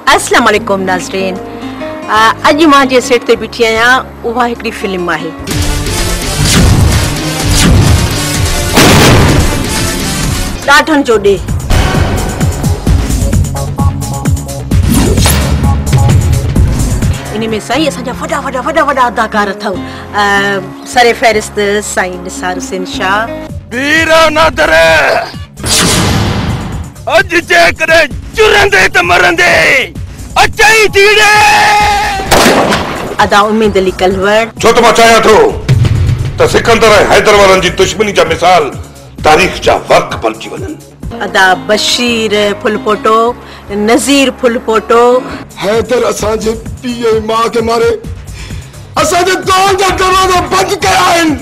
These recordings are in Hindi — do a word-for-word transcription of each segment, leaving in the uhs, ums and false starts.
अस्सलाम वालेकुम नाज़रीन। अॼु मां जे सेट ते बीठी आहियां उहा हिकिड़ी फिल्म आहे। ॾाढनि जो ॾे। इन में साईं असांजा वॾा वॾा वॾा वॾा अदाकार अथव। सरे फ़हरिस्त साईं निसार हुसैन शाह। वीरा नादर अॼु जेकॾहिं चुरंदे त मरंदे अचई तीड़े। अदा उम्मीद अली कलवड़। छो त मां चाहियां थो त सिकंदर ऐं हैदर वारनि जी दुश्मनी जा मिसाल तारीख़ जा वर्क बणिजी वञनि। अदा बशीर फुलपोटो, नज़ीर फुलपोटो। हैदर असांजे पीउ ऐं माउ खे मारे असांजे दौर जा दरवाजा बंदि कया आहिनि।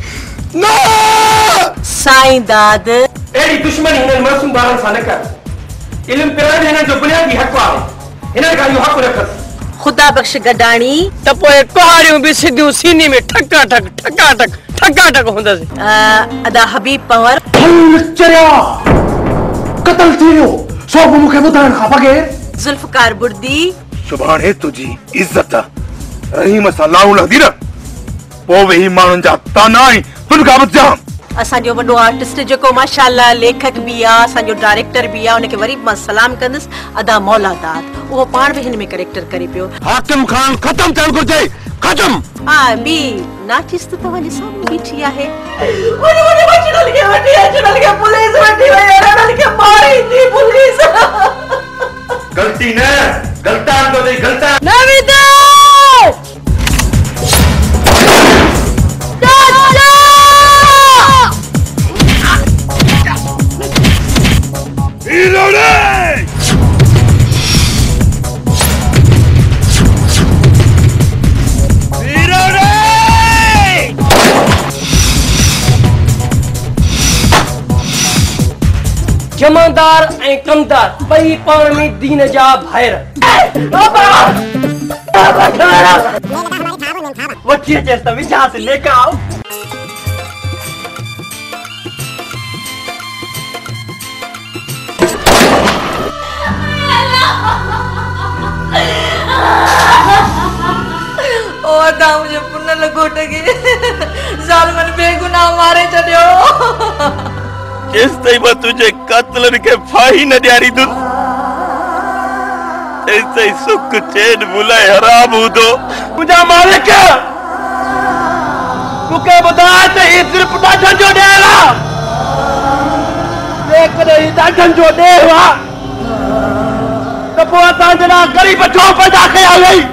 न साईं दाद। अहिड़ी दुश्मनी हिननि मासूम ॿारनि सां न कर। इल्मु पिराइण हिननि जो बुनियादी हक़ आहे। हिननि खां इहो हक़ रखसि। खुदा बख्श गडाणी। त पोइ कुहारियूं बि सिधियूं सीने में ठका ठक ठका ठक ठका ठक हूंदसि। अदा हबीब पंवर। चरिया क़त्ल थी वियो सो बि मूंखे ॿुधाइण खां बग़ैर। ज़ुल्फ़कार बुर्दी। सुभाणे तुंहिंजी इज़त रहीम सां लाऊं लहंदी न पोइ वेही माण्हुनि जा ताना ऐं तुनका बचा। असांजो वॾो आर्टिस्ट जेको माशाअल्लाह लेखक भी आहे, असांजो डायरेक्टर भी आहे, उनखे वरी मां सलाम कंदसि। अदा मौला दाद उहो पाण भी हिन में कैरेक्टर करे पियो। हाकिम खान ख़त्म थियण घुरिजे। ख़त्म। हा बी नाचिस त तव्हांजे साम्हूं बीठी आहे। वॾी वॾी बचड़ल खे वठी अचड़ल खे पुलिस वठी वई रड़ल खे मारी थी पुलिस। गलती न गलतान तो नहीं गलता नवीदा जमादार ऐं कमदार ॿई पाण में दीन जा भाइर। वठी अचेसि त विझांसि लेकाओ। ओ अदा मुझे पुनल घोट खे ज़ालिमनि बेगुनाह मारे छॾियो। केस ताईं मां तुंहिंजे कातिलनि खे फाही न ॾियारींदुसि तेसि ताईं सुख चैन मुलाए हराम हूंदो। मुंहिंजा मालिक मूंखे ॿुधाए त हीउ सिर्फ़ु ॾाढनि जो ॾेर आहे। जेकॾहिं हीउ ॾाढनि जो ॾेर आहे त पोइ असांजे लाइ ग़रीब छो पैदा कया वई।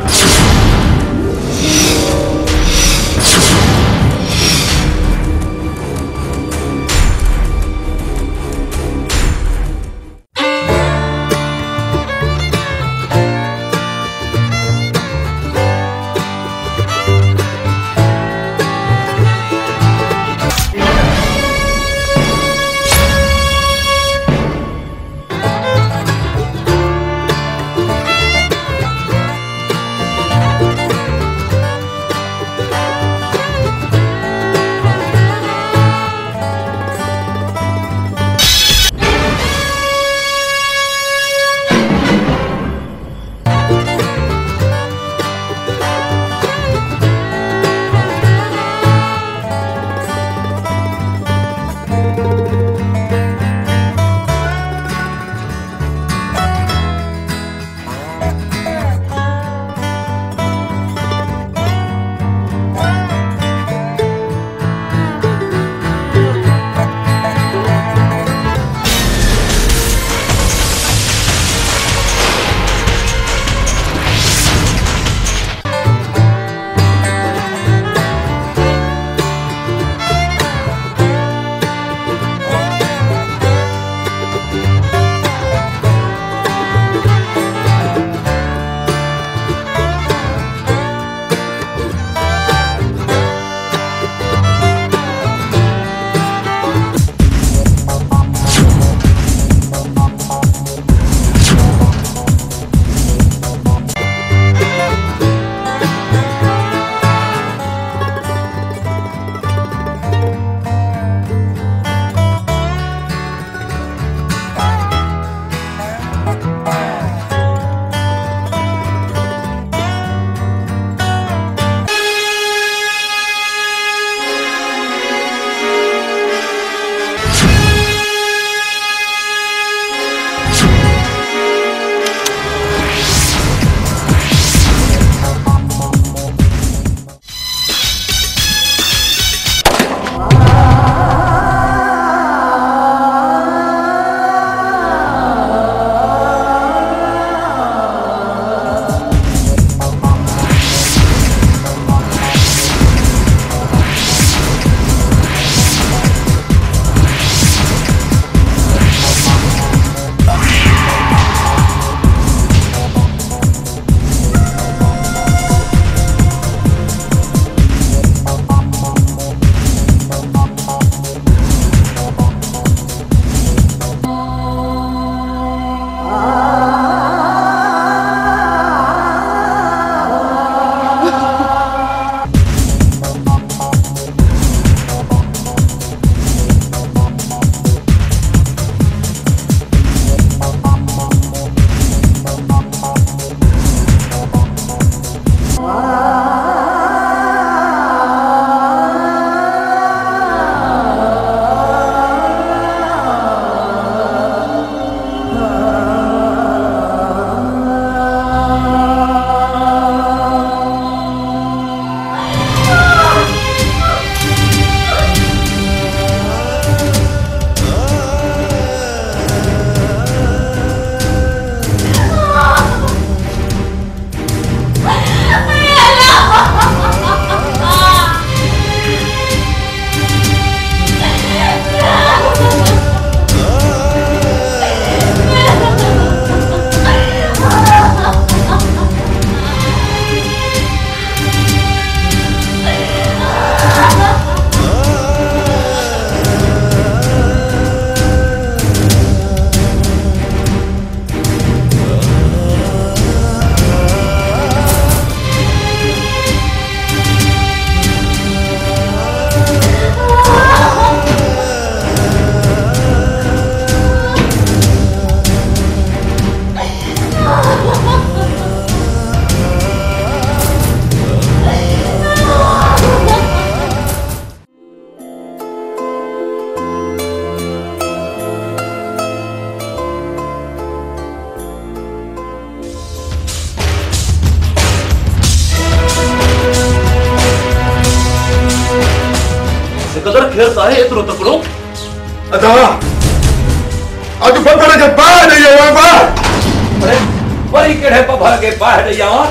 कदर खेर साहे एतरो तकड़ो अदा आज पत्थर के बाहर नहीं आवा बाहर अरे वरी केड़े पभर के बाहर नहीं आवा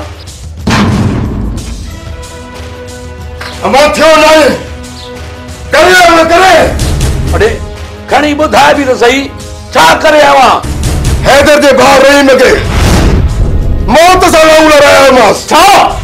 अमा थियो नहीं करे न करे अरे खणी बुधाए भी तो सही छा करे आवा हैदर जे भाव रही मगे मौत सा लाऊं लड़ाया मास छा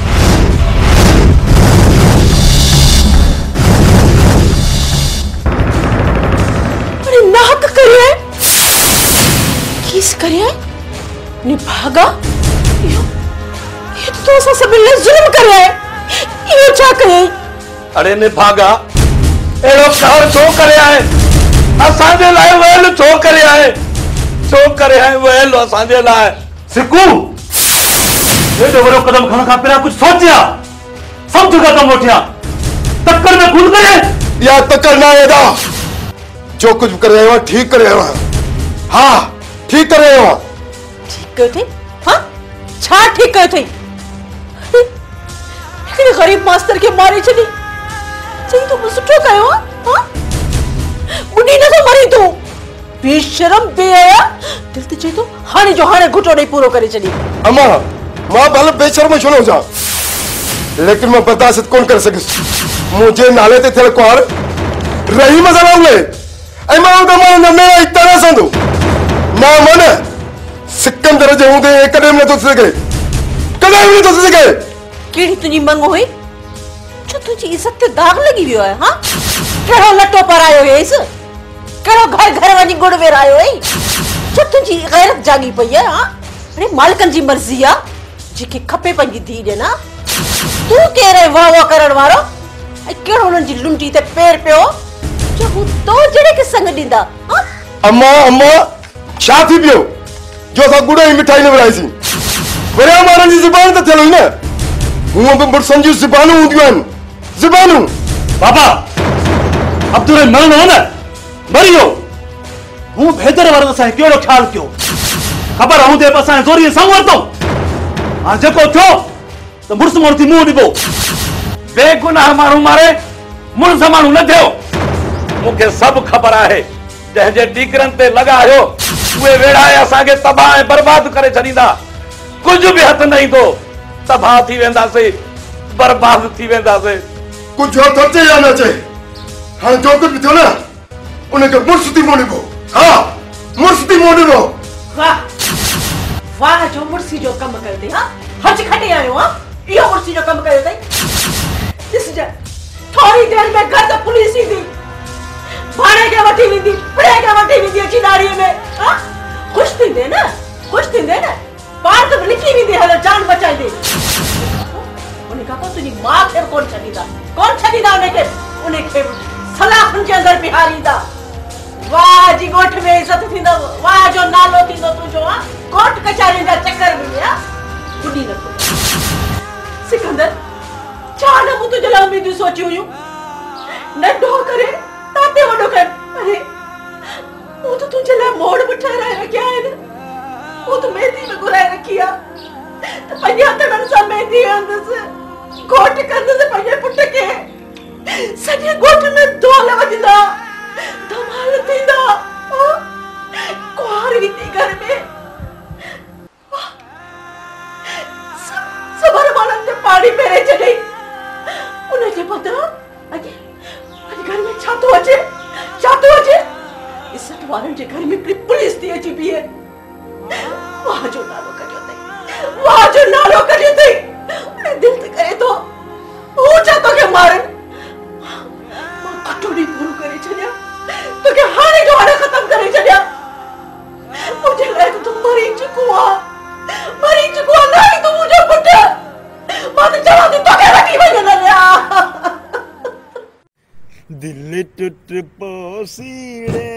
अरे नाक करे किस करे निभागा यो ये तो सा सब मिलने जुल्म करे ये क्या करे अरे निभागा एड़ो कहर छो करे आए असांजे लाए वेल छो करे आए छो करे आए वेल असांजे लाए सिक्कू ये तो बड़ो कदम खण का पेरा कुछ सोचिया समझ कदम उठिया टक्कर में खुद गए या टक्कर ना एदा जो कुछ करे आया ठीक करे आया हां ठीक करे आया ठीक करे हां छा ठीक करे थे इतने गरीब मास्टर के मारे चली सही तो सुठो कयो हां बुढ़ी न तो मरी तू बेशरम बेहया दिल ते चई तो हाने जो हाने घुटो नहीं पूरो करे चली अम्मा मां भले बेशर्म छो हो जा लेकिन मैं बर्दाश्त कौन कर सके मुझे नाले ते थे कोर रही मसला हुए ऐ मां तो मां न मैं इतना संदो ना मन सिकंदर जे हुंदे कदम न तो सके कदम न तो सके केड़ी तुनी मंग हुई जो तुझी इज्जत ते दाग लगी वियो है हां केड़ो लट्टो पर आयो है इस केड़ो घर घर वनी गुड़ वेर आयो है जो तुझी गैरत जागी पई है हां अरे मालकन जी मर्जी आ जेके खपे पंजी धी दे ना तू के रे वाह वाह करण वारो ए केड़ो उन जी लुंटी ते पैर पियो जो हु तो जड़े के संग दींदा हां अम्मा अम्मा छा थी पियो जो सा गुड़ ही मिठाई न बनाई सी वरे मारन जी जुबान त थेलो न हूं अब बड़ संजू जुबान हुंदियन जुबान बाबा अब तुरे मरण हो ना मरियो हूं भेदर वारो सा केड़ो ख्याल क्यो खबर हूं दे पसा जोरी संवर तो आ जको थियो तो मुर्स मोरती मुंह दिबो बेगुनाह मारू मारे मुर्स मानू न थियो मुके सब खबर आहे जंहिंजे टीकरन ते लॻायो उहे वेड़ाए असांखे तबाह ऐं बर्बाद करे छॾींदा कुझु बि हथ न ईंदो तबाह थी वेंदासीं बर्बाद थी वेंदासीं कुछ हथ अचे या न अचे हाणे जो कुछ भी थियो न उनखे मुर्सती मोड़िबो हा मुर्सती मोड़िबो वाह वाह जो मुर्सी जो कम कर दे हां हज खटे आयो हां यो मुर्सी जो कम कयो तई दिस जा थोड़ी देर में घर तो पुलिस ही थी भाड़े के वठी विंदी पड़े के वठी विंदी अची नाड़ी में हां खुश थी दे ना खुश थी दे ना बात तो लिखी विंदी हल जान बचाई दे उन्हें कहा तुनी मां फिर कौन छडीदा कौन छडीदा उन्हें के उन्हें के सलाखन के अंदर बिहारीदा वाह जी गोठ में इज्जत थींदो वाह जो नालो थींदो तुजो हां कोर्ट कचहरी जा चक्कर में हां बुढ़ी न सिकंदर चाल मु तुझे ला उम्मीद सोची हुई नंढो करे ताते वडो कर अरे वो तो तुझे ला मोड़ बिठा रहा है क्या है वो तो मेहंदी में गुराए रखिया तो पंजा तड़न सा मेहंदी अंदर से कोट कंद से पंजे पुट के सजे गोठ में दोल वजदा धमाल थींदा कुआर भी थी घर में सबर मानन ने पानी पेरे चली उन्हें के पता अगे अगे घर में छातो अचे छातो अचे इज्जत वारन जे घर में पुलिस थी अची भी है वाह जो नालो करियो तई वाह जो नालो करियो तई दिल ते करे तो ऊंचा तो के मारन मां कटोरी पूरो करे छड्या तो के हाने जो हाने खत्म करे छड्या मुझे लगे तो तुम मरी चुकुआ मरी चुकुआ नहीं तो मुझे पुट मां तो चला दी तो के रखी वने ना दिल टूट पोसीड़े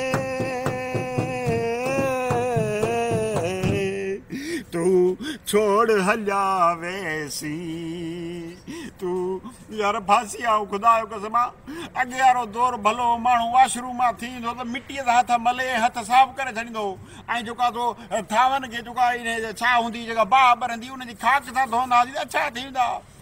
तू छोड़ हल्या वैसी तू यार फांसी आओ खुदा जो कसम अगे यारो दौर भलो माण्हू वाशरूम मां थी तो मिट्टी दा हथ मले हथ साफ करे छॾींदो ऐं जेका तो थावन के जेका छा हूंदी जेका बाह भरंदी उन जी खाक सां धोंदा अच्छा थींदा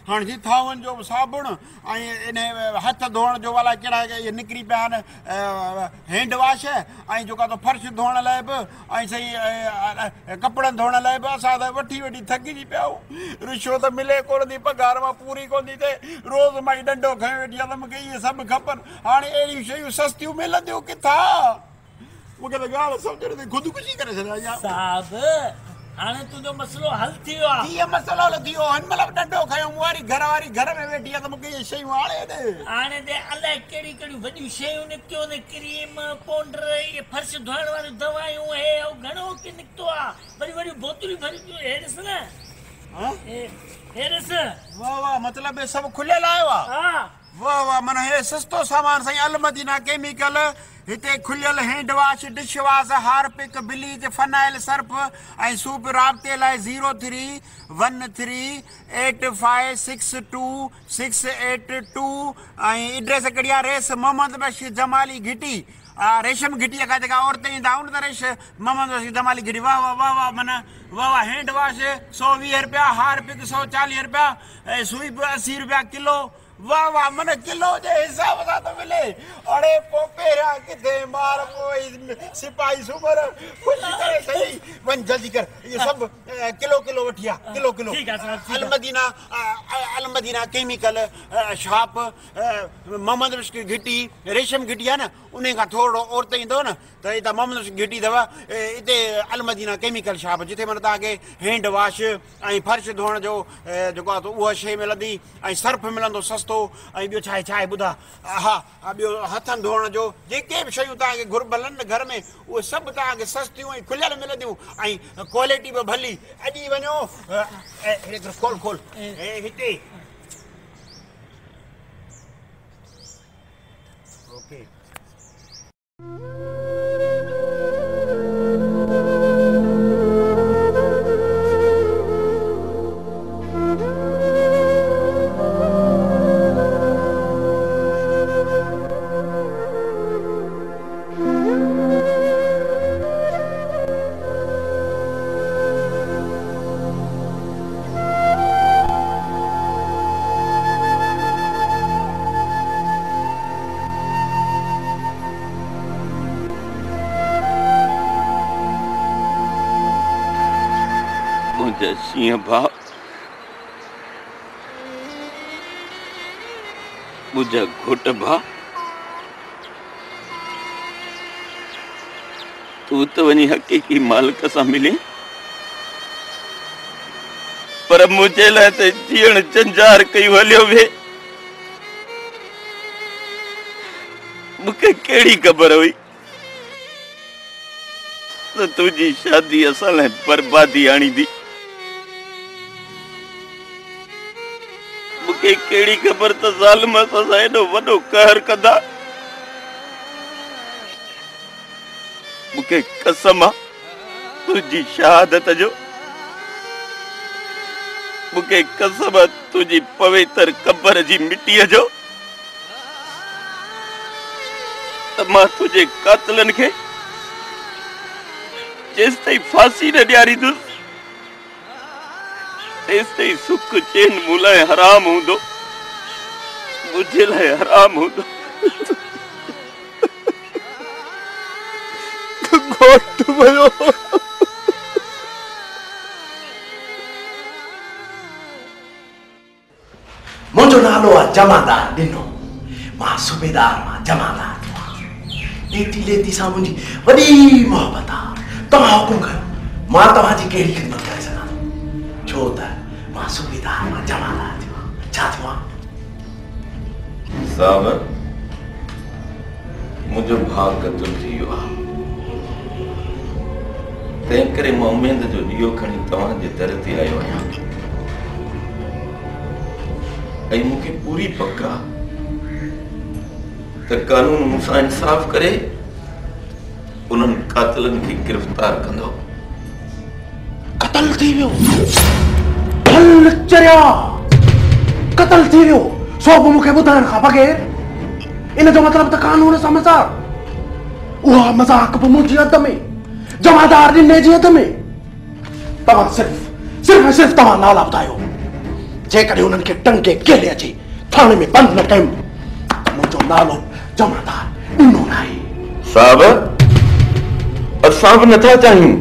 हाँ जी थावन जो साबुण इन हथ धोण जो वाला कड़ा ये निकरी पिया हैंड वॉश जो तो फर्श धोण लाइ बि सही कपड़न धोण लाइ बि असां त वठी वठी थकिजी पिया आहियूं। रिश्वत मिले कोन थी, पघार मां पूरी कोन थी थिए, रोज़ मां डंडो खयो वेठी आहे त मूंखे इहे सभु खपनि। हाणे अहिड़ियूं शयूं सस्तियूं मिलंदियूं किथां? मूंखे त ॻाल्हि सम्झ नथी, ख़ुदकुशी करे छॾिया साहब। हाणे तुंहिंजो मसलो हल थी वियो आहे। कीअं मसलो हल थी वियो? हिन महिल डंडो खयो, मूं वारी घर वारी घर में वेठी आहे त मूंखे इहे शयूं हाणे ॾे। हाणे दे अलाए कहिड़ी कहिड़ियूं वॾियूं शयूं निकितियूं आहिनि, क्रीम पाउडर इहे फर्श धोइण वारियूं दवायूं हे घणो की निकितो आहे। वॾियूं वॾियूं बोतलूं भरियूं हे ॾिस न, हे ॾिस। वाह वाह, मतिलबु हे सभु खुलियल आयो आहे? हा वाह वाह, माना हे सस्तो सामान साईं। अल मदीना केमिकल हिते खुलियल hand wash, dish wash, Harpic, bleach, phenyl, Surf ऐं सूप। राब्ते लाइ zero three one three eight five six two six eight two ऐं एड्रेस कहिड़ी आहे? रेस मोहम्मद बशीर जमाली घिटी, रेशम घिटीअ खां जेका औरत ईंदा उन त रेश मोहम्मद बशीर जमाली घिटी। वाह वाह वाह वाह, माना वाह वाह। हैंड वॉश सौ वीह रुपया, हार्पिक सौ चालीह रुपया ऐं सूप असी रुपया किलो। वाह वाह, माना किलो जे हिसाब सां थो मिले। अड़े पोइ पहिरियां किथे मार पोइ सिपाही सुमर ख़ुशि करे सही। वञ जल्दी कर, इहे सभु किलो किलो वठी आ, kilo kilo. Al Madina al Madina chemical shop, Mohammad Bashir घिटी, रेशम घिटी आहे न, उन खां थोरो औरत ईंदो न त हितां मोहम्मद बशीर घिटी अथव। हिते अल मदीना केमिकल शॉप, जिते माना तव्हांखे हैंड वॉश ऐं फर्श धोइण जो जेको आहे उहा शइ मिलंदी ऐं सर्फ मिलंदो सस्तो। ऐं ॿियो छा आहे छा आहे ॿुधा? हा ॿियो हथनि धोइण जो जेके बि शयूं तव्हांखे घुर्बल आहिनि घर में उहे सभु तव्हांखे सस्तियूं ऐं खुलियल मिलंदियूं ऐं क्वालिटी बि भली। अॼु वञो खोल खोल हिते। ओके सिंह भाउ, मुंहिंजा घोट भाउ, तूं त वञी हक़ीक़ी मालिक सां मिली, पर मुंहिंजे लाइ त जीअण जंजार कयूं हलियो वे। मूंखे कहिड़ी ख़बर हुई त तुंहिंजी शादी असां लाइ बर्बादी आणींदी। मूंखे कहिड़ी ख़बर त ज़ालिम असां सां एॾो वॾो कहर कंदा। मूंखे कसम आहे तुंहिंजी शहादत जो, मूंखे कसम आहे तुंहिंजी पवित्र क़बर जी मिटीअ जो, त मां तुंहिंजे कातिलनि खे जेसि ताईं फांसी न ॾियारींदुसि तेसि ताईं सुख चैन मूं लाइ हराम हूंदो, मुंहिंजे लाइ हराम हूंदो। घोट वियो। मुंहिंजो नालो आहे जमादार ॾिनो, मां सूबेदार मां जमादार थियो। लेती लेती सां मुंहिंजी वॾी मोहबत आहे। तव्हां हुकुम कयो, मां तव्हांजी कहिड़ी ख़िदमत करे सघां थो, छो त मां सूबेदार मां जमादार थियो। छा थियो आहे? साहब, मुंहिंजो भाउ क़त्ल थी वियो आहे, तंहिं करे मां उमेद जो ॾीओ खणी तव्हांजे दर ते आयो आहियां। ऐं मूंखे पूरी पक आहे त कानून मूंसां इंसाफ़ करे उन्हनि कातिलनि खे गिरफ़्तार कंदो। कत्ल थी वियो, फल चरिया, कत्ल थी वियो, सो बि मूंखे ॿुधाइण खां बग़ैर? इन जो मतिलब त कानून सां मज़ाक। उहा मज़ाक बि मुंहिंजी हद में, जमादार ॾिने जी हद में। तव्हां सिर्फ़ सिर्फ़ सिर्फ़ तव्हां नाला ॿुधायो, जेकॾहिं उन्हनि खे टंगे केले अचे थाणे में बंदि न कयूं त मुंहिंजो नालो जमादार ॾिनो न आहे। साहब असां बि नथा चाहियूं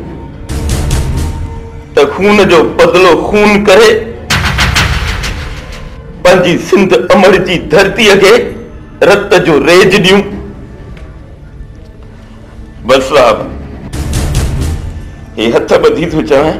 त खून जो बदिलो खून करे पंहिंजी सिंध अमर जी धरतीअ खे रत जो रेज ॾियूं। बस साहब हे हथ ॿधी थो चवां,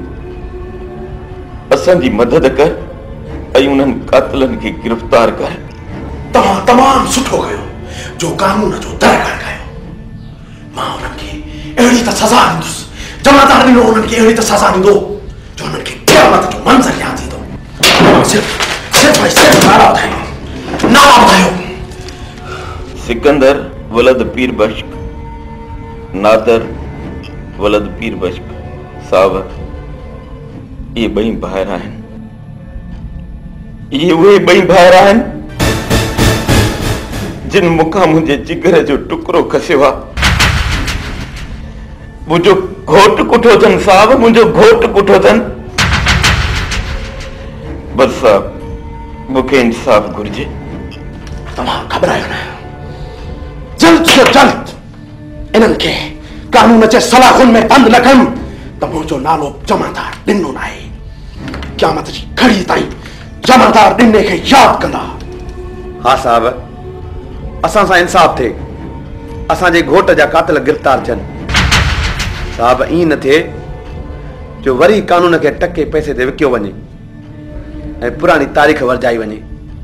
असांजी मदद कर ऐं उन्हनि कातिलनि खे गिरफ़्तार कर। तव्हां तमामु सुठो कयो जो कानून जो दरकार कयो। मां उन्हनि खे अहिड़ी त सज़ा ॾींदुसि, जमादार ॾिनो उन्हनि खे अहिड़ी त सज़ा ॾींदो जो उन्हनि खे क़यामत जो मंज़र यादि ईंदो। सिर्फ़ सिर्फ़ ऐं सिर्फ़ नाला ॿुधायो, नाला ॿुधायो। सिकंदर वलद पीर बश्क, नादर वलद पीर बश्क। साहब ये ॿई भाइर आहिनि, ये उहे ॿई भाइर आहिनि जिन मूंखां मुंहिंजे जिगर जो टुकड़ो खसियो आहे। मुंहिंजो घोट कुठो अथनि साहब, मुंहिंजो घोट कुठो अथनि। बस साहब मूंखे इंसाफ़ घुर्जे। तव्हां घबरायो न, जल्द से जल्द इन्हनि खे कानून जे सलाखुनि में बंदि न कयूं त मुंहिंजो नालो जमादार ॾिनो न आहे। क़यामत जी घड़ी ताईं जमादार ॾिने खे यादि कंदा। हाँ साहब, असां सां इंसाफ़ थिए, असांजे घोट जा कातिल गिरफ़्तार थियनि। साहब ईअं न थिए जो वरी कानून खे टके पैसे ते विकियो वञे ऐं पुराणी तारीख़ वरजाई वञे।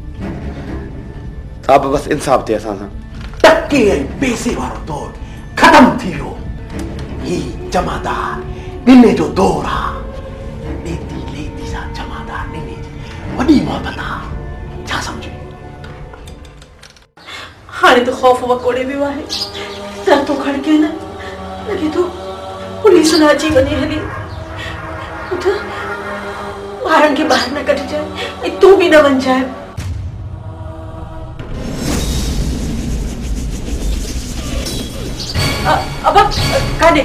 साहब बस इंसाफ़ थिए असां सां। टके ऐं पैसे वारो दौर ख़तम थी वियो। ही जमादार ॾिने जो दौर आहे। लेती लेती सां जमादार ॾिने जी वॾी मोहबत आहे। छा सम्झो? हाणे त ख़ौफ़ वकोड़े वियो आहे। दर तो खड़के न लॻे थो पुलिस न अची वञे हली। ॿुध, ॿारनि खे ॿाहिरि न कढिजांइ ऐं तूं बि न वञजांइ। अब काॾे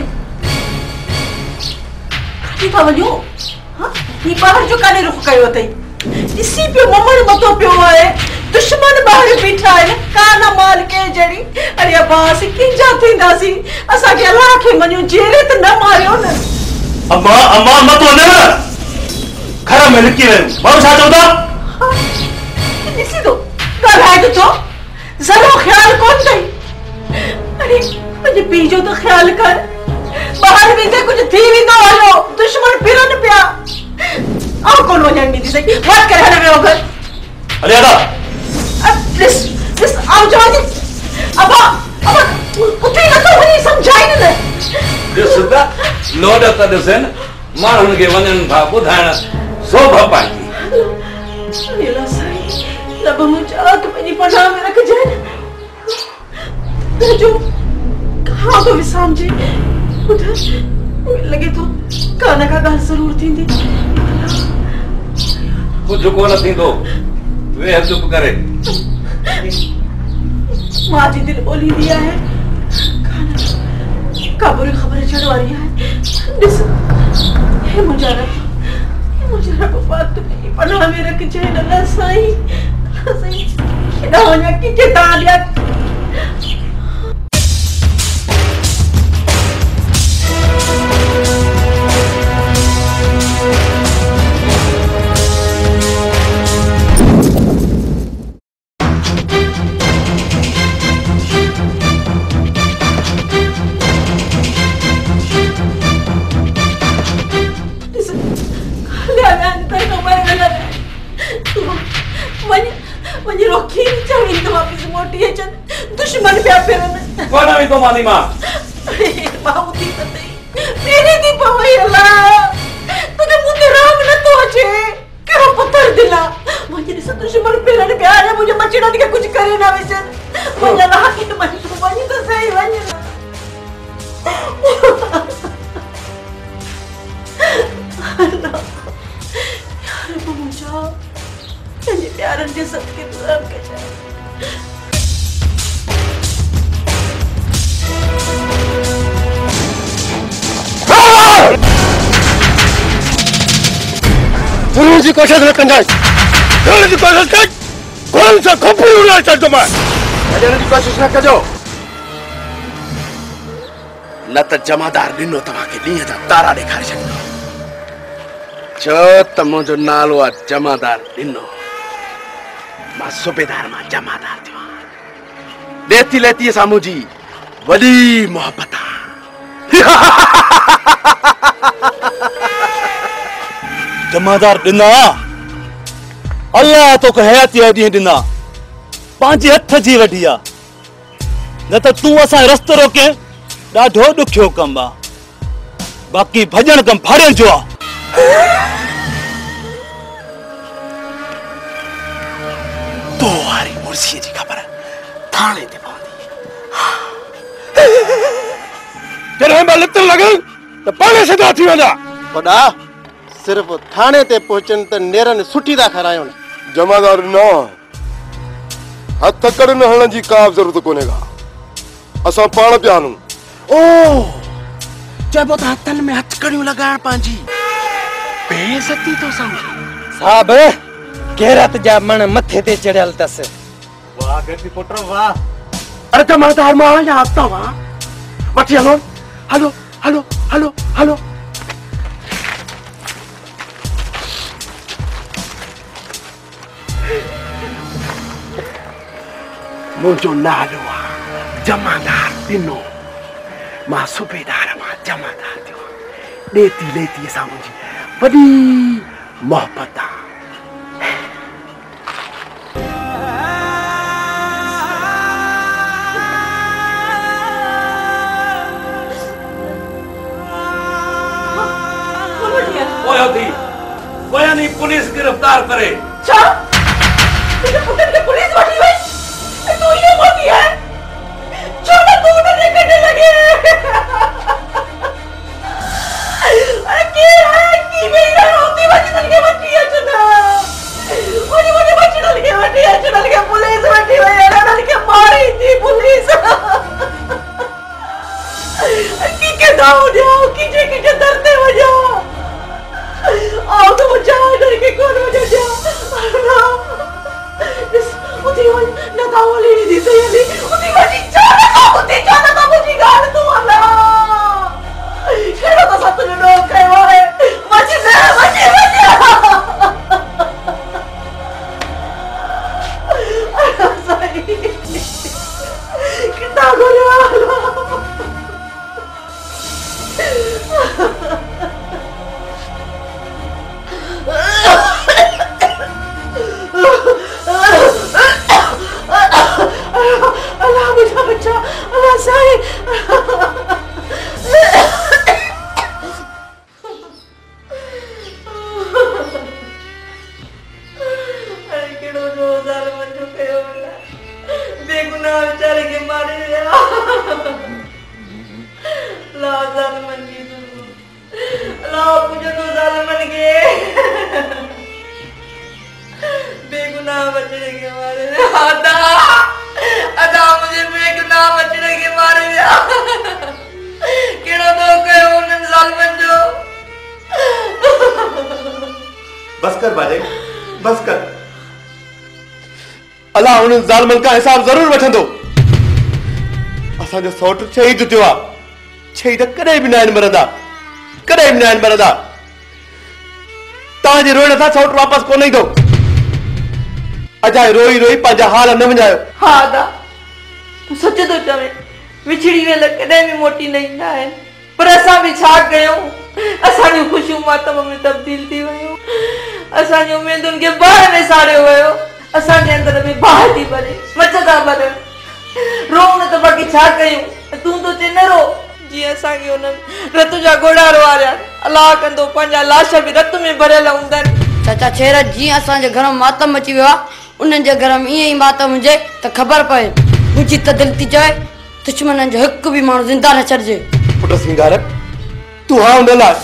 काॾे था वञो? ही ॿाहिरि जो काॾे रुख कयो अथई? ॾिसी पियो ममण मतो पियो आहे। दुश्मन ॿाहिरि बीठा आहिनि, कान माल के जड़ी। अरे अब्बा असीं किंजा थींदासीं? असांखे अलाह खे मञो, जेरे त न मारियो न। अम्मा अम्मा मत वञ, घर में लिकी वियो। माण्हू छा चवंदा? ॾिसी थो ॻाल्हाए थो, ज़रो ख़्यालु कोन अथई। अरे मुंहिंजे पीउ जो त ख़्यालु कर। ॿाहिरि वेंदे कुझु थी वेंदो हलो, दुश्मन फिरनि पिया। आउं कोन वञणु ॾींदी सही, मत करे हल वियो घर। अरे अदा ॾिस ॾिस आउं चवां थी अबा अबा उथी नथो वञी, सम्झाई न। ॾिस त लोड त ॾिसनि, माण्हुनि खे वञनि था ॿुधाइण शोभा पाईंदी। अरे अल्लाह साईं, रब मुंहिंजा तूं पंहिंजी पनाह में रखजांइ न। जो कहा तो विसामजे। ॿुध लॻे थो कान का ॻाल्हि ज़रूर थींदी। कुझु कोन थींदो, वेह चुप करे। मां जी दिलि ॿोलींदी आहे, का बुरी ख़बर अचण वारी आहे। ॾिस हे मुंहिंजा रब, मुंहिंजा रब पाक तूं पंहिंजी पनाह में रखजांइ न। अल्लाह साईं, अल्लाह साईं केॾां वञा, किथे तां ॾिया। दुश्मन पिया फिरन। कौन है तो मानी मां? अरे मां उठी त नहीं, मेरी दी पवई अल्लाह। तुझे मुंहिंजे राम न तो अचे, कहिड़ो पत्थर दिला। मुंहिंजे ॾिस दुश्मन फिरन पिया, अरे मुंहिंजे मचड़नि खे कुझु करे न विझनि। वञ अल्लाह खे वञ, तूं वञ त सही वञ। अल्लाह यार मुंहिंजा पंहिंजे प्यारनि जे सदके तूं रहम कजांइ। जी कोशिश न कंदास ढोलण जी कोशिश कर कौन सा खोपड़ी उड़ा छॾंदो मां ढोलण जी कोशिश न कजो न त जमादार ॾिनो तव्हांखे ॾींहं जा तारा ॾेखारे छॾींदो छो त मुंहिंजो नालो आहे जमादार ॾिनो मां सूबेदार मां जमादार थियो आहियां ॾेती लेती सां मुंहिंजी वॾी मोहबत आहे जमादार ॾिना अल्लाह तोखे हयाती ॾींहं ॾिना पंहिंजे हथ जी वठी आहे न त तूं असांजो रस्तो रोके ॾाढो ॾुखियो कमु आहे बाक़ी भॼण कमु फाड़ियण जो आहे तो वारी मुर्सीअ जी ख़बर थाणे ते पवंदी जॾहिं मां लितण लॻल त पाणे सिधा थी वेंदा वॾा सिर्फ थाणे ते पहुचनि त नेरनि सुठी था खारायूं जमादार न हथ कड़ न हलण जी का ज़रूरत कोन्हे का असां पाण पिया हलूं ओ चइबो त हथनि में हथकड़ियूं लॻाइण पंहिंजी बेइज़ती थो सम्झे साहब गैरत जा मण मथे ते चढ़ियल अथसि वाह गटी पुट वाह अरे जमादार मां या हफ्ता मां वठी hello hello hello hello hello मुझो नालो आहे जमादार ॾिनो मां सूबेदार मां जमादार थियो ॾेती लेती सां मुंहिंजी वॾी मोहबत आहे नहीं पुलिस गिरफ्तार करे छा तुझे पुत्र के पुलिस वाली हुई तू ये मोटी है छोटा तू उन्हें करने लगे अरे की है की मेरा रोती बची चल के बची है चुना मुझे मुझे बची चल के बची है चल के पुलिस बची हुई है चल के मारी थी पुलिस की के दाव जाओ की जे की जे डरते हो जाओ आओ तो मुझे डर के कौन मुझे जा ना इस उठी वाली ना दावली नहीं दी सही नहीं उठी वाली जाना तो उठी जाना तो मुझे गाल तू वाला खेलो तो सब तुझे लोग कहे वो है मची से मची मची सही कितना गोले वाला अल्लाह मुझे बच्चा अल्लाह सही अरे केड़ो जो जार मन जो कयो बेगुनाह बेचारे के मारे ला जार मन की ला मुझे तो जार मन के बेगुनाह बचने के मारे अदा अदा मुझे बेगुनाह बचने के मारे केड़ो तो कयो उन जालिमन जो बस कर बाजे बस कर अल्लाह उन जालिमन का हिसाब जरूर वठंदो असां जो सौट शहीद थियो आ शहीद कॾहिं बि न आहिनि मरंदा कॾहिं बि न आहिनि मरंदा तव्हांजे रोइण सां सौट वापसि कोन ईंदो अजाए रोई रोई पंहिंजा हाल न वञायो हाँ दा तू सच तो चवे विछड़ी वेल कॾहिं बि मोटी न ईंदा आहिनि पर असां बि छा कयूं असांजूं ख़ुशियूं मातम में तब्दील थी वियूं असांजूं उमेदुनि खे बाहि में साड़ियो वियो असांजे अंदर में बाहि थी भरे मच था भरनि रोऊं न त बाक़ी छा कयूं तूं तो चए न रो जीअं असांखे हुननि रत जा घोड़ा रोआरिया अलाह कंदो पंहिंजा लाश बि रत में भरियल हूंदा आहिनि चाचा छेर जीअं असांजे घर में मातम अची वियो आहे उन्हनि जे घर में ईअं ई मातम हुजे त ख़बर पए मुंहिंजी त दिलि थी चवे दुश्मननि जो हिकु बि माण्हू ज़िंदा न छॾिजे पुट सिंगार तूं हा हुन लाइ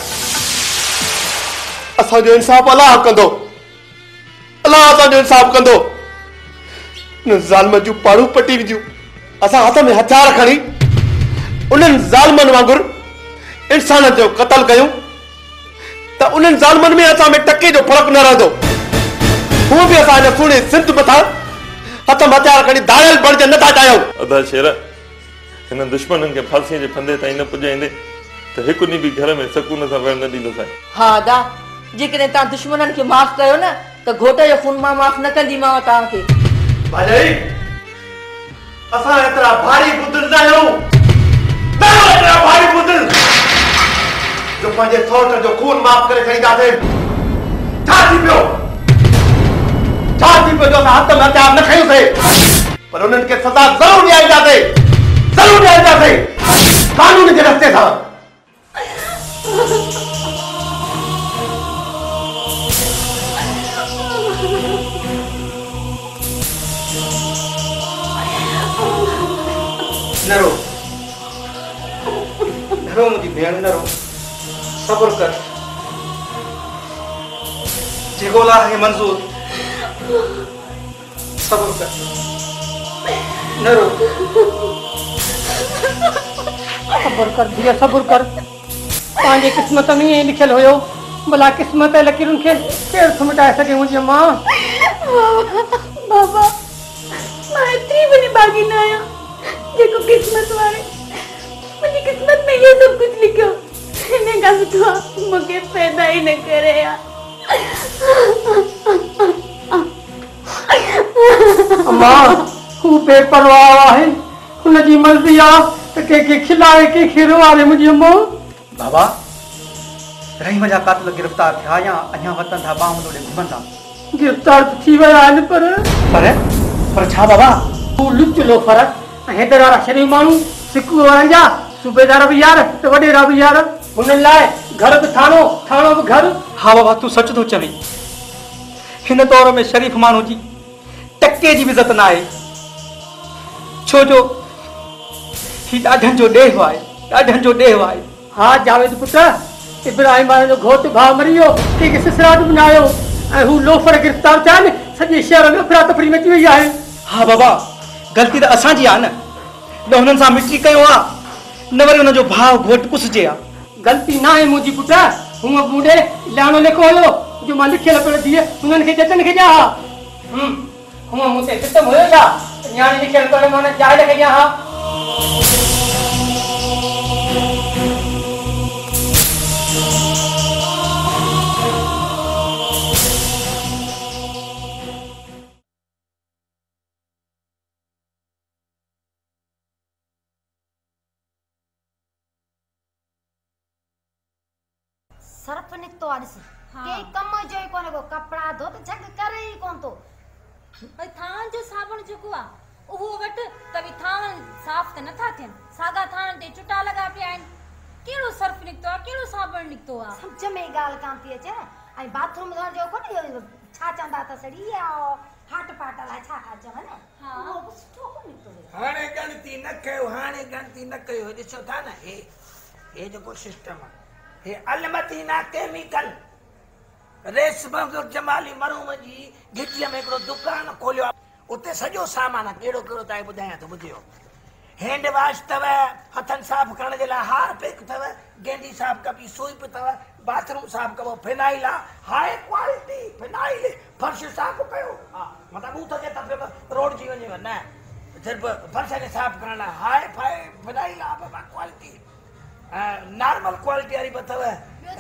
असांजो इंसाफ़ अलाह कंदो अलाह असांजो इंसाफ़ कंदो उन ज़ालिम जूं पाड़ू पटी विझूं असां हथ में हथियार खणी उन्हनि ज़ालिमनि वांगुरु इंसान जो क़तल कयूं त उन्हनि ज़ालमनि में असां में टके जो फ़र्क़ु न रहंदो। हू बि असांजा सुहिणे सिंध मथां हथ हथियार खणी दाड़ियल बणिज नथा चाहियूं। अदा शेर हिन दुश्मननि खे फांसीअ जे फंदे ताईं न पुॼाईंदे त हिकु ॾींहुं बि घर में सकून सां विहण न ॾींदोसीं। हा दा, जेकॾहिं तव्हां दुश्मननि खे माफ़ कयो न त घोट जो खून मां माफ़ न कंदीमांव तव्हांखे। भाॼाई असां एतिरा भारी बुद्धल न आहियूं, न एतिरा भारी बुद्धल जो पंहिंजे सौट जो खून माफ़ करे छॾींदासीं। छा थी पियो छा थी पियो जो असां हथ में हथियार न खयूंसीं, पर उन्हनि खे सज़ा ज़रूरु ॾियारींदासीं, ज़रूरु ॾियारींदासीं कानून जे रस्ते सां। न रो न रो मुंहिंजी भेण, न रो, सब्र कर, जेको अल्लाह खे मंज़ूर, सब्र कर, न रो, सब्र कर धीअ, सब्र कर। तव्हांजी क़िस्मत में ईअं लिखियल हुयो, भला क़िस्मत लकीरुनि खे केरु थो मिटाए सघे मुंहिंजी मां। बाबा, मां एतिरी वॾी भागी न आहियां जेको क़िस्मत वारे मुंहिंजी क़िस्मत में इहो सभु कुझु लिखियो। हिन खां सुठो आहे मूंखे पैदा ई न करे या। अम्मा, हू बेपरवाह आहे, हुनजी मर्ज़ी आहे त कंहिंखे खिलाए कंहिंखे रुवारे मुंहिंजी अम्मा। बाबा, रहीम जा कातिल गिरफ़्तार थिया या अञा वतन था बाहुनि ॾोॾे घुमनि था? गिरफ़्तार थी विया आहिनि, पर पर पर छा बाबा? हू लुचलो फ़र्क़ ऐं हेॾे वारा शरीफ़ माण्हू सिकू वारनि जा सूबेदार बि यार त वॾेरा बि यार, हुननि लाइ घर बि थाणो, थाणो बि घर। हा बाबा, तूं सच थो चवीं। हिन दौर में शरीफ़ माण्हू जी टके जी बि इज़त न आहे, छो जो ही ॾाढनि जो ॾेह आहे, ॾाढनि जो ॾेह आहे। हा जावेद पुट, इब्राहिम जो घोटु भाउ मरी वियो, कंहिंखे सिसराट बि न आयो ऐं हू लोफर गिरफ़्तार थिया आहिनि, सॼे शहर में अफरा तफरी मची वई आहे। हा बाबा, ग़लती त असांजी आहे न, न हुननि सां मिटी कयो आहे, न वरी हुनजो भाउ घोटु कुसजे आहे। ग़लती न आहे मुंहिंजी पुट, हूअं बूढ़े लाणो लिखो हुयो जो मां लिखियल पियो धीअ हुननि खे जतन खे ॾियां हा। हूअं मूं ते सितम हुयो छा न्याणी लिखियल पियो मां जाइल खे ॾियां हा। सर्फ निकतो आ ॾिस, के कम जो ई कोने को, कपड़ा धो त झग करे ई कोन तो। भई थान जो साबुण जेको आ उहो वट तवी थान साफ त नथा थियन, सागा थान ते चुटा लगा पिया आहिनि। केड़ो सर्फ निकतो आ, केड़ो साबुण निकतो आ, समझ में गाल कान थी अचे। ऐं बाथरूम धोण जो कोने छा चंदा त सड़ी आ हाट पाट ला छा खा चवन। हां वो सुठो को निकतो। हाणे गणती न कयो, हाणे गणती न कयो, ॾिसो था न हे हे जो सिस्टम है, हे अलमदीना केमिकल रेशम जमाली मरूम जी घिटीअ में हिकिड़ो दुकान खोलियो आहे, उते सॼो सामान आहे। कहिड़ो कहिड़ो तव्हांखे ॿुधायां थो, ॿुधियो। हैंड वॉश अथव, हथनि साफ़ करण जे लाइ हारपिक अथव, गेंडी साफ़ कबी सूप अथव, बाथरूम साफ़ कबो फिनाइल आहे, हाई क्वालिटी फिनाइल, फर्श साफ़ कयो। हा मतिलबु बूथ जे तरफ़ रोड जी वञेव न, सिर्फ़ु फर्श खे साफ़ करण लाइ हाई फाई फिनाइल आहे बाबा, क्वालिटी नॉर्मल क्वालिटी वारी बि अथव।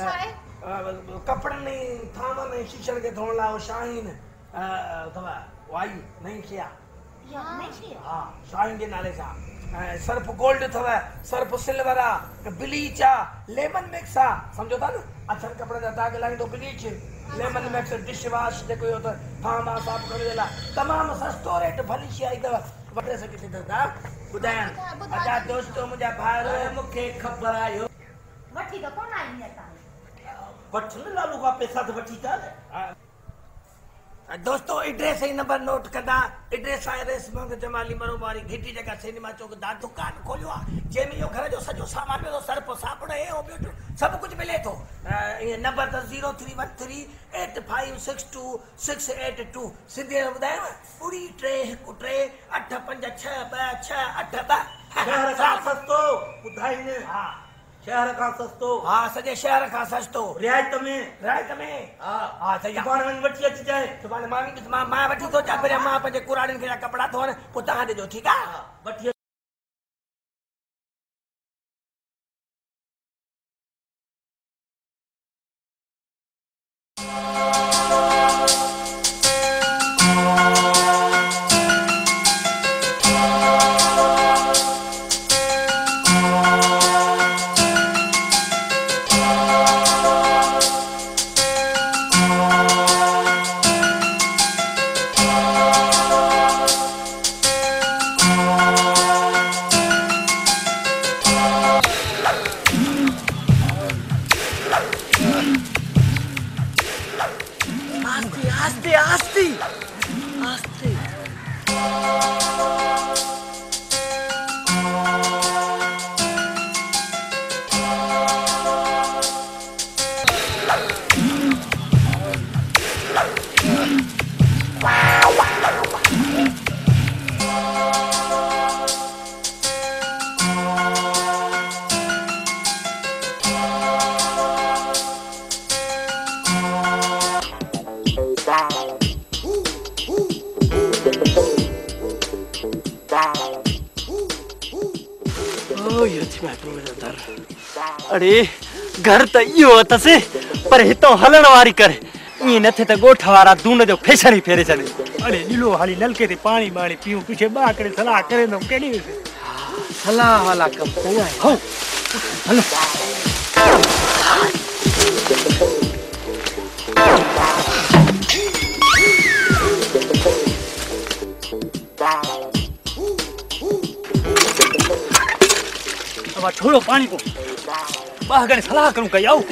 कपड़नि थामनि शीशनि खे धोअण लाइ शाहीन अथव, वाई नई शइ आहे। हा शाहीन जे नाले सां। सर्फ गोल्ड अथव, सर्फ सिल्वर आहे, ब्लीच आहे, लेमन मिक्स आहे, सम्झो था न, अछनि कपिड़े जा दाग लाहींदो bleach, lemon mix dish wash जेको इहो त थाम आहे साफ़ करण जे लाइ, तमामु सस्तो रेट भली शइ आई अथव। वठे सघे थी दादा ॿुधायां। अदा दोस्तो मुंहिंजा भाउर मूंखे ख़बर आयो वठी त कोन आई असां वठ न लालू का पैसा त वठी था न। दोस्तो एड्रेस ही नंबर नोट कंदा, एड्रेस आहे रेशम जमाली मरूम वारी घिटी जगह सिनेमा चौक दा दुकान खोलियो आहे, जंहिंमें इहो घर जो सॼो सामान मिलो, सर्फ साबुण हे हो ॿियो सभु कुझु मिले थो। इहे नंबर त zero three one three eight five six two six eight two, Sindhi में ॿुधायांव ॿुड़ी टे हिकु टे अठ पंज छह ॿ छह अठ ॿ। सस्तो ॿुधाईंदे। हा शहर खां सस्तो। हाँ सॼे शहर खां सस्तो। रियायत में रियायत में हा हा सही आहे। सुभाणे वञी वठी अची जाए। सुभाणे मां मां मां वठी थो अचां पहिरियों मां पंहिंजे कुराड़ियुनि खे कपिड़ा धोअण पोइ तव्हां ॾिजो ठीकु आहे। वठी आस्ते आस्ते आस्ते अरे घर त इहो अथसि पर हितो हलण वारी कर ईअं न थिए त ॻोठ वारा दून जो फैशन ई फेरे छॾे। अरे नीलो हाली नलके ते पाणी बाणी पीऊं पीछे ॿा करे सलाह करे न केड़ी सलाह वाला कम चङा हो हलो अब छोड़ो पानी को ॿा घणे सलाह करूं कई आओ।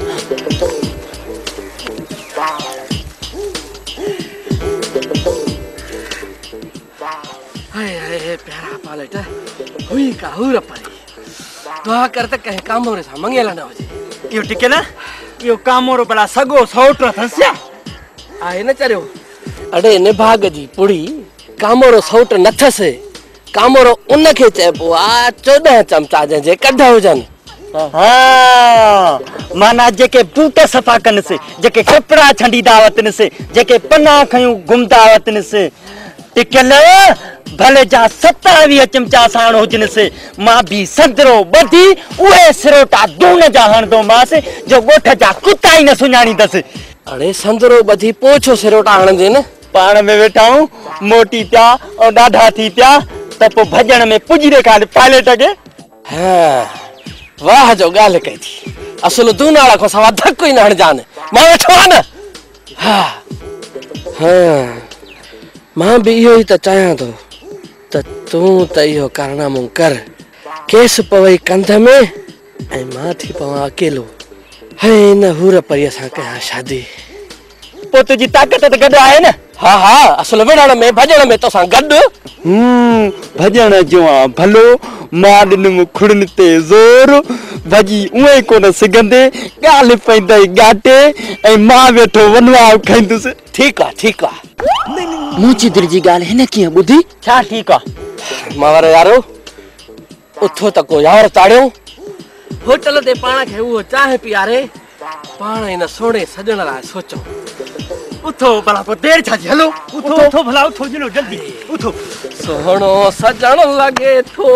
हाय हाय प्यारा पालेट हुई का हुर परी दुआ कर त कहे कामोरे सा मंगेला न होजे। यो टिके ना यो कामोरो भला सगो सौट थस्या आहे न चरियो। अड़े निभाग जी पुड़ी कामोरो सौट न थसे कामोरो उन के चइबो आ चौदह चमचा जे कढ हुजन। हाँ माना जेके बूटा सफा कन से जेके कपड़ा छंडी दावतन से जेके पना खयूं गुम दावतन से टिकल भले जा सतावीह चमचा साण हुजन से मां भी संदरो बधी उहे सिरोटा दून जा हणदो मास जो गोठ जा कुत्ता ही न सुञाणी दस। अरे संदरो बधी पोछो सिरोटा हणदे न पाण में वेठाऊं मोटी पिया और डाढा थी पिया त पो भजण में पुजरे काल पायलट के। हाँ वाह जो गाल कई थी असल दूनाला को सवा धक कोई न हण जान मां वेठो न। हाँ हाँ मां भी इहो ही त चाहां तो त तू त इहो कारनामो कर केस पवई कंध में ऐं मां थी पवां अकेलो है न हुर परी असां कया शादी पो तुझी ताकत त गड आहे न। हाँ हाँ असल विड़ण में भजण में तो सा गड हम्म भजण जो आ भलो मां दिन खुड़न ते जोर भजी उए कोन सिगंदे गाल पैंदई गाटे ए मां वेठो वनवा खंदुस। ठीक आ ठीक आ मुची दिल जी गाल हिन किया बुधी छा ठीक आ मावर यारो उथो त को यार ताड़ियो होटल ते पाण खे वो चाहे पियारे पाण इन सोने सजण ला सोचो। उठो भला को देर छाजी हलो उठो उठो भला उठो जनो जल्दी उठो सोहणो सजण लगे थो।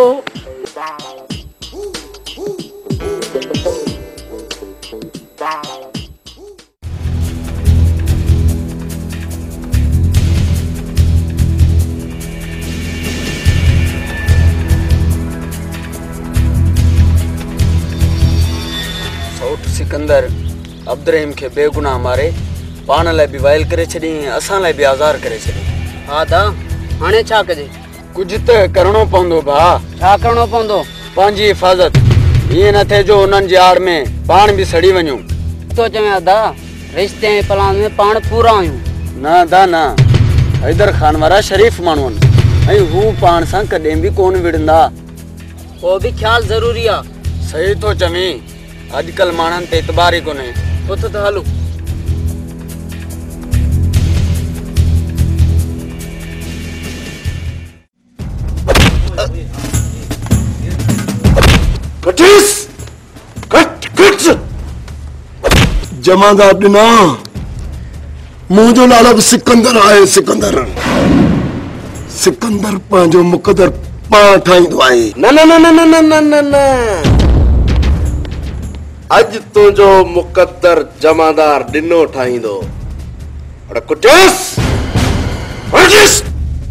सौट सिकंदर अब्दुरहीम के बेगुनाह मारे पान ला भी वायल करे छडी असा ला भी आजार करे छडी। हां दा हाने छा कजे कुछ त करणो पवंदो भा। छा करणो पवंदो पांजी हिफाजत ये न थे जो उनन जी आड़ में पान भी सड़ी वणो तो चवे दा रिश्ते प्लान में पान पूरा आयू ना दा ना हैदर खान वारा शरीफ मानवन ऐ हु पान सा कदे भी कोन विड़ंदा वो भी ख्याल जरूरी आ। सही तो चवे आजकल मानन ते इतबार ही कोने उत तो हलो जमादार दिना मुझो नालो भी सिकंदर आए सिकंदर सिकंदर पांजो मुकदर पा ठाईंदो आहे न न न न न न न न अज तुझो मुकद्दर जमादार दिनो ठाईंदो अरे कुटियस वर्जिस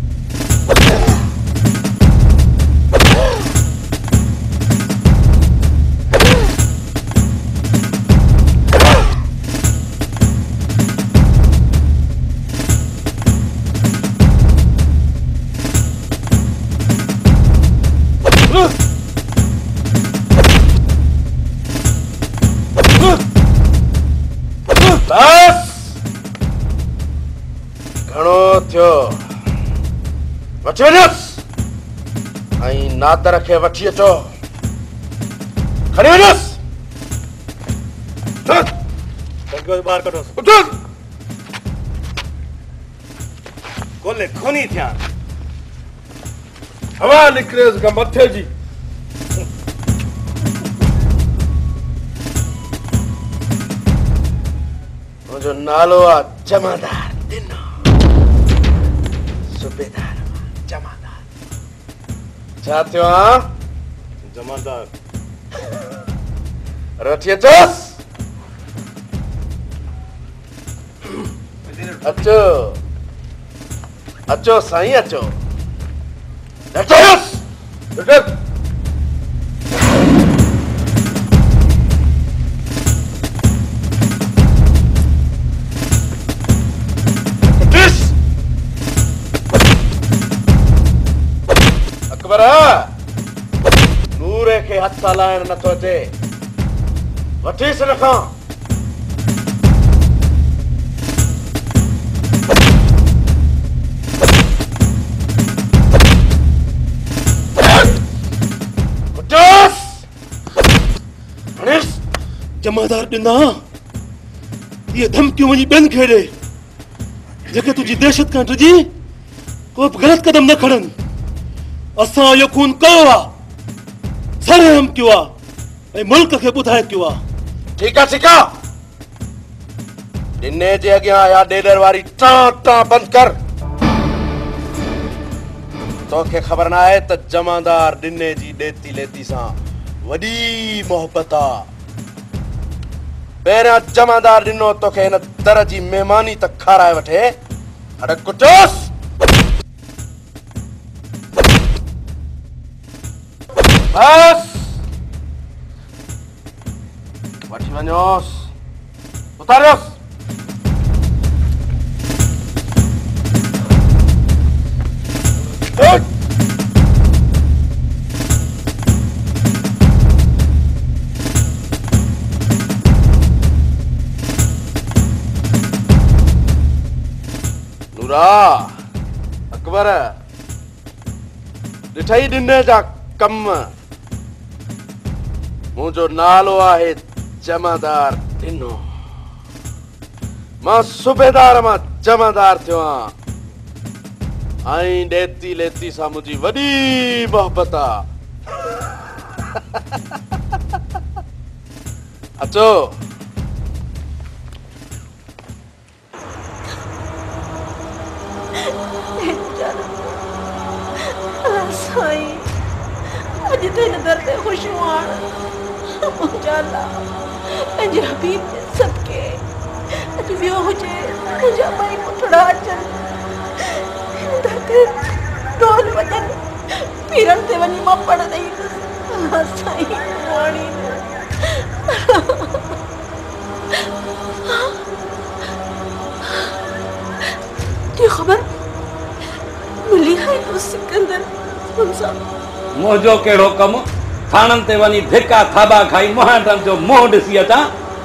बस घणो थियो वठी वञोस ऐं नादर खे वठी अचो खणी वञोस ॿाहिरि कढोसि उठो गोले खूनी थिया हवा निकिरेसि खां मथे जी मुझो नालो आ जमादार दिनो सूबेदार जमादार छा थियो आ जमादार रठी अचोस अचो अचो साईं अचो अचोस अचो नूरे के हथ लाइण नथो अचे वठीस न खां जमादार दिना ये धमकियों वही बेन खेड़े जेके तुझी दहशत का तुझी को गलत कदम न खड़न असा यो खून कयो आ सरे हम क्यों आ ए मुल्क के बुधाए क्यों आ ठीक है ठीक है दिने जे अगिया या डेडर वारी टा टा बंद कर तो के खबर ना है त जमादार दिने जी देती लेती सा वडी मोहब्बत आ पेरा जमादार दिनो तो के न दर जी मेहमानी तक खाराए वठे अरे कुटोस बस वठी वञोस उतारियोस नूरा अकबर ॾिठई दिने जा कम मुझो नालो आहे जमादार दिनो मां सूबेदार मां जमादार थियो आहियां ऐं ॾेती लेती सां मुंहिंजी वॾी मोहब्बत आ अचो साईं अज तेन दर ते खुश हुआ मुझाला पंहिंजे हबीब जे सदके अज वियो हुजे मुंहिंजा ॿई पुठड़ा अचनि दर ते ढोल वॼनि पीरनि ते वञी मां पढ़ ॾेई साईं वाणी की ख़बर मिली है उस सिकंदर मुंसा मोजो केड़ो कम थानन ते वनी धिका थाबा खाई मोहन जो मोह ॾिसी अचां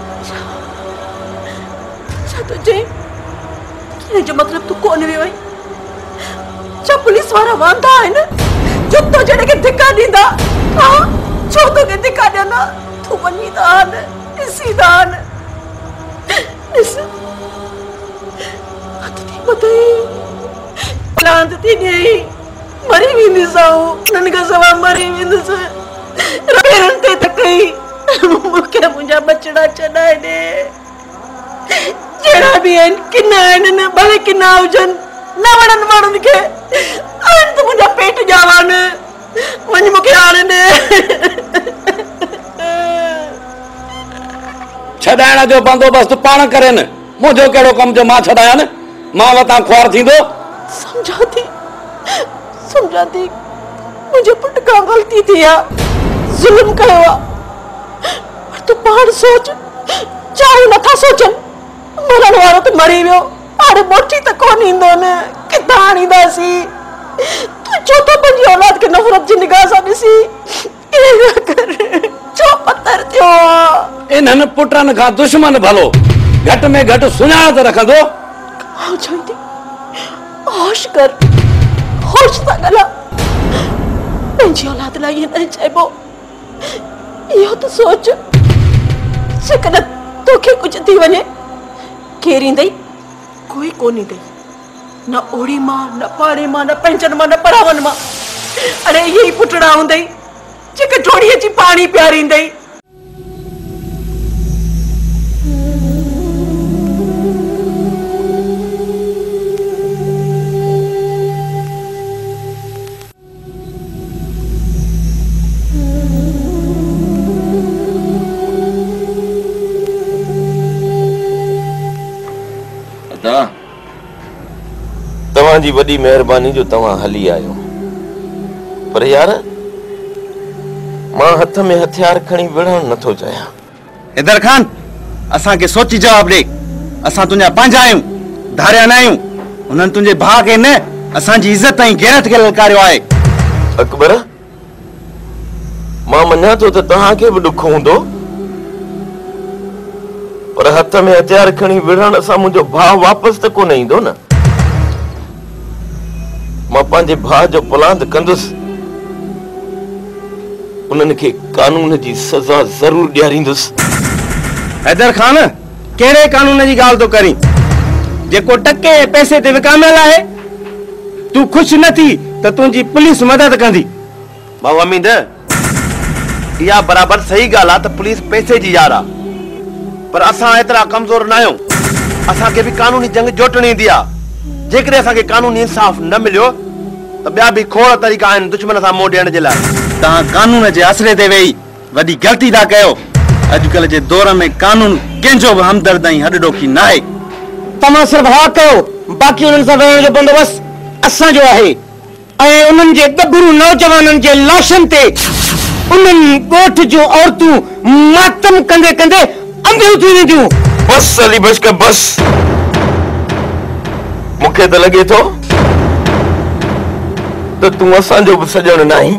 छा तुझे के जो मतलब तू कोन वियो है छा पुलिस वारा वांदा है ना जो तो जड़े के धिका दींदा हां छो तो के धिका देना तू वनी दान इसी दान इस अति बताई प्लांट थी नहीं मरी विंदी साऊ ननका सवा मरी विंदी से पेरन ते तकई मुके मुंजा बचड़ा चढ़ाए दे जहिड़ा बि आहिनि किना आहिनि न भले किना हुजनि न वणनि माण्हुनि खे आहिनि त मुंहिंजा पेट ॼावा न वञ मूंखे हाणे ॾे छॾाइण जो बंदोबस्त पाण करे न मुंहिंजो कहिड़ो कम जो मां छॾायां न मां वटां ख्वार थींदो समझा थी समझा थी मुंहिंजे पुट खां ग़लती थी आहे ज़ुल्म कयो आहे पर तूं पाण सोच चाहे नथा सोचनि मरण वारो त मरी वियो हाणे मोटी त कोन ईंदो न किथां आणींदासीं तूं छो त पंहिंजी औलाद खे नफ़रत जी निगाह सां ॾिसी छो पत्थर थियो आहे इन्हनि पुटनि खां दुश्मन भलो घटि में घटि सुञाण त रखंदो आउं चवां थी होश कर होश सां ॻाल्हाए पंहिंजी औलाद लाइ ईअं न चइबो इहो त सोच जेकॾहिं तोखे कुझु थी वञे केरु ईंदई कोई कोन ईंदई न ओड़ी मां न पाड़े मां न पंहिंजनि मां न परावनि मां अरे इहे ई पुटड़ा हूंदई जेके जोड़ीअ जी पाणी पियारींदई तव्हांजी वॾी महिरबानी जो तव्हां हली आयो पर यार मां हथ में हथियार खणी विढ़ण नथो चाहियां हैदर खान असांखे सोची जवाब ॾे असां तुंहिंजा पंहिंजा आहियूं धारिया न आहियूं हुननि तुंहिंजे भाउ खे न असांजी इज़त ऐं गैरत खे ललकारियो आहे अकबर मां मञा थो त तव्हांखे बि ॾुख हूंदो पर हथ में हथियार खणी विढ़ण सां मुंहिंजो भाउ वापसि त कोन ईंदो न मां पंहिंजे भाउ जो पुलांद कंदुसि उन्हनि खे कानून जी सज़ा ज़रूर ॾियारींदुसि हैदर खान कहिड़े कानून जी ॻाल्हि थो करीं जेको टके ऐं पैसे ते विकामियल आहे तूं ख़ुशि न थी त तुंहिंजी पुलिस मदद कंदी भाऊ अमीद इहा बराबरि सही ॻाल्हि आहे त पुलिस पैसे जी यार आहे पर असां एतिरा कमज़ोर न आहियूं असांखे बि कानूनी जंग जोटणी ईंदी आहे जेकॾहिं असांखे कानूनी इंसाफ़ न मिलियो त ॿिया बि खोड़ तरीक़ा आहिनि दुश्मन सां मुंहुं ॾियण जे लाइ तव्हां कानून जे आसरे ते वेही वॾी ग़लती था कयो अॼुकल्ह जे दौर में कानून कंहिंजो बि हमदर्द ऐं हॾॾोखी न आहे तव्हां सिर्फ़ु हा कयो बाक़ी उन्हनि सां वेहण जो बंदोबस्त असांजो आहे ऐं उन्हनि जे गभरू नौजवाननि जे लाशनि ते उन्हनि ॻोठ जूं औरतूं मातम कंदे कंदे अंधियूं थी वेंदियूं बस अली बशक बस मूंखे त लॻे थो त तूं असांजो बि सॼण न आहीं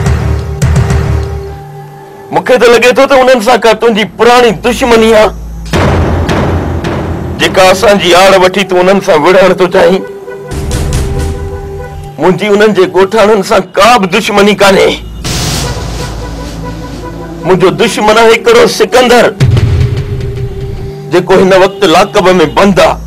मूंखे त लॻे थो त उन्हनि सां का तुंहिंजी पुराणी दुश्मनी आहे जेका असांजी आड़ वठी तूं उन्हनि सां विढ़ण थो चाहीं मुंहिंजी उन्हनि जे ॻोठाणनि सां का बि दुश्मनी कान्हे मुंहिंजो दुश्मन आहे हिकिड़ो सिकंदर जेको हिन वक़्तु लाकब में बंद आहे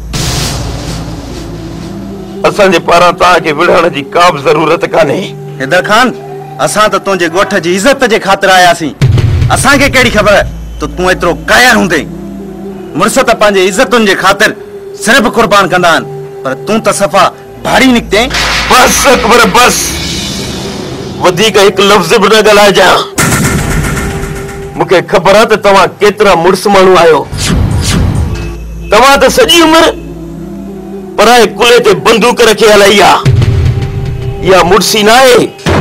असांजे पारां तव्हांखे विढ़ण जी का बि ज़रूरत कान्हे हैदर खान असां त तुंहिंजे ॻोठ जी इज़त जे ख़ातिर आयासीं असांखे कहिड़ी ख़बर त तूं एतिरो कायर हूंदे मुड़ुस त पंहिंजे इज़तुनि जे ख़ातिर सिर्फ़ क़ुर्बान कंदा आहिनि पर तूं त सफ़ा भाड़ी निकिते बस अकबर बस वधीक हिकु लफ़्ज़ बि न ॻाल्हाइजां मूंखे ख़बर आहे त तव्हां केतिरा मुड़ुस माण्हू आहियो तव्हां त सॼी उमिरि पराए कुले ते बंदूक रखे हलाई आहे इहा मुड़सी न आहे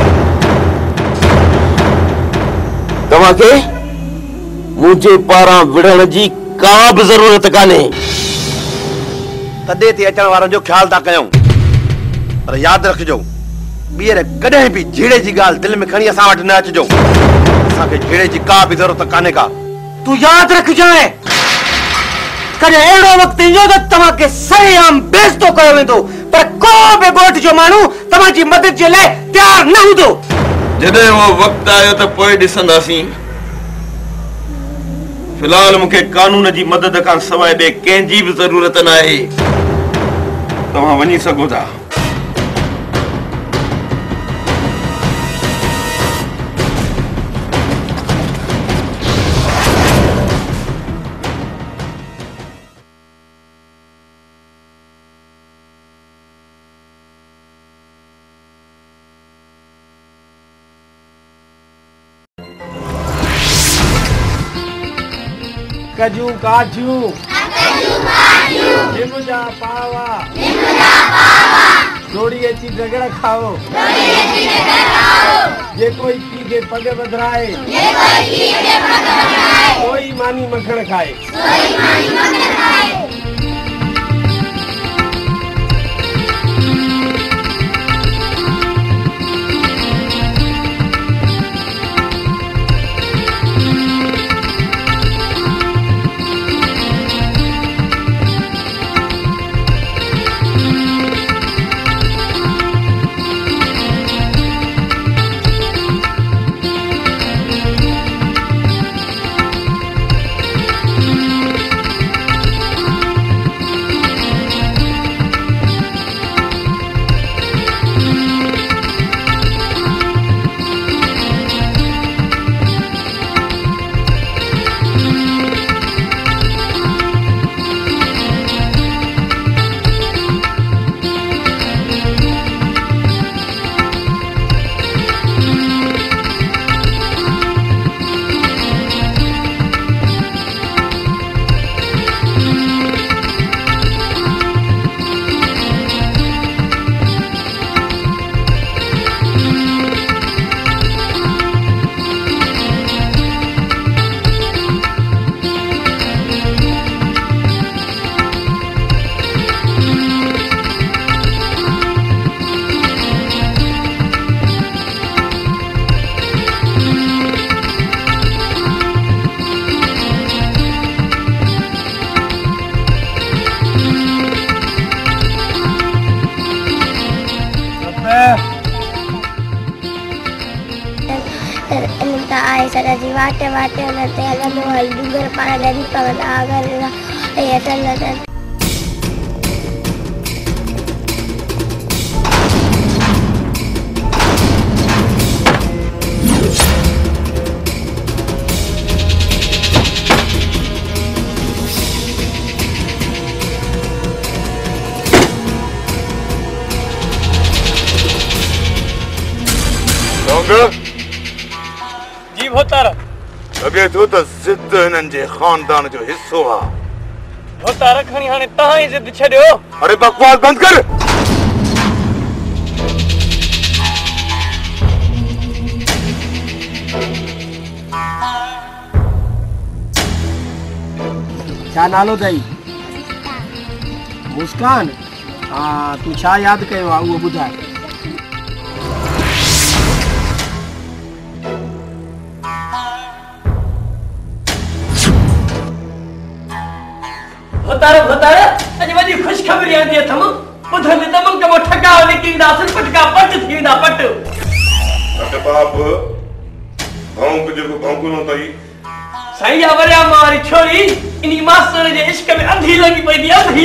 तव्हांखे मुंहिंजे पारां विढ़ण जी का बि ज़रूरत कान्हे तॾहिं ते अचण वारनि जो ख़्याल था कयूं पर यादि रखिजो ॿीहर कॾहिं बि झेड़े जी ॻाल्हि दिलि में खणी असां वटि न अचिजो असांखे झेड़े जी का बि ज़रूरत कान्हे का तूं यादि रखजांइ कॾहिं अहिड़ो वक़्तु ईंदो त तव्हांखे सरेआम बेइज़्ज़तो कयो वेंदो पर को बि ॻोठ जो माण्हू तव्हांजी मदद जे लाइ तयारु न हूंदो जॾहिं उहो वक़्तु आयो त पोइ ॾिसंदासीं फ़िलहाल मूंखे कानून जी मदद खां सवाइ ॿिए कंहिंजी बि ज़रूरत न आहे तव्हां वञी सघो था अकजू काठियूं निमजा पावा जोड़ी अची रगड़ खाओ जे कोई पी के पग बधराए कोई मानी मखण खाए जी वाटे वाटे उनते हलंदो हल डूंगर पाण नदी पवंदा अगर हेठि लॻनि जी भोतार लगे तो त सिद्ध हिननि जे खानदान जो हिस्सो आ भोतार खणी हाणे तहां ई जिद छॾियो अरे बकवास बंद कर छा नालो अथई मुस्कान हा तूं छा यादि कयो आहे उहो ॿुधाए भोतार भोतार अॼु वॾी ख़ुशख़बरी आंदी अथमि ॿुधंदे त मुंग मो ठका निकिरी वेंदा पटका पट थी वेंदा पट अटे बाप भौंक जेको भौंकनो अथई साईं या वरिया मारी छोरी इनी मास्टर जे इश्क में अंधी लगी पई थी अंधी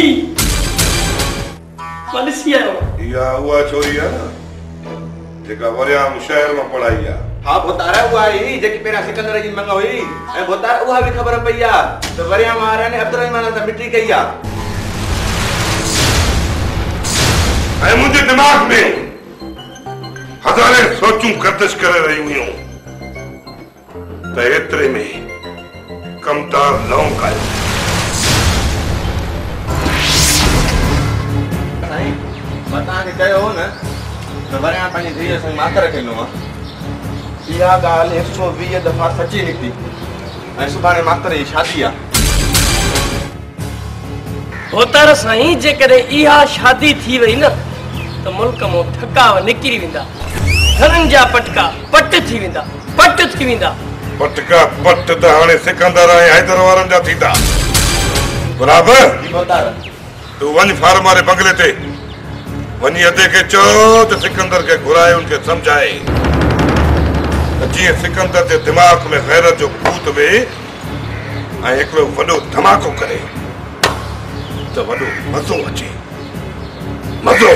मलसी आयो इहा उहा छोरी आहे न जेका वरिया शहर में पढ़ाई आहे हाँ भोतारा हुआ ही जेकी पेरा सिकंदर जी मंगा हुई ए भोतारा उहा भी खबर पईया तो वरिया मारे ने अब्दुर्रहमान से मिट्टी कईया ऐ मुझे दिमाग में हजारे सोचूं गर्दिश करे रही हुई तो एतरे में कमतार लौंग आयो साईं बता के कयो न तो वरिया पानी धीरे संग मातर केनो आ इहा गाल एक सौ बीस दफा सची निकती ऐं सुभाणे मातर जी शादी आ भोतार साईं जे करे इहा शादी थी वई न तो मुल्क मो ठकाव निकिरी वेंदा घणनि जा पटका पट थी वेंदा पट थी वेंदा पटका पट त हाणे सिकंदर ऐं हैदर वारनि जा थींदा बराबर भोतार तू वञ फार्म वारे बंगले ते वञी अदे के चओ त सिकंदर के घुराए उनके समझाए जी सिकंदर के दिमाग में गैरत जो भूत वे ऐं हिकिड़ो वॾो धमाको करे तो वॾो मज़ो अचे मज़ो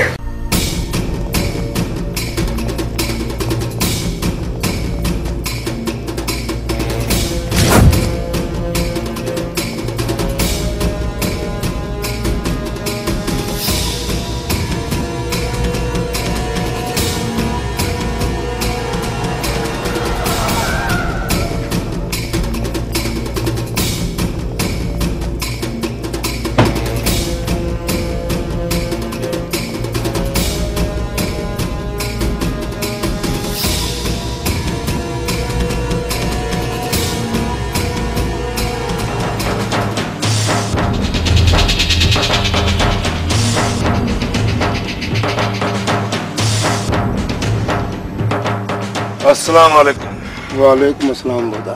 अस्सलाम वालेकुम। वालेकुम अस्सलाम बोदा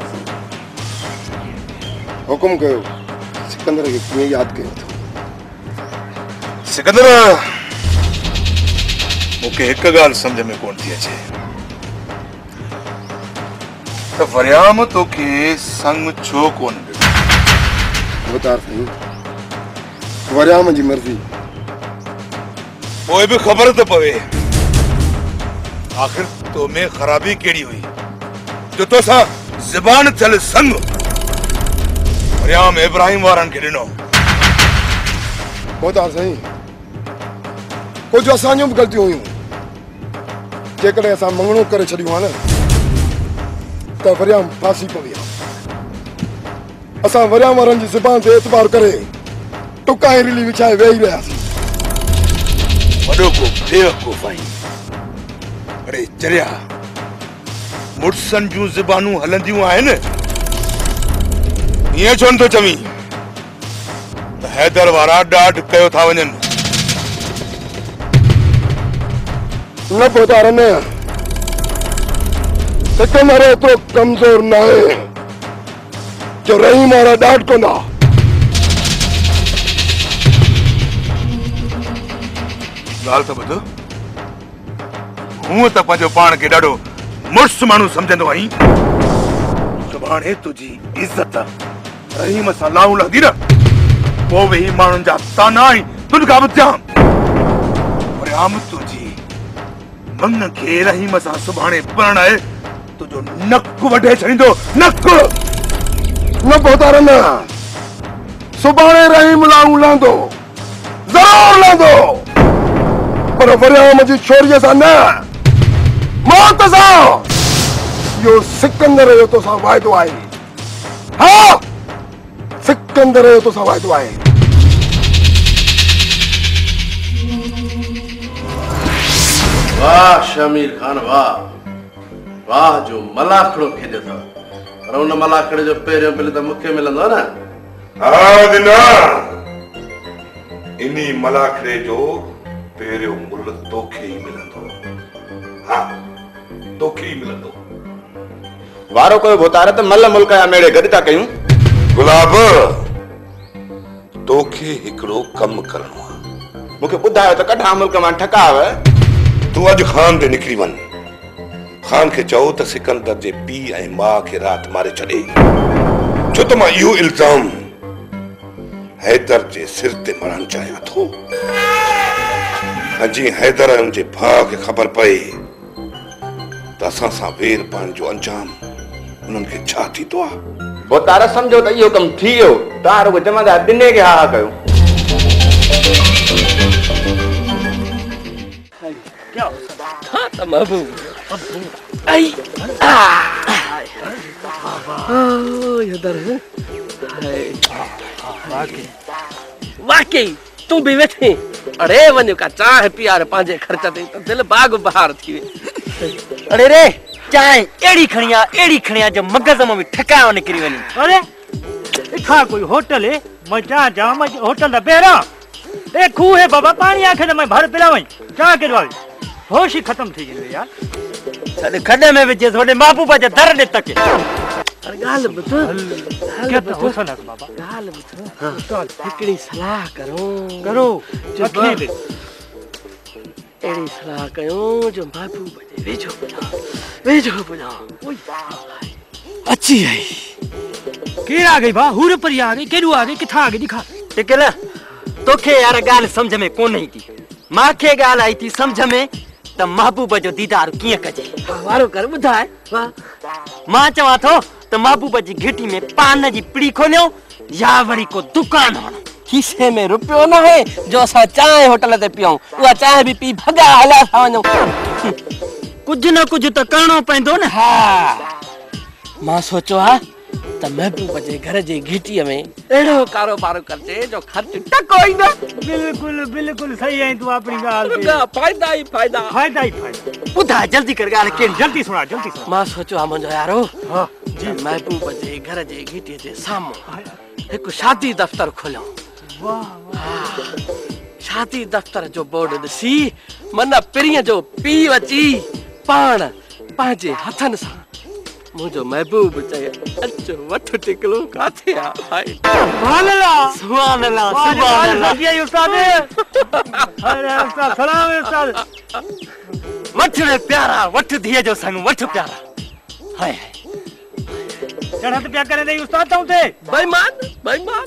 हुकुम कयो सिकंदर के कीअं याद कयो थो? सिकंदर मूंखे हिकु ॻाल्हि सम्झ में कोन थी अचे त वरियाम तोखे संग छो कोन ॾिनो? बोदा साईं वरियाम जी मर्ज़ी। पोइ बि ख़बर तो पवे आखिर तो में खराबी केड़ी हुई जो तो सा ज़बान चल संग वरियाम इब्राहिम वारन के ॾिनो? बोदा साईं कुछ असांजूं बि ग़लतियूं हुयूं। जेकॾहिं असां मंगणो करे छॾियूं आहे न त वरियाम फांसी पवी आहे। असां वरियाम वारनि जी ज़बान ते एतबार करे टुका ऐं रिली विछाए वेही रहियासीं। वॾो को बेवकूफ़ आहीं। अरे चरिया मुड़सनि जूं ज़बानूं हलंदियूं आहिनि। ईअं छो नथो चवीं त हैदर वारा ॾाढ कयो था वञनि? न बोदार न सिकंदर एतिरो कमज़ोर न आहे जो रहीम वारा ॾाढ कंदा। ॻाल्हि त ॿुध हूअं त पंहिंजो पाण खे ॾाढो मुड़स माण्हू सम्झंदो आहीं। सुभाणे तुंहिंजी इज़त रहीम सां लाऊं लहंदी न पोइ वेही माण्हुनि जा ताना ऐं तुंहिंजा ॿुधियां। वरियाम तुंहिंजी मन खे रहीम सां सुभाणे परणाए तुंहिंजो नक वढे छॾींदो। नक न बोदार न सुभाणे रहीम लाऊं लहंदो ज़रूर लहंदो पर वरियाम जी छोरीअ सां न मौत सां। इहो सिकंदर जो तोसां वाइदो आहे। हा सिकंदर जो तोसां वाइदो आहे। वाह शमीर खान वाह वाह जो मलाखड़ो खेॾे था पर उन मलाखड़े जो पहिरियों बिल त मूंखे मिलंदो न। हा दिना इन्ही मलाखड़े जो पहिरियों मुल्क तोखे ई मिलंदो। हा तोखे ई मिलंदो। वारो कोई भोतार त मल मुल्क या मेड़े गॾु था कयूं। गुलाब तोखे हिकिड़ो कमु करणो आहे। मूंखे ॿुधायो त कॾहिं मुल्क मां ठकाव। तूं अॼु खान ते निकिरी वञ। खान खे चओ त सिकंदर जे पीउ ऐं माउ खे राति मारे छॾे छो त मां इहो इल्ज़ाम हैदर जे सिर ते मरणु चाहियां थो। जीअं हैदर ऐं हुनजे भाउ खे ख़बर पए त असां सां वेर पाइण जो अंजाम उन्हनि खे छा थींदो आहे। बोतारा सम्झो त इहो कमु थी वियो तव्हां रुगो जमादार ॾिने खे हा हा कयो। हाँ तो महबूब आई आ ओ इधर है वाकई वाकई तू भी वेठे अरे वञो का चाह पियार पांजे खर्च ते तो दिल बाग बहार थी वे। अरे रे चाय एड़ी खणिया एड़ी खणिया जो मगज में ठकाव निकरी वनी। अरे इथा कोई होटल है मैं जा जा मैं होटल दा बेरा ए खूह है बाबा पानी आखे तो मैं भर पिलावई चाह के दवाई होश ही खत्म थी गई यार। साले खड्डे में विचे थोड़े महबूबा जे दर दे तक। अरे गाल बतो क्या तो हो सनक बाबा गाल बतो चल हिकड़ी सलाह करो करो अकेले एड़ी सलाह कयो जो महबूब जे वेझो बुझा वेझो बुझा अच्छी है के आ गई बा हुर पर आ गई केडू आ गई किथा आ गई दिखा टिकला तोखे यार गाल समझ में कोन आई थी माखे गाल आई थी समझ में त महबूब जो दीदार किए कजे। वारो कर बुधाए वाह मां चवा थो त महबूब जी घिटी में पान जी पीड़ी खोलियो या वरी को दुकान हो खीसे में रुपयो न है जो असा चाय होटल ते पियो उहा चाय भी पी भगा हला था वनो कुछ न कुछ तो करनो पैंदो न। हाँ मां सोचो हा त महबूब जे घर जे घिटी में एड़ो कारोबार करते जो खर्च टको ही ना। बिल्कुल बिल्कुल सही है तू अपनी गाल पे फायदा ही फायदा फायदा ही फायदा। बुधा जल्दी कर गाल के जल्दी सुना जल्दी सुना। मां सोचो हा मुंजो यारो हां जी महबूब जे घर जे घिटी जे सामो एक शादी दफ्तर खोलो। वाह शादी दफ्तर जो बोर्ड दसी मना पिरिय जो पी वची पान पंहिंजे हथनि सां मुंहिंजो महबूब चए अचो वठो टिकलो काथे आ भाई सुभान अल्लाह सुभान अल्लाह सुभान अल्लाह जी उस्ताद अरे उस्ताद सलाम उस्ताद वठ रे प्यारा वठ दिए जो संग वठ प्यारा हाय चढ़त प्या करे दे उस्ताद ताऊ थे बेईमान बेईमान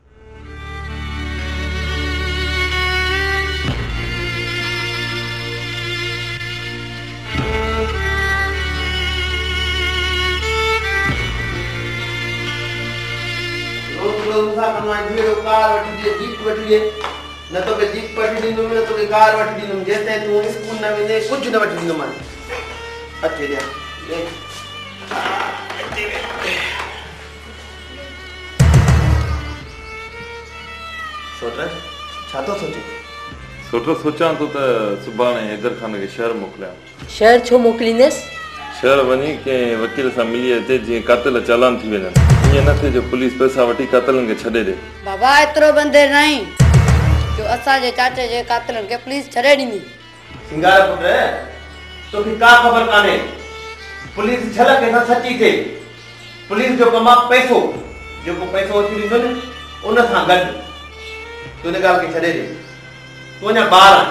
कार वठी दे जीप वठी दे न तो के जीप वठी दी न तो के कार वठी दी जेते तू स्कूल न वेंदे कुछ न वठी दी मन अचे दे ले सोच छा तो सोचे सोचो सोचा तो त सुभाणे हैदर खान के शहर मोकलिया शहर छो मोकलींदस शहर वनी के वकील सां मिली हिते जीअं कातिल चालान थी वञनि ईअं न थिए जो पुलिस पैसा वठी कातिलनि खे छॾे ॾे बाबा एतिरो बंदे नहीं जो असांजे चाचे जे कातिलनि खे पुलिस छॾे ॾींदी सिंगार पुट तोखे का ख़बर कान्हे पुलिस छल के सां सची थे पुलिस जो कम आहे पैसो जेको पैसो अची ॾींदो न उन सां गॾु तूं हिन ॻाल्हि खे छॾे ॾे तूं अञा ॿार आहीं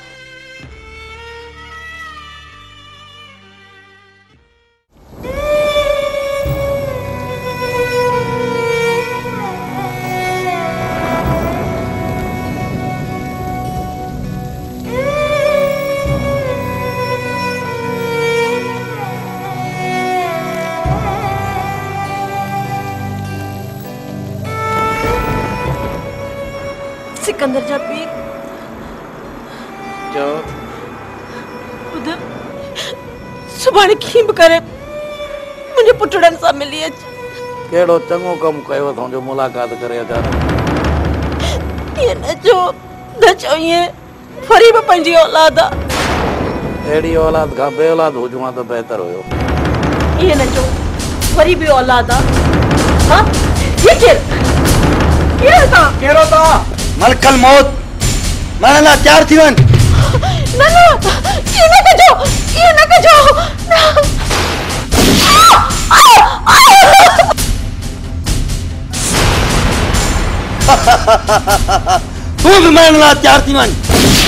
सिकंदर जा पीर जो उधर सुभाणे खींब करे मुझे पुटड़न सा मिली अच केड़ो चंगो कम कयो तो जो मुलाकात करे अचा ये न जो न जो ये फरी में पंजी औलाद एड़ी औलाद का बे औलाद हो जुआ तो बेहतर होयो ये न जो फरी भी औलाद हां ये के के था केरो था मलकल मौत माने ला तैयार थी वन ना ना ये ना कजो ये ना कजो तू भी माने ला तैयार थी वन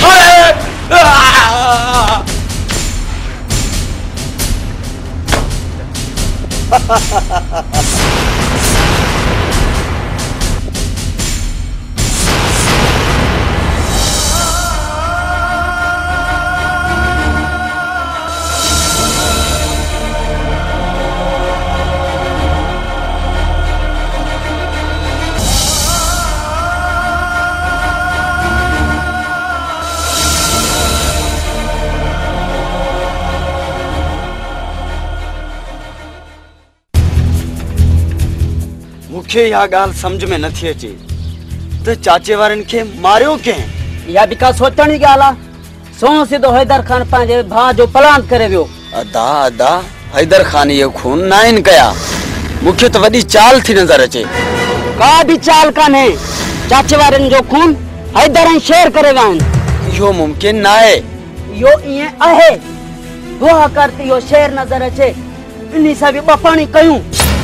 मुखे या गाल समझ में न थी अचे तो चाचे वारन के मारियो के या बिका सोचण जी गाल सो सीधो हैदर खान पांजे भा जो प्लान करे वियो अदा अदा हैदर खान ये खून नाइन कया मुखे तो वडी चाल थी नजर अचे का भी चाल काने चाचे वारन जो खून हैदर शेयर करे वन यो मुमकिन ना है यो ये आहे दुआ करती यो शेर नजर अचे इन्हीं से भी बपानी कयूं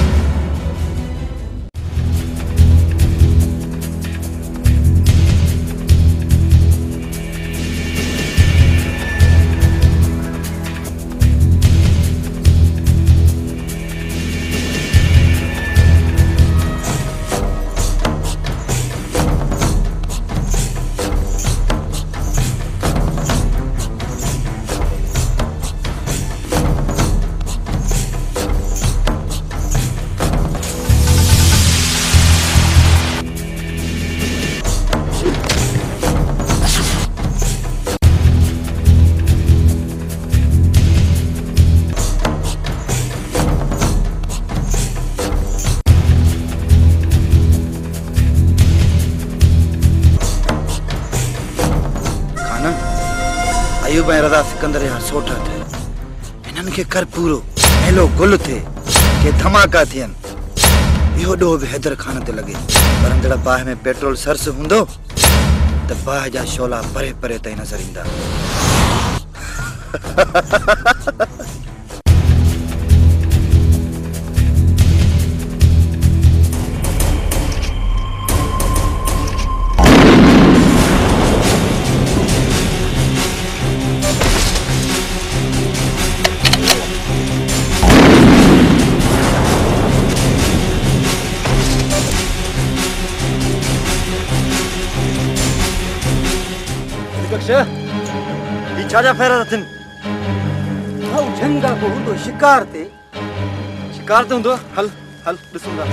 अयूब रजा सिकंदर यहाँ सोटा थे इन्हन के कर पूरो हेलो गुल थे के धमाका थियन यो डो भी हैदर खान ते लगे पर अंदर बाह में पेट्रोल सरस हुंदो त बाह जा शोला परे परे तई नजर इंदा छाजा फेरा थिन हाउ झंगा को हुंदो शिकार ते शिकार ते हुंदो हल हल ॾिसूंगा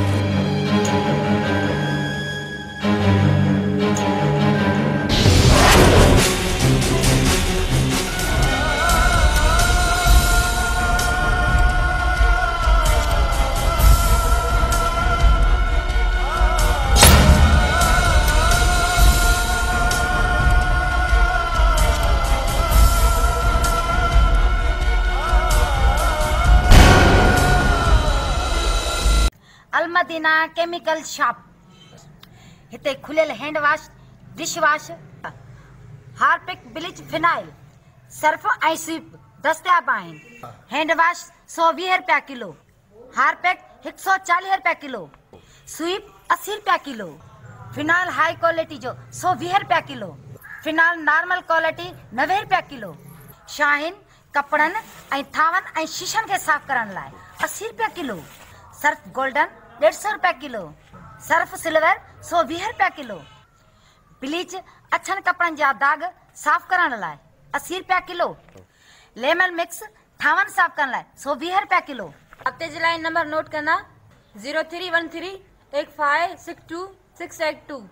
अलमदीना केमिकल शॉप हिते खुलियल hand wash dish wash Harpic bleach phenyl Surf ऐं स्वीप दस्तियाब आहिनि हैंड वॉश सौ वीह रुपया किलो हार्पिक हिकु सौ चालीह रुपया किलो स्वीप असी रुपया किलो फिनाइल हाई क्वालिटी जो सौ वीह रुपया किलो फिनाइल नॉर्मल क्वालिटी नवे रुपया किलो शाहीन कपड़नि ऐं थावनि ऐं शीशनि खे साफ़ करण लाइ असी रुपया किलो सर्फ गोल्डन डेढ़ सौ रुपया किलो सर्फ सिल्वर सौ वीह रुपया किलो ब्लीच अछनि कपड़नि जा दाग साफ़ करण लाइ असी रुपया किलो लेमन मिक्स थावनि साफ़ करण लाइ सौ वीह रुपया किलो हफ़्ते जे लाइ नंबर नोट करना zero three one three eight five six two six eight two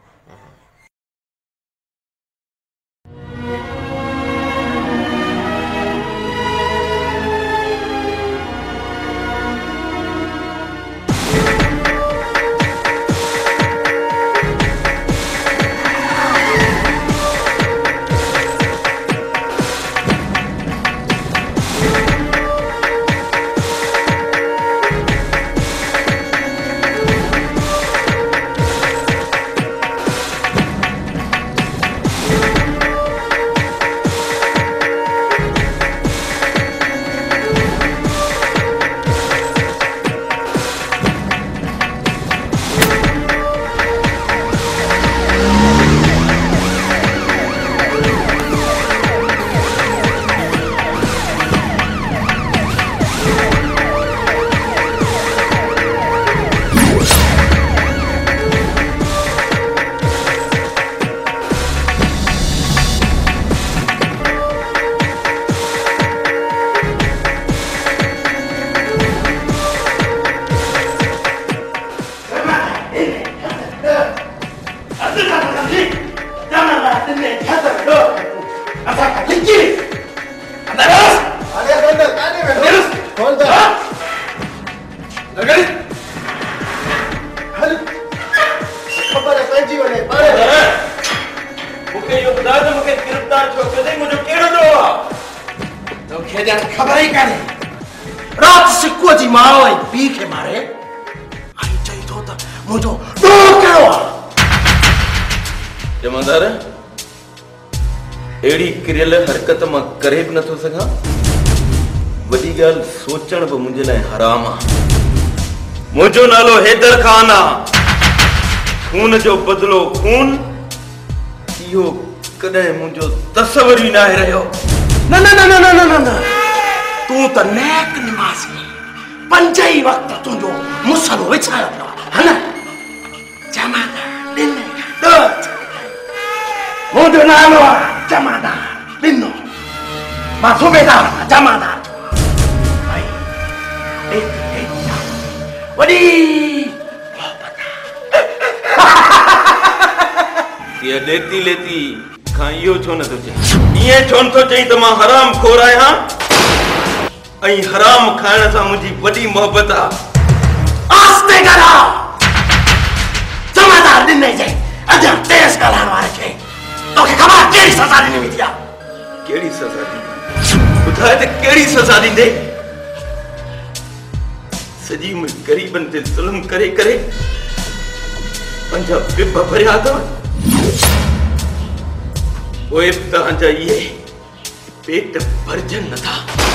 जमादार एड़ी किरियल हरकत मां करे भी नथो सघां वडी गाल सोचण भी मुंहिंजे लाइ हराम आहे मुंहिंजो नालो हैदर खान आहे खून जो बदलो खून इहो कॾहिं मुंहिंजो तसवर ई न आहे रहियो न न न न न न तूं त नेक निमाज़ी पंज ई वक्त तुंहिंजो मुसलो विछायो पियो है न जमादार दिन मुंहिंजो नालो आहे जमादार ॾिनो मां सूबेदार जमादार वॾी ये लेती लेती खां इहो छो नथो चई ईअं छो नथो चई त मां हराम खोर आहियां ऐं हराम खाइण सां मुंहिंजी वॾी मोहबत आहे आस्ते ॻाल्हा जमादार ॾिने जे अञा तेज़ ॻाल्हाइण वारे खे तोखे ख़बर कहिड़ी सज़ा ॾिनी वेंदी आहे कहिड़ी सज़ा ॾींदी ॿुधाए त कहिड़ी सज़ा ॾींदे सॼी उमिरि ग़रीबनि ते ज़ुल्म करे करे पंहिंजा पिप भरिया अथव पोइ तव्हांजा इहे पेट भरजनि नथा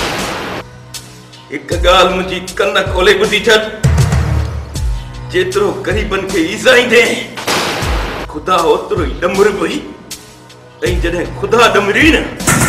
हिकु ॻाल्हि मुंहिंजी कन खोले ॿुधी छॾ जेतिरो ग़रीबनि खे ईज़ाईंदे ख़ुदा ओतिरो ई ॾमरबई ऐं जॾहिं ख़ुदा ॾमरी न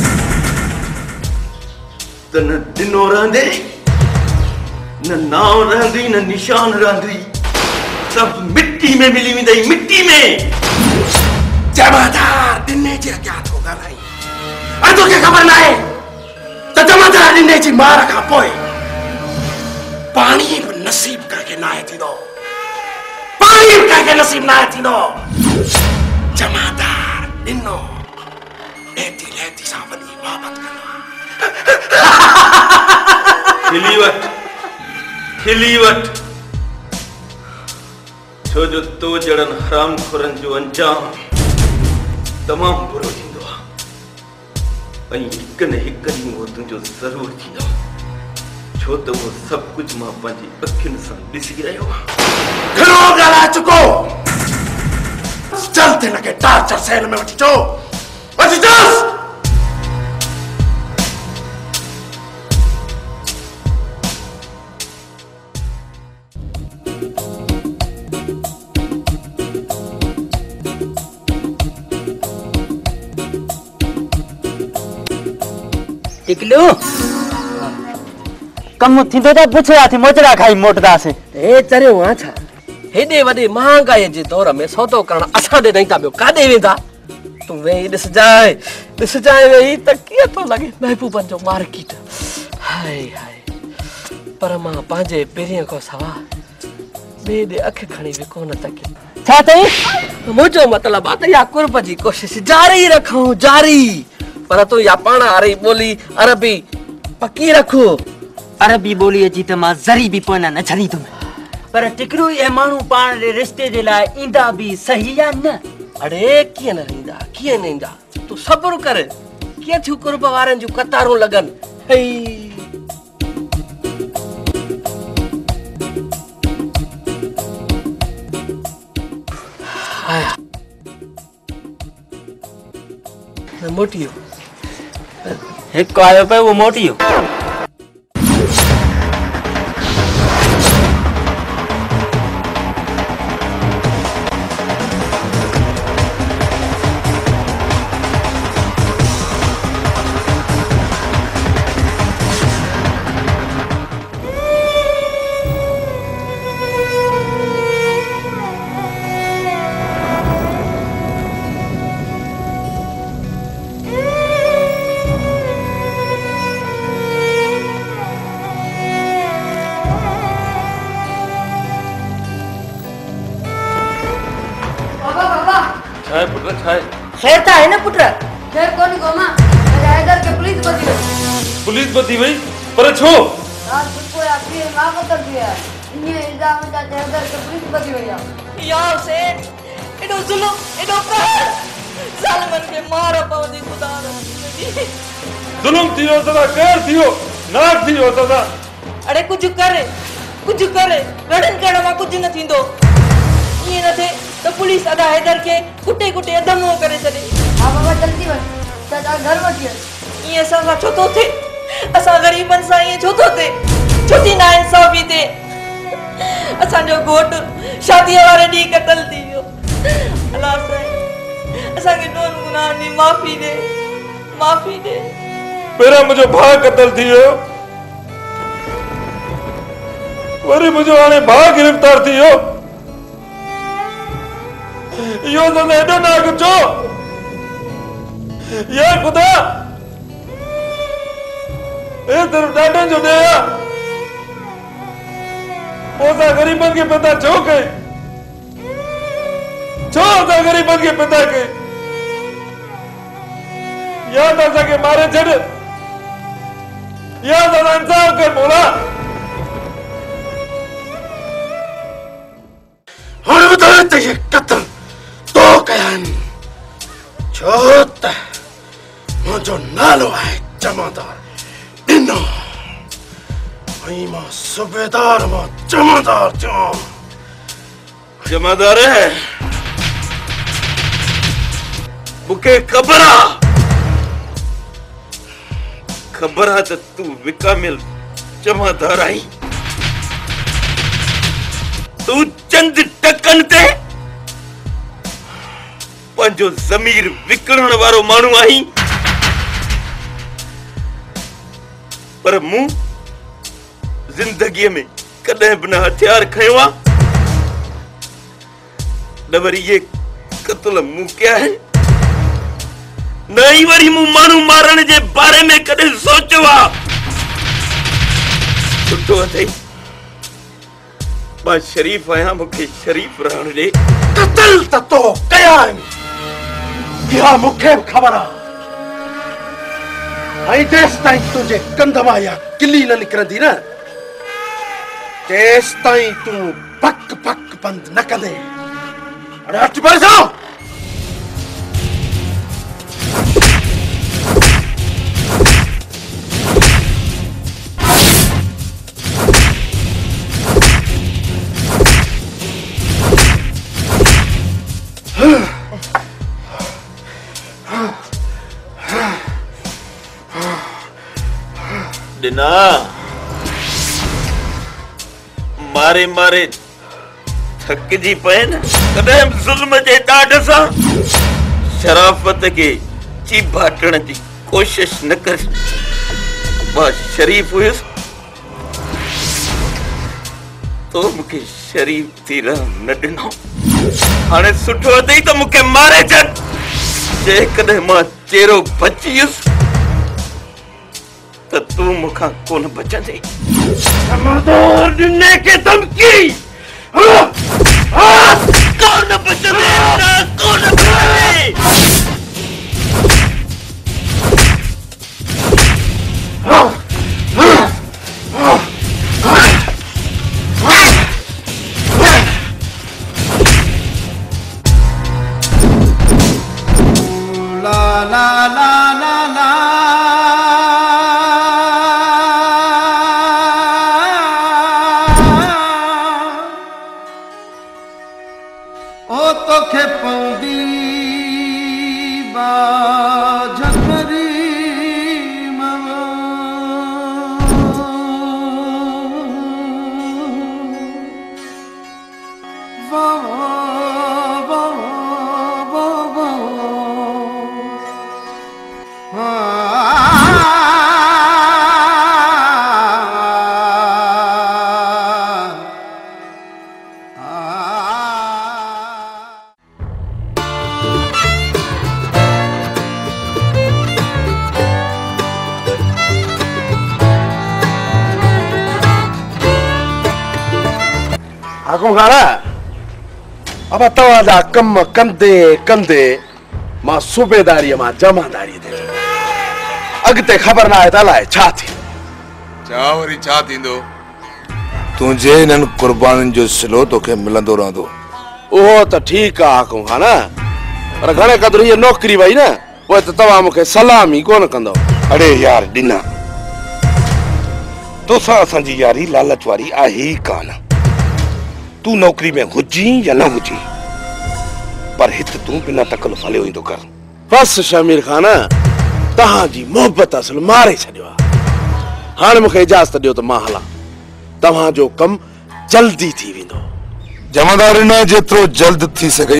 त न ॾिनो रहंदे न नाव रहंदी न निशान रहंदी सब मिट्टी में मिली वेंदई मिट्टी में जमादार ॾिने जे अॻियां थो ॻाल्हाई अरे तोखे ख़बर ना है त जमादार ॾिने जी मार खां पोइ पाणी बि नसीब कंहिंखे नाहे थींदो पाणी बि कंहिंखे नसीब नाहे थींदो जमादार ॾिनो लेती लेती सां वॾी मोहबत खिली वठ खिली वठ छो जो तो जड़न हराम खोरन जो अंजाम तमाम बुरो थींदो आहे ऐं हिक न हिक ॾींहुं उहो तुंहिंजो ज़रूरु थींदो छो त उहो सभु कुझु मां पंहिंजी अखियुनि सां ॾिसी रहियो आहियां घणो ॻाल्हाए चुको जल्द हिनखे टार्चर सेल में वठी अचो वठी अचोसि टिकलू कम थींदो त पुछया थी मोजरा खाई मोटदासीं ए चरियो आ छा हेॾे वॾे महांगाई जे दौर में सौदो करण असां ॾे नहीं था ॿियो काॾे वेंदा तूं वेही ॾिस जाए ॾिस जाए वेही त कीअं थो लॻे महबूबनि जो मार्केट हाय हाय पर मां पंहिंजे पेरियां खां सवाइ ॿिए ॾे अखि खणी बि कोन तकी छा अथई मुंहिंजो मतिलबु आहे त इहा कुर्ब जी कोशिश जारी रखूं जारी पर तू या पाण अरे बोली अरबी पक्की रखो अरबी बोली अची त मां ज़री बि पोइ न छॾी तुम पर टिकरू ये माण्हू पाण जे रिश्ते जे लाइ ईंदा बि सही या न अरे कीअं न ईंदा कीअं न ईंदा तूं सब्र कर कीअं थियूं कुर्ब वारनि जूं कतारूं लॻनि हई मोटियो हिकु आयो पे वो मोटियो खैर था है ना पुत्र खैर कौन गोमा हैदर के पुलिस बची गई पुलिस बची वई पर छो रात को आपकी मां को तक दिया इन्हें इल्जाम था हैदर के पुलिस बची गई यार से एडो जुल्म एडो कहर जालिमन के मार पवदी खुदा जुल्म थियो सदा कहर थियो नाक थियो सदा अरे कुछ करे कुछ करे रड़न करण में कुछ न थींदो ये न थे तो पुलिस अदा हैदर के कुटे कुटे अधमो करे छडे हां बाबा जल्दी वठ सदा घर वठी ये असा छो तो थे असा गरीबन सा ये छो तो थे छुटी ना इंसाफी थे असा जो घोट शादी वाले डी कतल दियो अल्लाह से असा के दोन गुनाह नी माफी दे माफी दे पेरा मुझे भा कतल थियो वरी मुझे हाने भा गिरफ्तार थियो यो तो एडो ना कुछो या खुदा ए तेरे डाडन जो दे ओसा गरीबन के पता छो के छो ओसा गरीबन के पता के या तो सके मारे छड़ या तो इंसाफ कर बोला हुन बताए ते ये कत्ल तो कयान छोत मुझो नालो है जमादार दिनो वही मां सूबेदार मां जमादार जो जमादार है मुके खबर खबर है तो तू विकामिल जमादार आई तू चंद टकन ते पंजो ज़मीर विकरण वारो मानू आई पर मु जिंदगी में कदे बिना हथियार खयो आ नवरी ये कत्ल मु क्या है न ई वरी मूं माण्हू मारण जे बारे में कॾहिं सोचियो आहे। सुठो अथई मां शरीफ़ आहियां, मूंखे शरीफ़ रहण ॾे। कतल त तो कया आहिनि इहा मूंखे बि ख़बर आहे। ऐं जेसि ताईं तुंहिंजे कंध मां इहा किली न निकिरंदी न तेसि ताईं तूं पक पक बंदि न कंदे। अरे हट भरिसां। डिना मारे मारे थकिजी पए न कॾहिं ज़ुल्म जे ॾाढ सां शराफ़त खे चीभाटण जी कोशिश न कर। मां शरीफ़ हुयुसि तो मूंखे शरीफ़ थी रहण न ॾिनो। हाणे सुठो अथई त मूंखे मारे छॾ। जेकॾहिं मां चेरो बची वियुसि त तूं मूंखां कोन बचंदे। समझदार ॾिने खे धमकी कौन बचंदे कौन बचंदे। ला ला ला ला ला ओ तोखे पौंदी बाझकरी मवा वा वा वा वा हुकुम खाना अब तव्हांजा कम कंदे कंदे मां सूबेदारीअ मां जमादारी ते अॻिते ख़बर न आहे त अलाए छा थी। छा वरी छा थींदो? तुंहिंजे हिननि कुर्बानियुनि जो सिलो तोखे मिलंदो रहंदो। उहो त ठीकु आहे हुकुम खाना पर घणे क़दुरु हीअ नौकिरी वई न पोइ त तव्हां मूंखे सलाम ई कोन कंदो। अड़े यार डिना तोसां असांजी यारी लालच वारी आहे ई कान। तू नौकरी में हुजी या न हुजी पर हित तू बिना तकल्लुफ़ हलियो ईंदो कर। बस शमीर खान तव्हांजी मोहबत असल मारे छॾियो आहे। हाणे मूंखे इजाज़त ॾियो त मां हलां। तव्हांजो कमु जल्दी थी वेंदो। जमादार न जेतिरो जल्द थी सघे।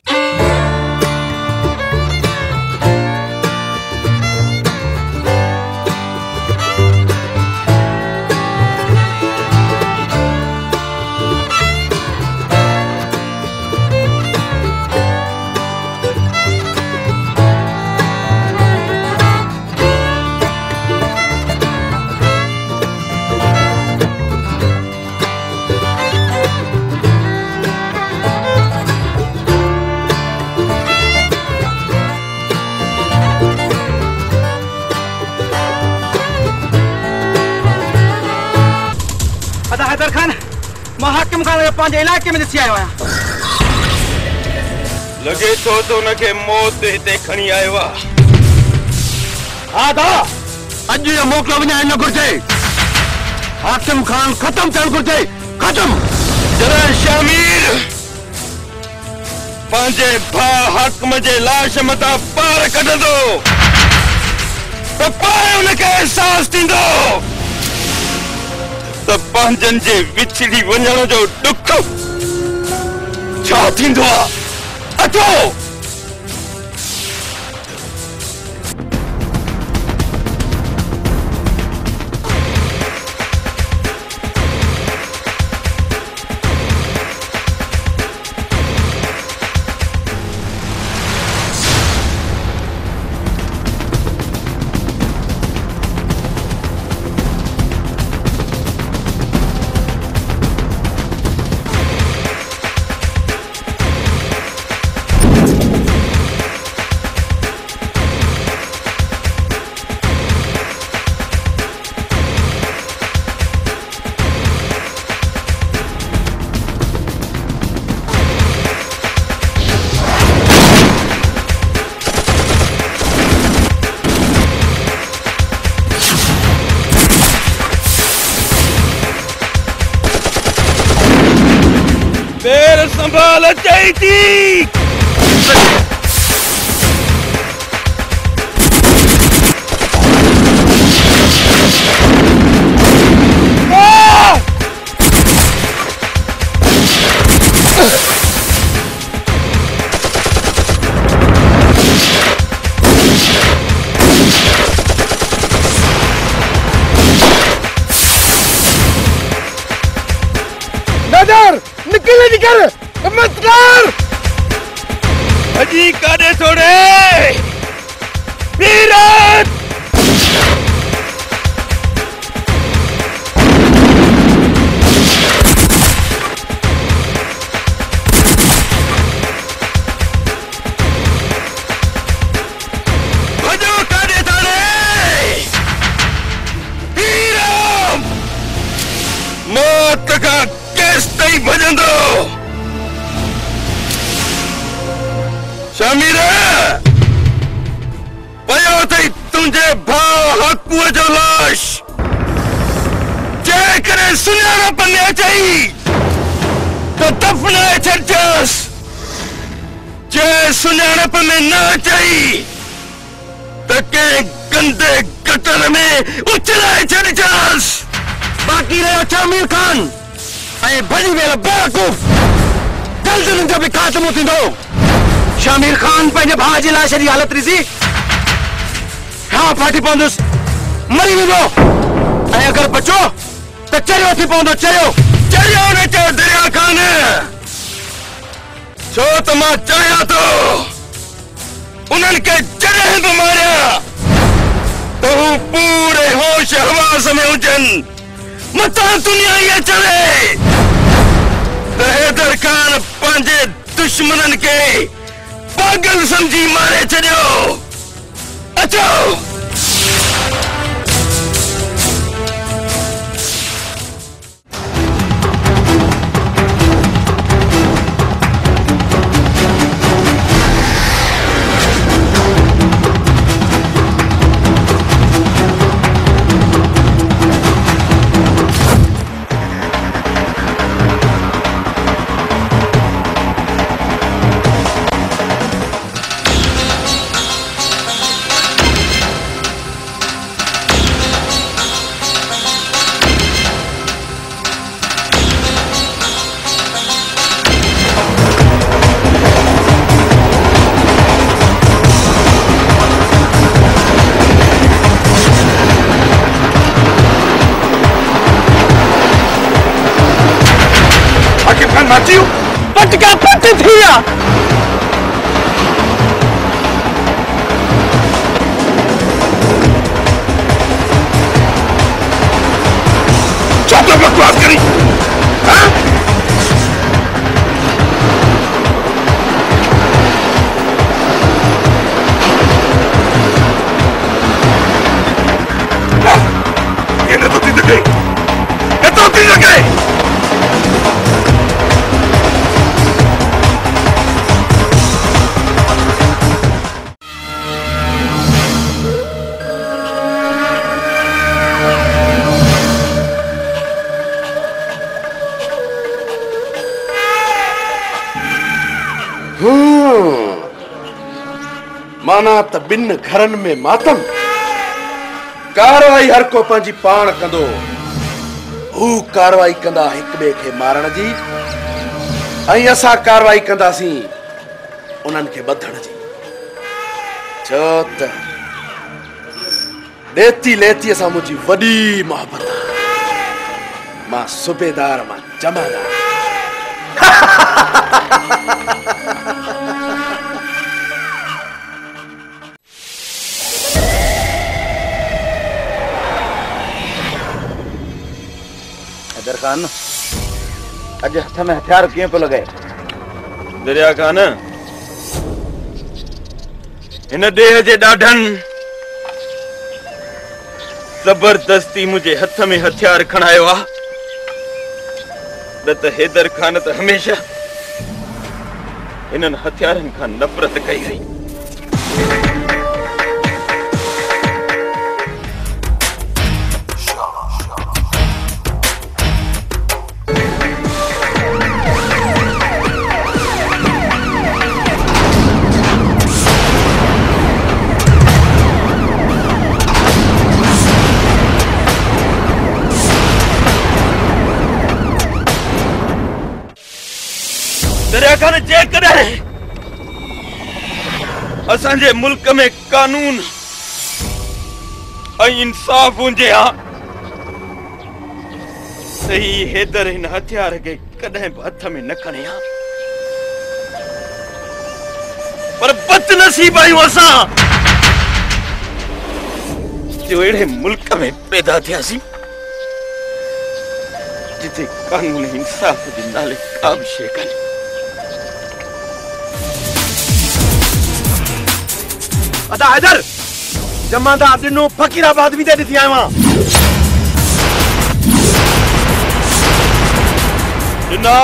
हैदर खान मां हाकिम खान पंहिंजे इलाइक़े में ॾिसी आयो आहियां। लॻे थो त हुनखे मौत हिते खणी आयो आहे। हा दा अॼु इहो मोकिलियो वञे न घुर्जे। हाकिम खान ख़तम थियणु घुर्जे। ख़तम। जरा शामिर पंहिंजे भाउ हाकिम जे लाश मथां पार कढंदो त पोइ हुनखे अहसास थींदो त पंहिंजनि जे विछड़ी वञण जो ॾुख छा थींदो आहे। अचो संभाल चाहिए नजर निकल निकल मत कर अजी कादे छोड़े वीरत भजो कादे छोड़े वीरम मौत का केस तई भजंदो शामिर पयो थई तुंहिंजे भाउ हक़ूअ जो लाश जंहिं करे सुञाणप में अचई त दफ़नाए छॾिजसि जंहिं सुञाणप में न अचई त कंहिं गंदे गटर में उछलाए छॾिजसि बाक़ी रहियो शामिर खान ऐं भॼी वियल बेवकूफ़ जल्द हुननि जो बि ख़ात्मो थींदो शामिर खान पंहिंजे भाउ जी लाश जी हालत ॾिसी हाँ फाटी पवंदुसि मरी वेंदो ऐं अगरि बचो त चरियो थी पवंदो चरियो चरियो न चयो दरिया खान छो त मां चाहियां थो उन्हनि खे जॾहिं बि मारिया त हू पूरे होश हवास में हुजनि मतां दुनिया इहा चवे त हैदर खान पंहिंजे दुश्मननि खे पागल समझी मारे छॾियो अचो नाचियो पटका पट थिया चौथा बकवास करी हाँ? ये न तो तीन गई ये तो तीन गई माना त बिन घरन में मातम कार्रवाई हर को पंहिंजी पाण कंदो हू कार्रवाई कंदा हिक ॿिए खे मारण जी ऐं असां कार्रवाई कंदासीं उन्हनि खे ॿधण जी छो त लेती लेती सां मुंहिंजी वॾी मोहबत आहे मां सूबेदार मां जमादार हैदर खान अज हथ में हथियार कीअं पियो लॻे दरिया खान हिन देह जे ॾाढनि जबरदस्ती मुंहिंजे हथ में हथियार खणायो आहे न त हैदर खान त हमेशा इन्हनि हथियारनि खां नफ़रत कई हुई दरियाखाने जेकॾहिं असांजे मुल्क में कानून ऐं इंसाफ हुजे हा त ही हैदर हिन हथियार खे कॾहिं बि हथ में न खणे हा। पर बदनसीब आहियूं असां जो अहिड़े मुल्क में पैदा थियासीं जिथे कानून इंसाफ जे नाले का बि शइ कान्हे। अदा हैदर जमादार ॾिनो फ़कीराबाद बि ते ॾिसी आयो आहियां। ना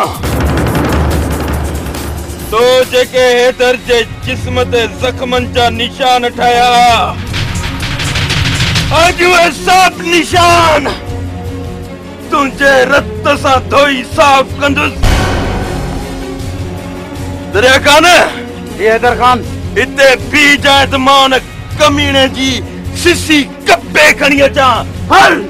तो जेके हैदर जे जिस्म ते ज़ख्मनि जा निशान ठाया अॼु उहे सभु निशान तुंहिंजे रत सां धोई साफ़ कंदुसि। दरिया खान हैदर खान हिते बी जाए त मां उन कमीने जी सिसी कपे खणी अचां। हल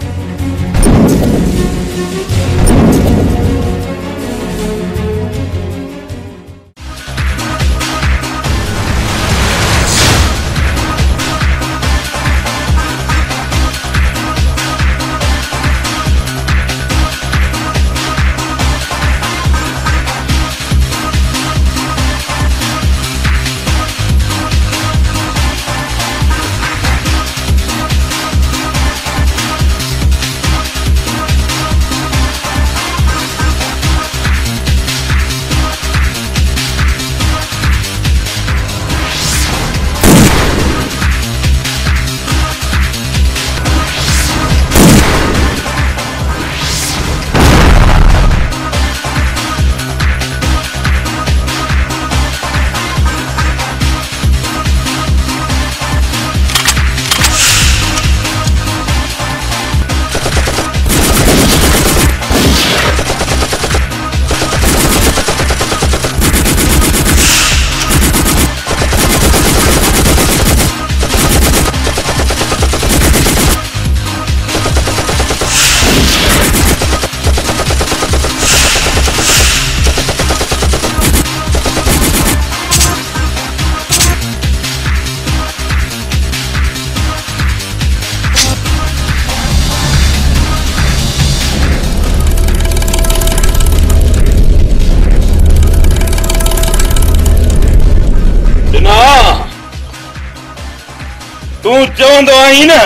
तू चवंदो आहीं न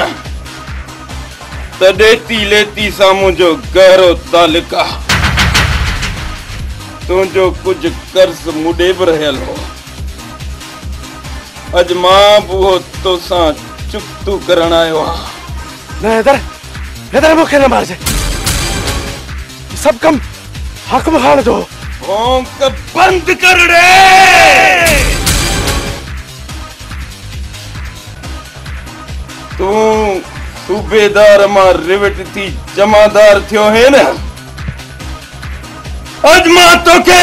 त ॾेती लेती सां मुंहिंजो गहरो तालुक आहे। तुंहिंजो कुझु कर्ज़ मूंॾे बि रहियल हो। अॼु मां बि उहो तोसां चुक्तू करण आयो आहियां। न हैदर हैदर मूंखे न मारजे। सभु कम हाकिम खान जो। भौंक बंद कर रे। तू सूबेदार मां रिवट थी जमादार थियो है न। अज मां तोखे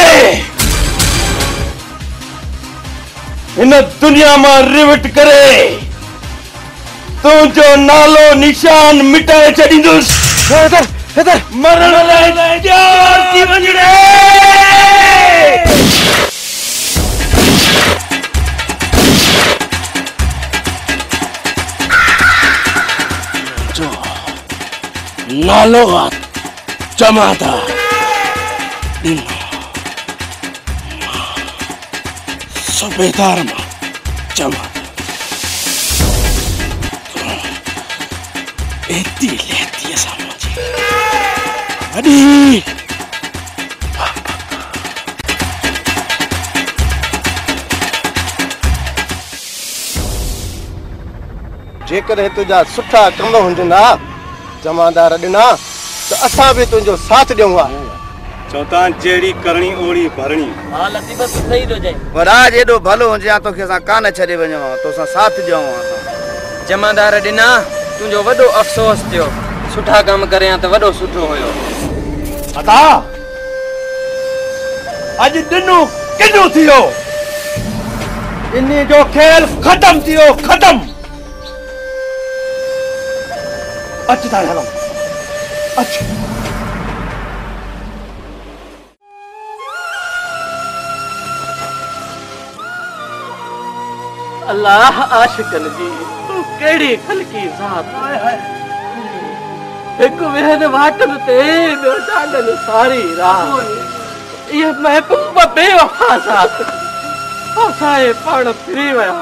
इन दुनिया मां रिवट करे तुंहिंजो नालो निशान मिटाए छॾींदुसि। हैदर हैदर मरण लाइ तैयार थी वञ रे। नालो जमादार सूबेदार मां जमादार एती लेती असां मुंहिंजी वॾी जेकॾहिं तुंहिंजा सुठा कम हुजंदा जमादार ॾिना त असां बि तुंहिंजो साथ ॾियूं हा। चौथा जहिड़ी करणी ओड़ी भरणी। हां लतीफ़ सही थो चए। वराज एॾो भलो हुजे हा तोखे असां कान छॾे वञूं हा तोसां साथ ॾियूं हा। जमादार ॾिना तुंहिंजो वॾो अफ़सोस थियो। सुठा कम करियां त वॾो सुठो हुयो। अता अॼु ॾिनो किनो थियो। इन जो खेल ख़त्म थियो ख़त्म। अच था हलूं अच। अल्लाह आशिकन जी तू केड़ी खलकी ज़ात एक वेहन वाटन ते ॿियो डांडन सारी रात ये महबूब बेवफा ज़ात असांजे पाण फिरी विया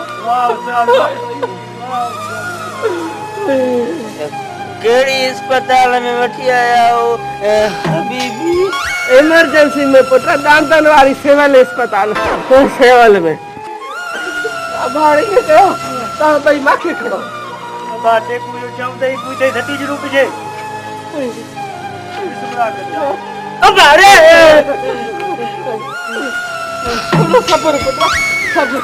केड़ी अस्पताल में वठी आया हो हबीबी? इमरजेंसी में पुट दांतन वाली सिविल अस्पताल सिविल में भाड़ी के कयो ता भाई माखे खड़ो बाटे कोई चवंदे पूछे धती जी रूप जे सुमरा कर अब अरे सबर पुट सबर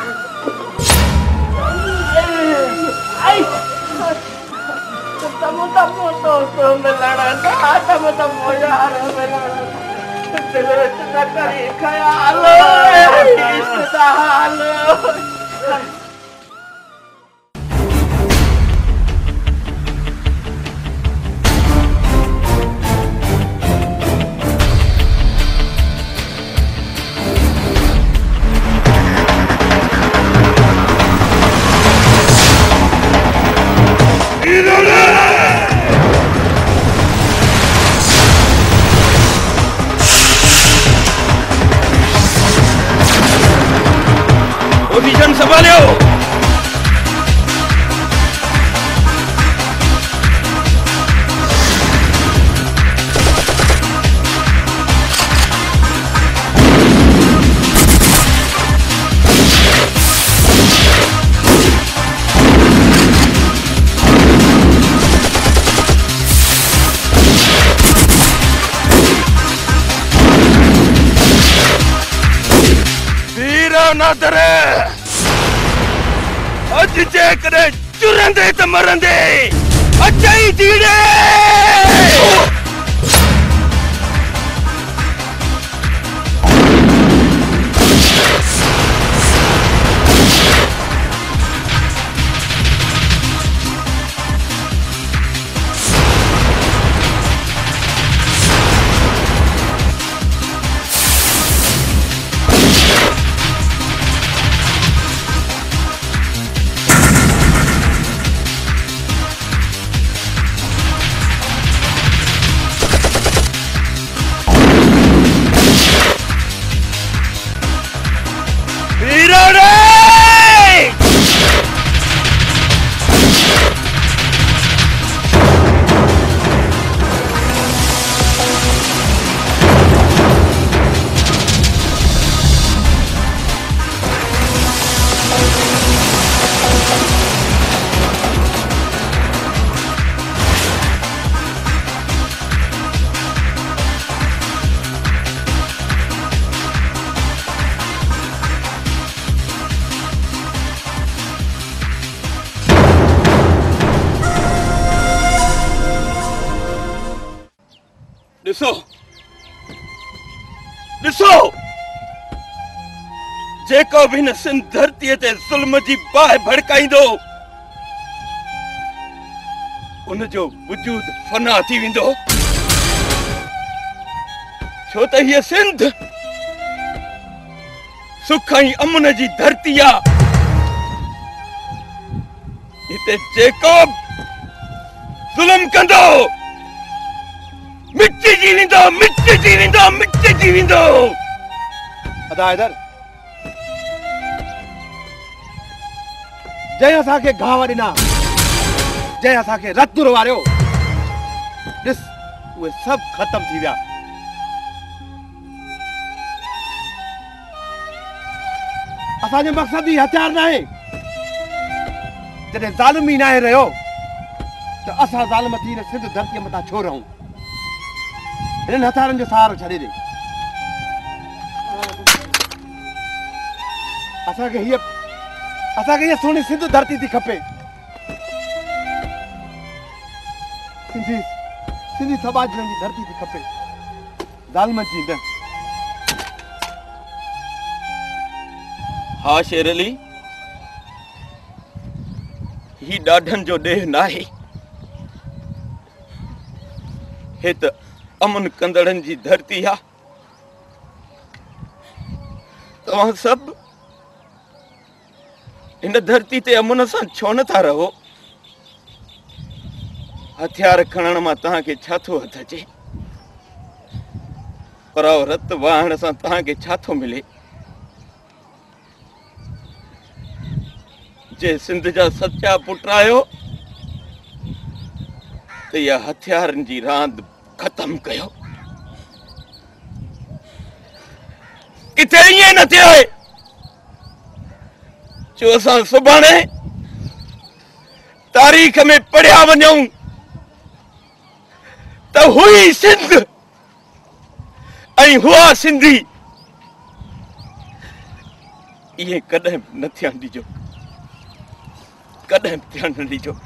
आई तमो तमो तो तो मिलना था तमो तमो यार मिलना दिल विच न करी ख्याल इश्क दा हाल पोजीशन संभालियो। नादरे अज जे करे चुरंदे त मरंदे अचाई जीड़े ॾिसो ॾिसो जेको बि हिन सिंध धरतीअ ते ज़ुल्म जी बाहि भड़काईंदो उनजो वजूद फना थी वेंदो छो त हीअ सिंध सुख ऐं अमन जी धरती आहे हिते जेको ज़ुल्म कंदो मिट्टी जी वेंदो मिट्टी जी वेंदो मिट्टी जी वेंदो अदा हैदर जंहिं असांखे घाव ॾिना जंहिं असांखे रत वारियो ॾिस उहे सभु ख़तम थी विया असांजो मक़सदु ई हथियार न आहे जॾहिं ज़ालिम ई न आहे रहियो त असां ज़ालिम थी हिन सिंध धरतीअ मथां छो रहूं इन हथियारनि जो सहारो छॾे ॾे असांखे हीअ असांखे हीअ सुहिणी सिंध धरती थी खपे सिंधी सिंधी समाज जी धरती थी खपे ज़ालिम जी न हा शेर अली ही ॾाढनि जो ॾेह नाहे हे त अमन कंदड़नि जी धरती आहे तव्हां सभु इन धरती ते अमन सां छो नथा रहो? हथियार खणण मां तव्हांखे छा थो हथ अचे? पर रत वाहण सां तव्हांखे छा थो मिले? जे सिंध जा सच्चा पुट आहियो त इहा हथियारनि जी रांदि ख़तम कयो। किथे ईअं न थिए जो असां सुभाणे तारीख़ में पढ़िया वञूं त हुई सिंध ऐं हुआ सिंधी। इहे कॾहिं न थियणु ॾिजो, कॾहिं थियणु न ॾिजो।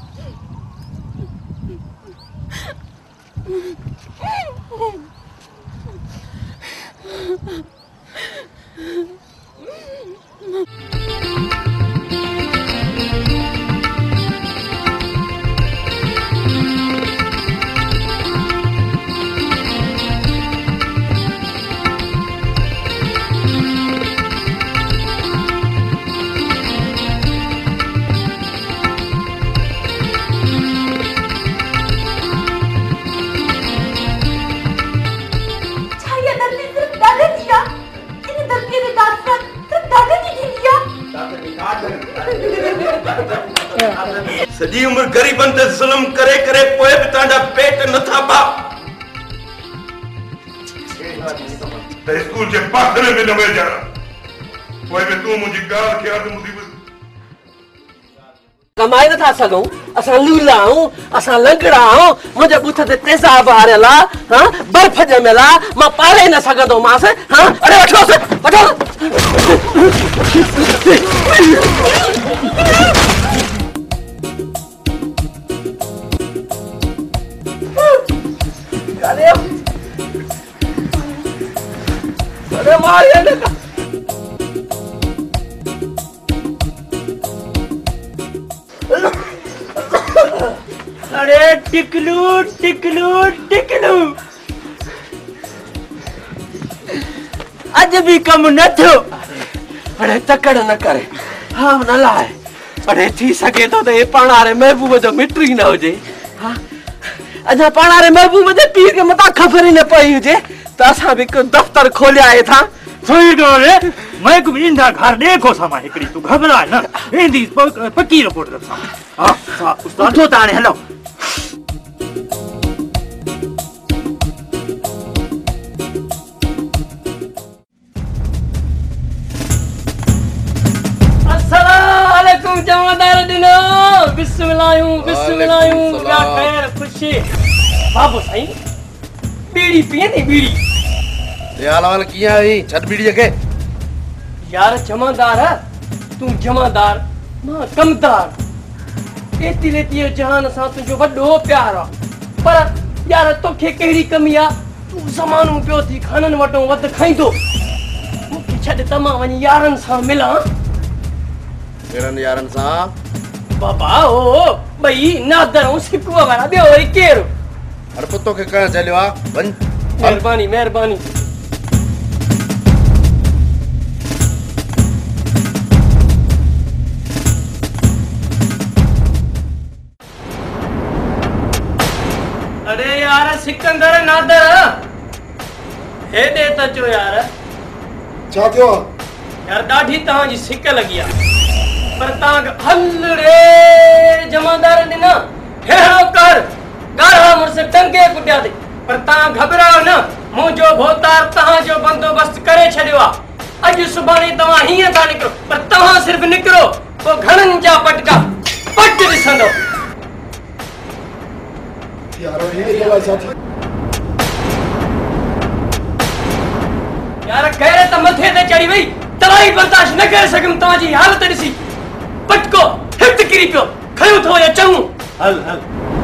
सॼी उम्र ग़रीबनि ते ज़ुल्म करे करे पोइ बि तव्हांजा पेट नथा पा। त स्कूल जे पाखरे में न वेझा, पोइ बि तूं मुंहिंजी ॻाल्हि खे अधु मुंहिंजी कमाए नथा सघूं। असां लूला आहियूं, असां लंगड़ा आहियूं। मुंहिंजे बूथ ते तेज़ाब आरियल आहे, हाँ बर्फ़ ॼमियल आहे, मां पाले न सघंदोमांसि। हाँ अरे वठोसि वठो। अरे अरे मारिया ने अरे टिकलू टिकलू टिकलू अज भी कम न थियो। अरे तकड़ न करे, हाँ न लाए। अरे थी सके तो ये पाणारे महबूब जो मिट्री न हुजे। हाँ अजा पाणारे महबूब जे पीर के मता खबर ही न पई हुजे त असां भी को दफ्तर खोलिया आहे था। सही रे मैं को इंदा घर देखो समा हिकड़ी तू घबरा न इंदी पक्की रिपोर्ट रखसा। हां हां उस्ताद तो ताने हेलो अस्सलाम वालेकुम जमादार दिनो बिस्मिल्लाह बिस्मिल्लाह क्या खैर खुशी बाबू साईं बीड़ी पिए नी बीड़ी यार वाला किया है छत बीड़ी जगे यार जमादार तू जमादार मां कमदार एती लेती जहान सा तुझो वडो प्यार पर यार तोखे केड़ी कमी आ तू ज़मानो पियो थी खानन वटो वध खाइंदो मुके छड तमा वनी यारन सा मिला केरन यारन सा बाबा ओ भई नादर सिकवा वाला बे और केरो हर पुतो के कह चलियो आ वन मेहरबानी मेहरबानी अरे यार सिकंदर नादर हे दे त चो यार छा थियो यार दाढ़ी ता जी सिक लगी आ पर ता हल रे जमादार ने ना हेड़ो कर गारा मुझसे टंगे कुटिया दे पर ता घबराओ ना मुझो भोतार ता जो बंदोबस्त करे छड़ियो आज सुबानी तवा हिया ता निकरो पर तवा सिर्फ निकरो तो घणन जा पटका पट दिसंदो यार ये वाला साथी यार कहरे त मथे ते चढ़ी वई तवाई बर्दाश्त न करे सकम ता जी हालत दिसी पटको हिट किरी पियो खयो थो या चऊं हल हल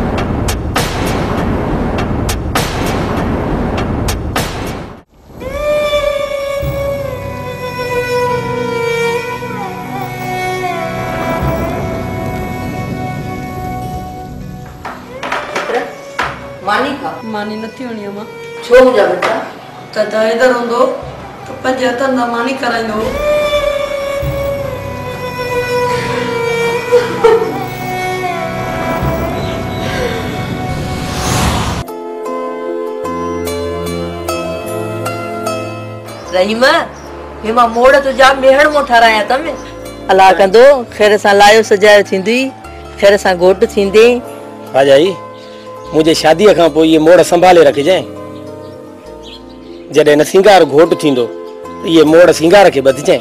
मानी का मानी नथी वणी अमा छो मुंहिंजा बेटा त त इधर हूंदो त पंज हथनि सां मानी कराईंदो रहीम हेमा मोड़ तुझा मेहण मो ठराया तमे अला कंदो खैर सां लायो सजायो थींदी खैर सां घोट थींदे। हा जाई मुझे शादी खां पोइ ये मोड़ संभाले रखिजे जॾहिं न सिंगार घोट थींदो ये मोड़ सिंगार के बदजे।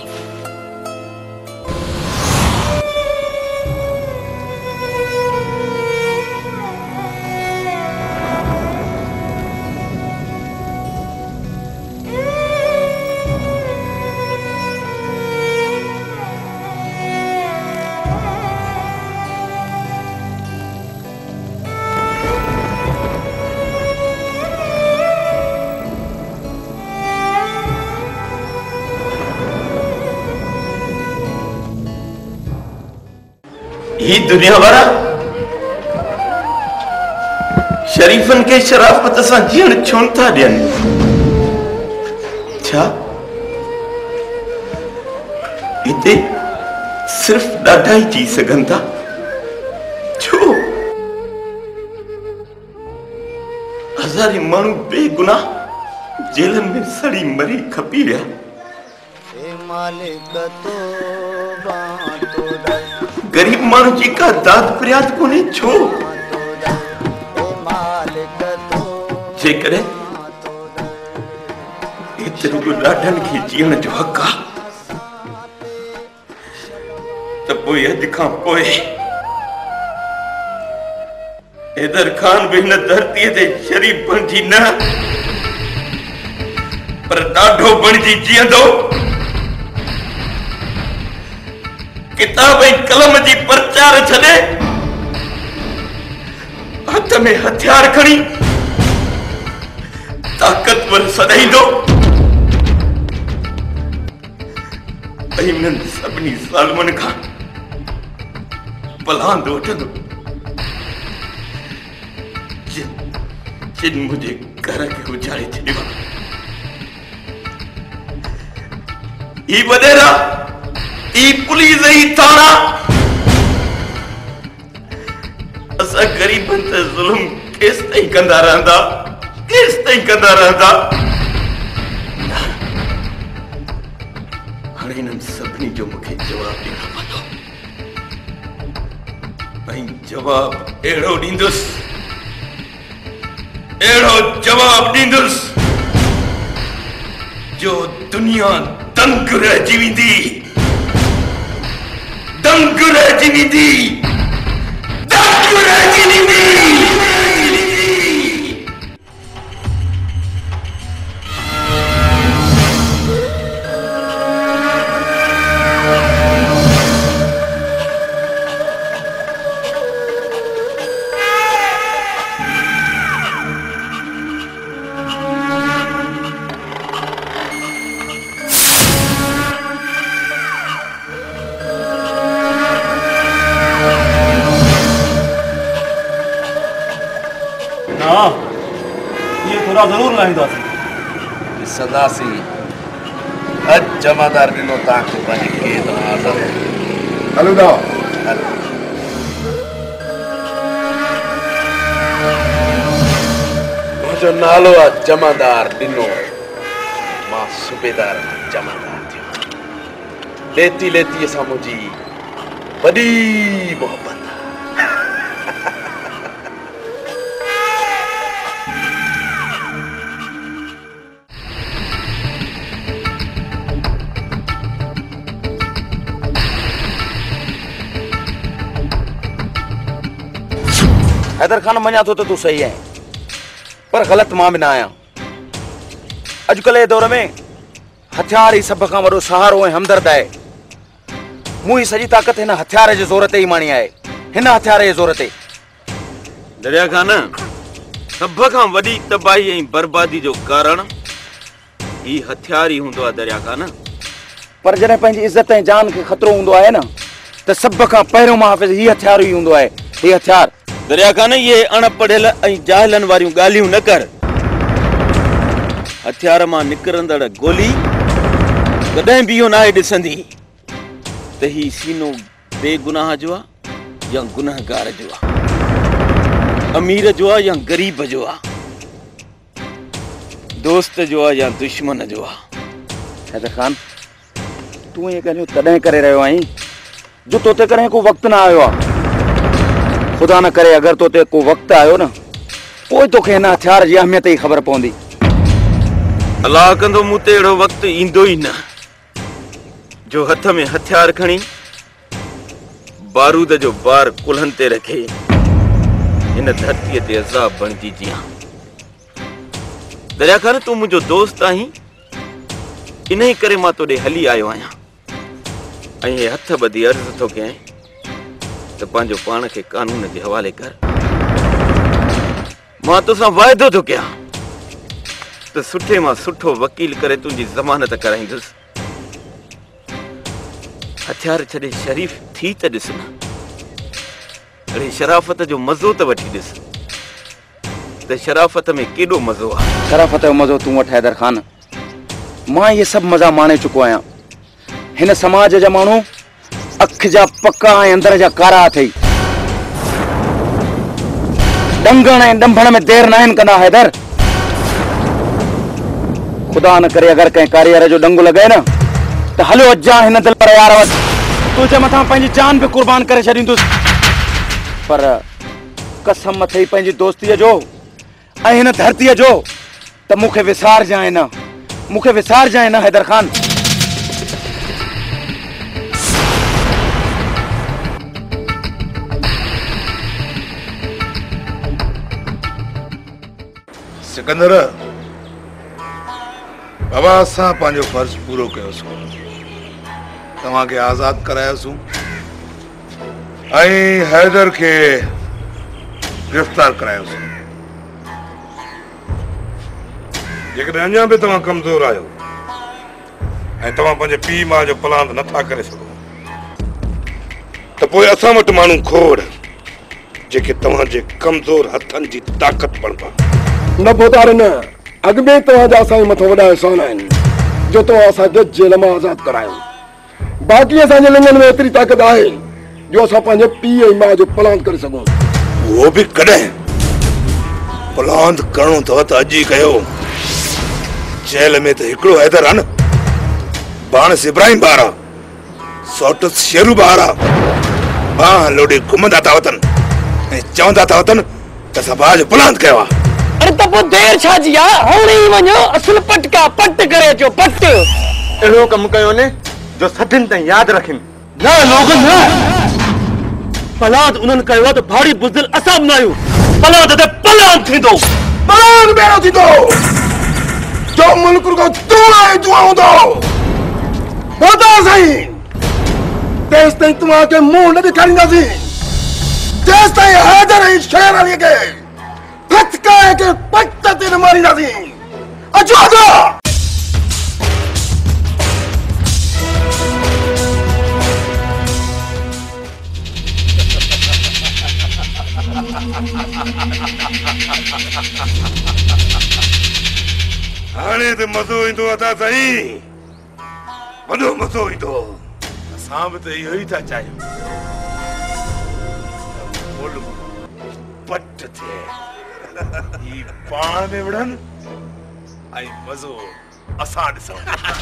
ही दुनिया वारा शरीफन के शराफत सां जीअण छो था ॾियनि? छा हिते सिर्फ ॾाढा ही जी सघनि था? छो हज़ारे माण्हू बेगुनाह जेलनि में सड़ी मरी खपी विया। गरीब माण्हू जी का दाद फरियाद कोन्हे छो? जेकॾहिं एतिरो ॾाढनि खे जीअण जो हक़ आहे त पोइ अॼु खां पोइ हैदर खान बि हिन धरतीअ ते शरीफ़ बणिजी न पर ॾाढो बणिजी जीअंदो। किताब ऐं कलम जी प्रचार छॾे हथ में हथियार खणी ताक़तवर सदाईंदो ऐं उन्हनि सभिनी ज़ालिमनि खां पलांद वठंदो जिन मुंहिंजे घर खे उजाड़े छॾियो आहे। ही वॾेरा ई पुलिस ही थाना असा गरीबन ते जुल्म केस ताईं कंदा रहंदा केस ताईं कंदा रहंदा। हाणे हिननि सभिनी जो मूंखे जवाब ॾियणो पवंदो ऐं जवाब अहिड़ो ॾींदुसि अहिड़ो जवाब ॾींदुसि जो दुनिया दंग रहिजी वेंदी दंग रहिजी वेंदी दंग रहिजी वेंदी। जरूर लाईंदासीं ॾिसंदासीं अॼु जमादार ॾिनो तव्हांखे पंहिंजी क़ैद मां आज़ादु। हलो दा मुंहिंजो नालो आहे जमादार ॾिनो मां सूबेदार खां जमादार थियो। लेती लेतीअ सां मुंहिंजी वॾी मोहबत हैदर खान मञा थो त तूं सही आहीं पर ग़लत मां बि न आहियां। अॼुकल्ह जे दौर में हथियार ई सभ खां वॾो सहारो ऐं हमदर्द आहे। मूं ही सॼी ताक़त हिन हथियार जे ज़ोर ते ई माणी आहे हिन हथियार जे ज़ोर ते। दरिया खान सभ खां वॾी तबाही ऐं बर्बादी जो कारण ही हथियार ई हूंदो आहे दरिया खान। पर जॾहिं पंहिंजी इज़त ऐं जान खे ख़तरो हूंदो आहे न त सभ खां पहिरियों मुहाफ़िज़ ही हथियार ई हूंदो आहे। ही हथियार दरिया खान ये अणपढ़ियल ऐं जाहिलनि वारियूं ॻाल्हियूं न कर। हथियार मां निकिरंदड़ गोली कॾहिं बि इहो नाहे ॾिसंदी त ही सीनो बेगुनाह जो आहे या गुनहगार जो आहे, अमीर जो आहे या गरीब जो आहे, दोस्त जो आहे या दुश्मन जो आहे। हैदर खान तू ये ॻाल्हियूं तॾहिं करे रहियो आहीं जो तोते करे को वक़्तु न आयो आहे। ख़ुदा न करे अगरि तोते को वक़्तु आयो न पोइ तोखे हिन हथियार जी अहमियत ई ख़बर पवंदी। अलाह कंदो मूं ते अहिड़ो वक़्तु ईंदो ई न जो हथ में हथियार खणी बारूद जो बार कुल्हनि ते रखे हिन धरतीअ ते अज़ाब बणिजी जियां। दरिया खान तूं मुंहिंजो दोस्त आहीं, इन ई करे मां तोॾे हली आयो आहियां ऐं हे हथ ॿधी अर्ज़ु थो कयां त पंहिंजो पाण खे कानून जे हवाले कर। मां तोसां वाइदो थो कयां त सुठे मां सुठो वकील करे तुंहिंजी ज़मानत कराईंदुसि। हथियार छॾे शरीफ़ थी त ॾिस न, अड़े शराफ़त जो मज़ो त वठी ॾिस त शराफ़त में केॾो मज़ो आहे। शराफ़त जो मज़ो तूं वठ हैदर खान, मां ये सभु मज़ा माणे चुको आहियां। हिन समाज जा माण्हू अख जा पका ऐं अंदर जा कारा अथई। डंगण ऐं डंभण में देर नाहिनि कंदा हैदर। ख़ुदा न करे अगरि कंहिं कारीगर जो डंगु लॻे न त हलो अजां हिन दिल पर यार वटि तुंहिंजे मथां पंहिंजी जान बि कुर्बान करे छॾींदुसि। पर कसम अथई पंहिंजी दोस्तीअ जो ऐं हिन धरतीअ जो त मूंखे विसारजांइ न, मूंखे विसारजांइ न हैदर खान। सिकंदर बाबा असां पंहिंजो फर्ज़ पूरो कयोसीं, तव्हांखे आज़ाद करायोसीं ऐं हैदर खे गिरफ़्तार करायोसीं। जेकॾहिं अञा बि तव्हां कमज़ोर आहियो ऐं तव्हां पंहिंजे पीउ माउ जो पलांद नथा करे सघो त पोइ असां वटि माण्हू खोड़ जेके तव्हांजे कमज़ोर हथनि जी ताक़त बणिबा। न पोतार न, अॻ में तव्हांजा असांजे मथां वॾा एहसान आहिनि जो तव्हां असांखे जेल मां आज़ाद करायो। बाक़ी असांजे लिंगनि में एतिरी ताक़त आहे जो असां पंहिंजे पीउ ऐं माउ जो पलांद करे सघूं। उहो बि कॾहिं पलांद करणो अथव त अॼु ई कयो। जेल में त हिकिड़ो हैदर आहे न, बाणस इब्राहिम ॿार आहे, सौटस शेरू ॿार आहे। बाह लोॾे घुमंदा था वतन ऐं चवंदा था वतन त असां भाउ जो पलांद कयो आहे। अरे त पोइ देर छा जी आहे, हाणे ई वञो, असुल पटका पट करे अचो पट। अहिड़ो कमु कयो ने जो सदिन ताईं यादि रखनि। न लोगन न, पलाद उन्हनि कयो आहे त भाड़ी बुज़दिल असां बि न आहियूं। पलाद ते पलाद थींदो, पलाद ॿेड़ो थींदो जो मुल्क को धुआं ऐं धुआं हूंदो। ॿुधो साईं, तेसि ताईं तव्हांखे मुंहुं न ॾेखारींदासीं तेसि ताईं हैदर ऐं शेर अलीअ खे फटकाए के पट ते न मारींदासीं। अचो अचो। हाणे त मज़ो ईंदो अथा साईं, वॾो मज़ो ईंदो। असां बि त इहो ई था चाहियूं, पट थिए ही पाण में विढ़नि ऐं मज़ो असां ॾिसूं।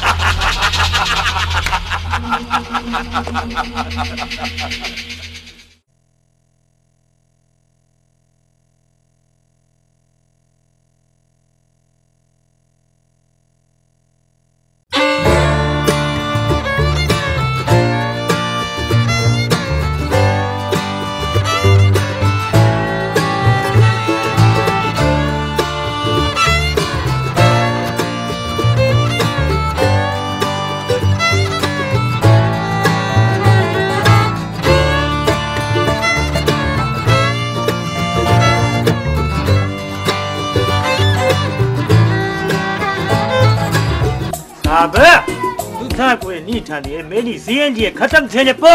अब तुझा कोई नहीं ठानी मेरी सीएनजी खत्म थे पो।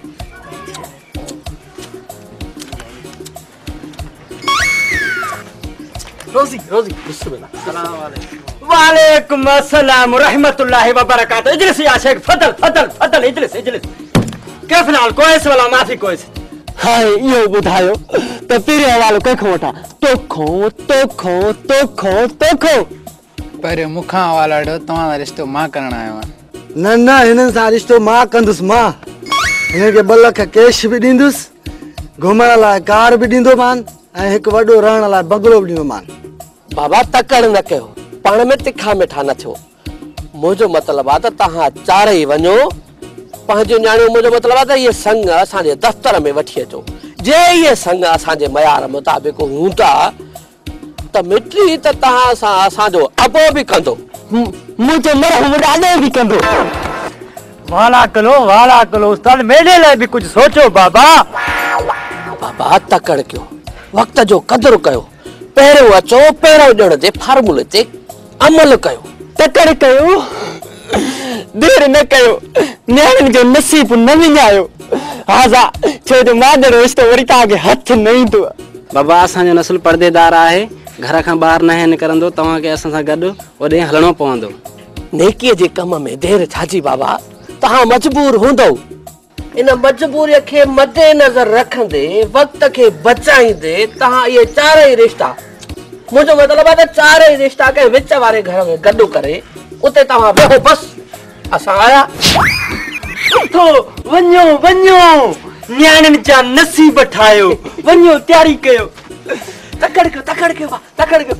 रोजी रोजी बिस्मिल्लाह सलाम वालेकुम। वालेकुम अस्सलाम रहमतुल्लाहि व बरकातहू। इजलिस या शेख, फदल फदल फदल इजलिस इजलिस। के फिलहाल कोइस वाला माफी कोइस। हाय यो बुधायो तो तेरे हवाले कोई खोटा तो खो तो खो तो खो तो खो पर मुखा वाला डो तव्हां रिश्तो मां करण आयो आहियां। न न हिननि सां रिश्तो मां कंदुसि मां। हिन खे ॿ लख कैश बि ॾींदुसि, घुमण लाइ कार बि ॾींदोमान ऐं हिकु वॾो रहण लाइ बंगलो बि ॾींदोमान। बाबा तकड़ न कयो, पाण में तिखा मिठा न थियो। मुंहिंजो मतिलबु आहे त तव्हां चारई वञो पंहिंजो न्याणियो। मुंहिंजो मतिलबु आहे त इहे संग असांजे दफ़्तर में वठी अचो। जे इहे संग असांजे मयार मुताबिक़ हूंदा त मिटी त तव्हां सां असांजो अबो बि कंदो, मुंहिंजो मरहम ॾाढो बि कंदो। वाला कलो वाला कलो उस्ताद, मेरे लाइ बि कुझु सोचो बाबा। बाबा तकड़ कयो, वक़्त जो क़दुरु कयो, पहिरियों अचो पहिरियों ॼण जे फार्मूले ते अमल कयो। तकड़ कयो, देर न कयो, न्याणियुनि जो नसीब न विञायो। हाज़ा छो जो मां जहिड़ो रिश्तो वरी तव्हांखे हथ न ईंदो। बाबा असांजो नस्ल पर्देदार आहे, घर खां ॿाहिरि न निकिरंदो। तव्हांखे असां सां गॾु ओॾे हलणो पवंदो। नेकीअ जे कम में देर छाजी बाबा, तव्हां मजबूर हूंदो। इन मजबूरीअ खे मद्दे नज़र रखंदे, वक़्त खे बचाईंदे तव्हां इहे चारई रिश्ता, मुंहिंजो मतिलबु आहे त चारई रिश्ता के विच वारे घर में गॾु करे उते तव्हां वेहो। बसि असां आया। उथो वञो वञो, न्याणियुनि जा नसीब ठाहियो, वञो तयारी कयो। तकड़ कयो तकड़ कयो तकड़ कयो।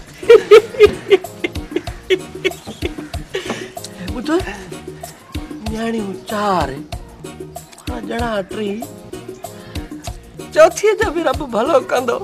ॿुध, न्याणियूं चार, ॼणा टी, चौथी जो बि रब भलो कंदो।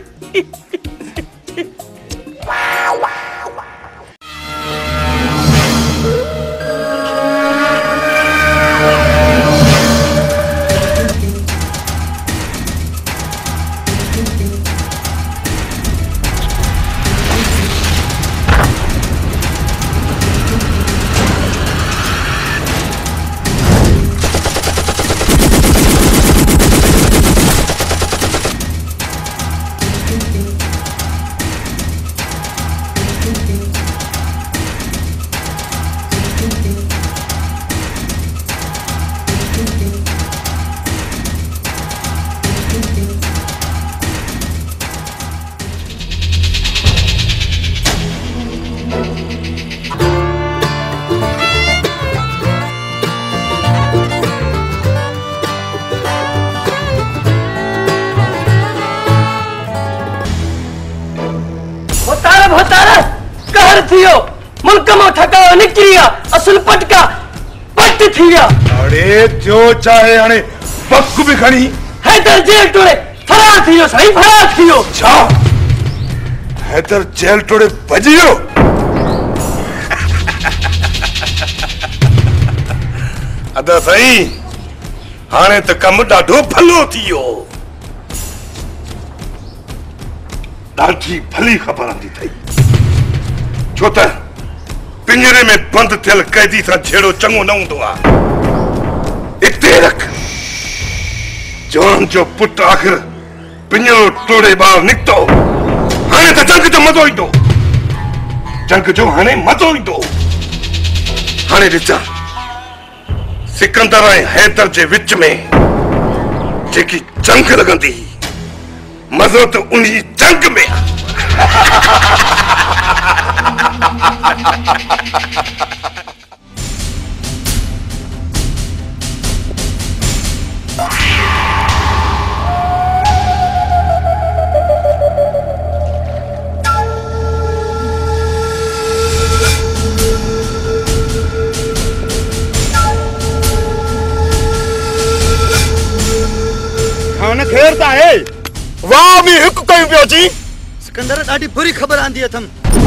मुल्क में ठकाओ निकरी गया, असुल पटका पट थी गया। अरे जो चाहे हाने बक भी खणी हैदर जेल टोड़े फरार थियो, सही फरार थियो। छा हैदर जेल टोड़े भजियो? अदा सही हाने त कम ॾाढो भलो थियो। ॾाढी भली ख़बर आंदी थई, छो त पिंजरे में बंद थियल कैदी सां छेड़ो चङो न हूंदो आहे। इते रख, जवान जो पुट आख़िर पिंजरो तोड़े ॿाहिरि निकितो। हाणे त जंग जो मज़ो ईंदो, जंग जो हाणे मज़ो ईंदो। हाणे ॾिसां सिकंदर ऐं हैदर जे विच में जेकी जंग लॻंदी, मज़ो त उन जंग में आहे। खान खेर ता है वाह भी हिक कई पियो जी। सिकंदर ॾाढी बुरी ख़बर आंदी अथम।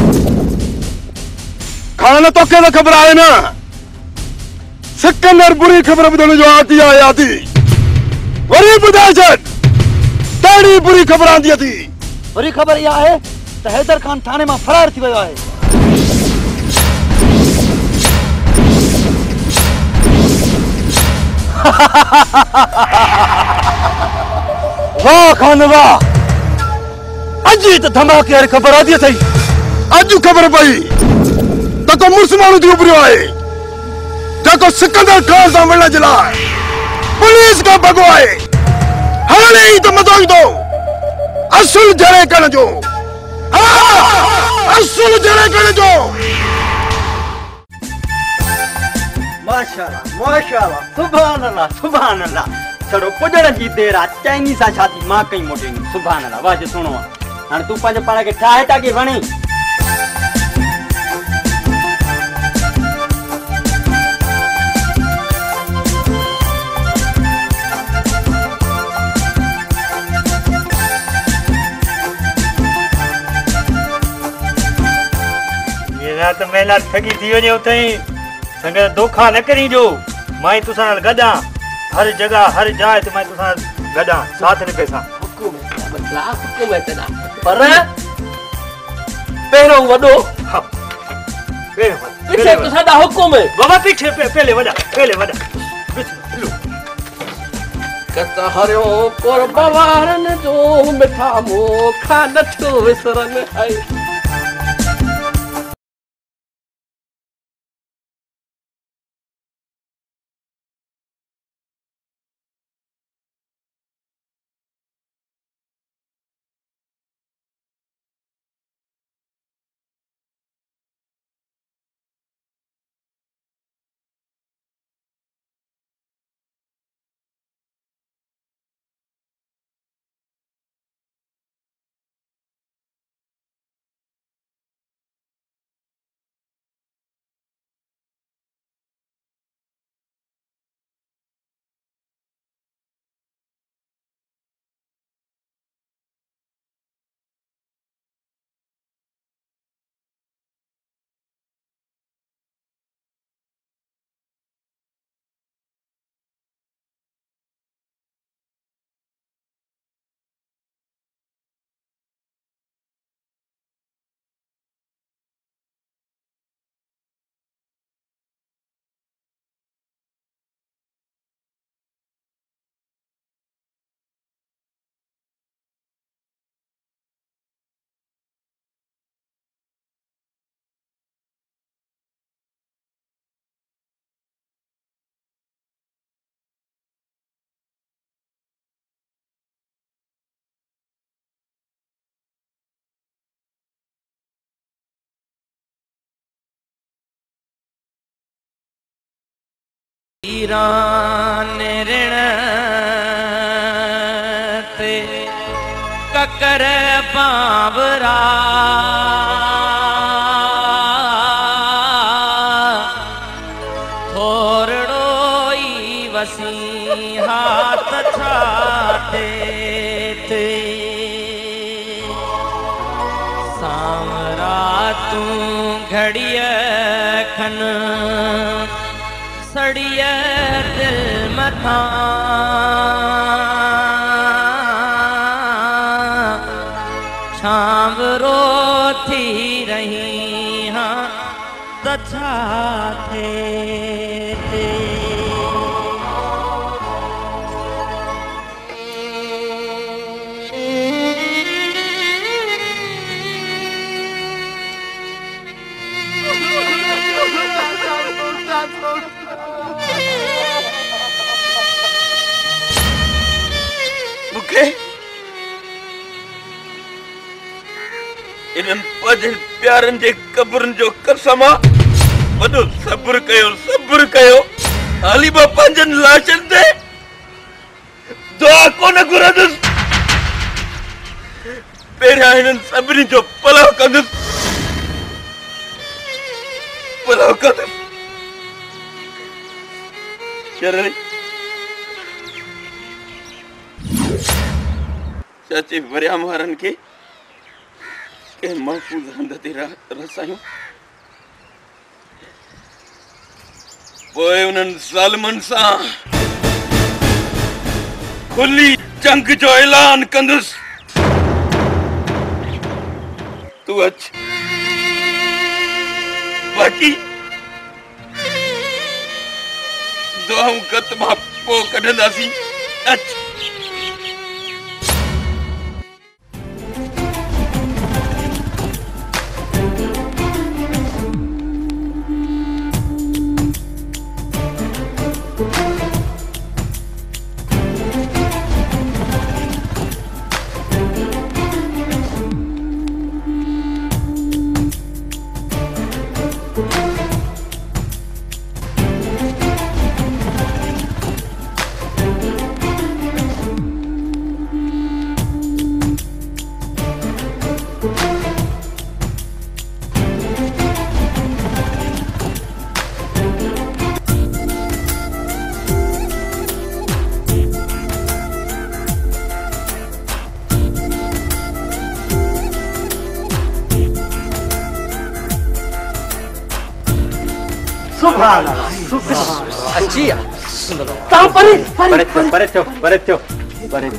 खान तो के खबर आए ना, सिकंदर बुरी खबर ॿुधण जो आदी आहे आदी। वरी ॿुधाए छॾ, ॾाढी बुरी खबर आंदी थी। बुरी खबर इहा आहे त हैदर खान थाने मां फरार थी वियो आहे। वाह खान वाह, अजी त धमाके वारी खबर आदी थई। अज खबर पई त को मुर्स माण्हू थी उभरियो आहे, जेको सिकंदर खान सां मिलण जे लाइ पुलिस खां भॻो आहे। हाणे ई त मज़ो ईंदो असुल जड़े करण जो। हाँ, असुल जड़े करण जो। माशाल्लाह माशाल्लाह सुभान अल्लाह सुभान अल्लाह छड़ो पुजण जी देर आ चैनी सा शादी मां कई मोटे सुभान अल्लाह वाह सुनो हाणे तू पंहिंजे पाण खे ठाहे था की वणी तो मेला ठगी थी वने उते संगे धोखा न करी जो माई तुसा नाल गदा हर जगह हर जाए ते मैं तुसा गदा साथ ने पैसा हुकुम मतलब हुकुम है तेरा पर पेरो वडो पीछे तुसा दा हुकुम है बाबा पीछे पहले वडा पहले वडा कता हरियो पर बवारन जो मिठा मो खा नथो विसरन आई ईरान ऋण ते ककर बाबरा थोरड़ो ई वसी हाथ छाते थे सामरा तू घड़िया खन सड़िया दिल मथा छांवरो थी रही हाँ तछा थे मुखे इन्हनि पंहिंजनि प्यारनि जे कब्रनि जो कसम वॾो सब्र कयो सब्र कयो हाली मां पंहिंजनि लाशनि ते दुआ कोन घुरंदुसि पहिरियां हिननि सभिनी जो पलव कंदुसि पलव कंदुसि शरणी चाचे वरियाम वारनि खे के महफूज़ हंध ते रसायूं पोइ उन्हनि ज़ालिमनि सां खुली जंग जो ऐलान कंदुसि तूं अच बाक़ी दुआऊं गत मां पोइ कढंदासीं अच सुभान अल्लाह सुभान अची आ ता परे परे परे चो परे चो परे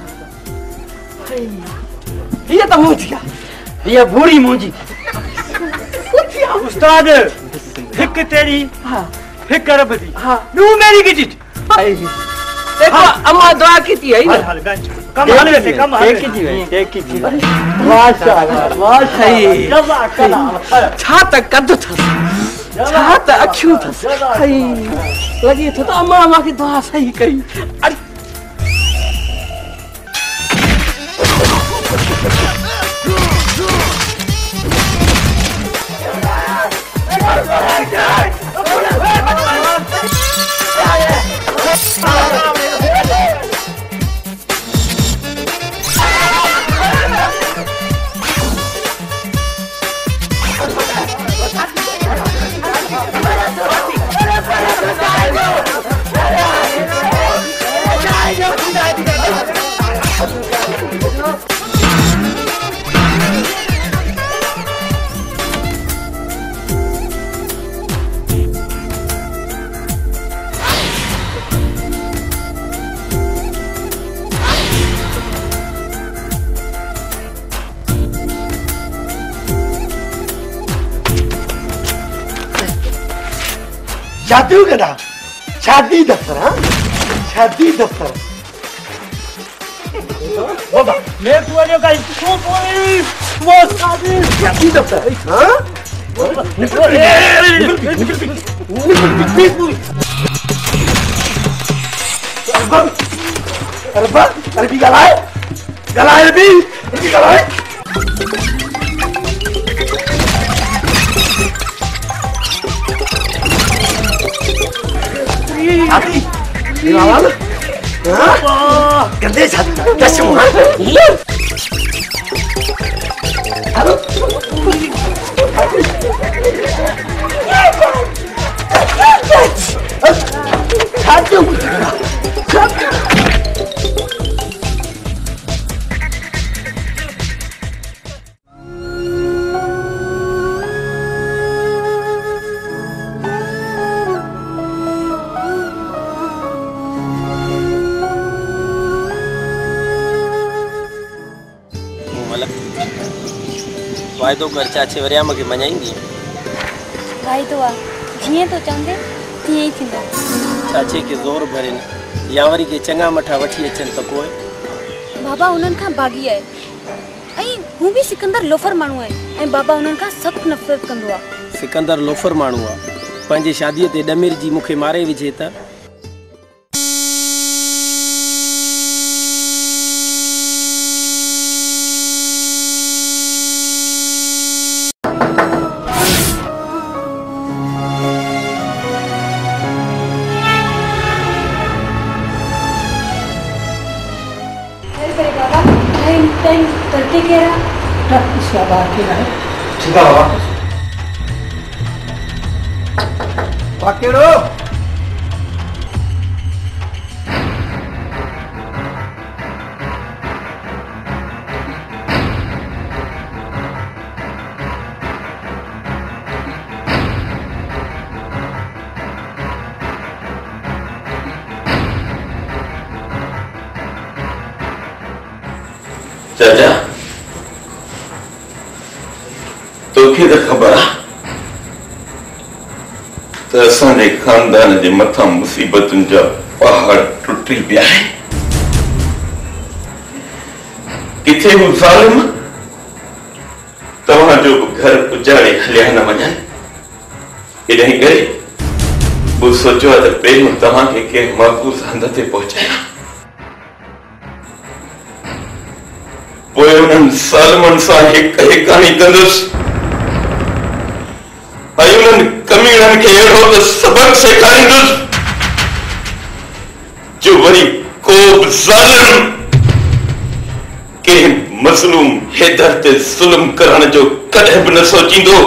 ये तो मुझिया ये बूढ़ी मुझी उस्ताद हिक तेरी हिक रब दी नू मेरी की चीज देखो अम्मा दुआ की थी है ना हाल गंज कम हाल वैसे कम हाल की थी एक की थी माशाअल्लाह माशाअल्लाह जज़ाक अल्लाह छा तक कद था छा तक अखियों था हई लगी तो अम्मा अम्मा की दुआ सही कई अरे शादी करा शादी दफ्तर हाँ शादी दफ्तर बाबा मैं तुम्हारे का इसको कोई वो शादी शादी दफ्तर हाँ अरे बा अरे भी गलाए गलाए भी भी गलाए Abi, ini awal, hah? Gede satu, dah semua. Halo. Kacau, kacau. वायदो कर चाचे वरिया मगे मनाएंगी वायदो आ जिए तो चंदे तिए ही थिंदा चाचे के जोर भरे यावरी के चंगा मठा वठी अचन तो कोई बाबा उनन का भागी है आई हूं भी सिकंदर लोफर मानू है ए बाबा उनन का सख्त नफरत कंदो आ सिकंदर लोफर मानू आ पंजे शादी ते डमीर जी मुखे मारे विजे त करते क्या रहा इसका बात क्या है ठीक है बाबा वाकेड़ो चाचा तोखे तो खबर आ तो असांजे खानदान जे मथां मुसीबतुनि जा पहाड़ टुटी पिया आहिनि किथे हू ज़ालिम तव्हांजो बि घर उजाड़े हलिया न वञनि इन्ही करे वो सोचियो आहे त पहिरियों तव्हांखे कंहिं महफ़ूज़ हंध ते पहुचायां पोइ उन्हनि ज़ालिमनि सां हिक हिकाणी कंदुसि ऐं उन्हनि कमीणनि खे अहिड़ो त सबक सेखारींदुसि जो वरी को बि ज़ालिम कंहिं मज़लूम हैदर ते ज़ुल्म करण जो कॾहिं बि न सोचींदो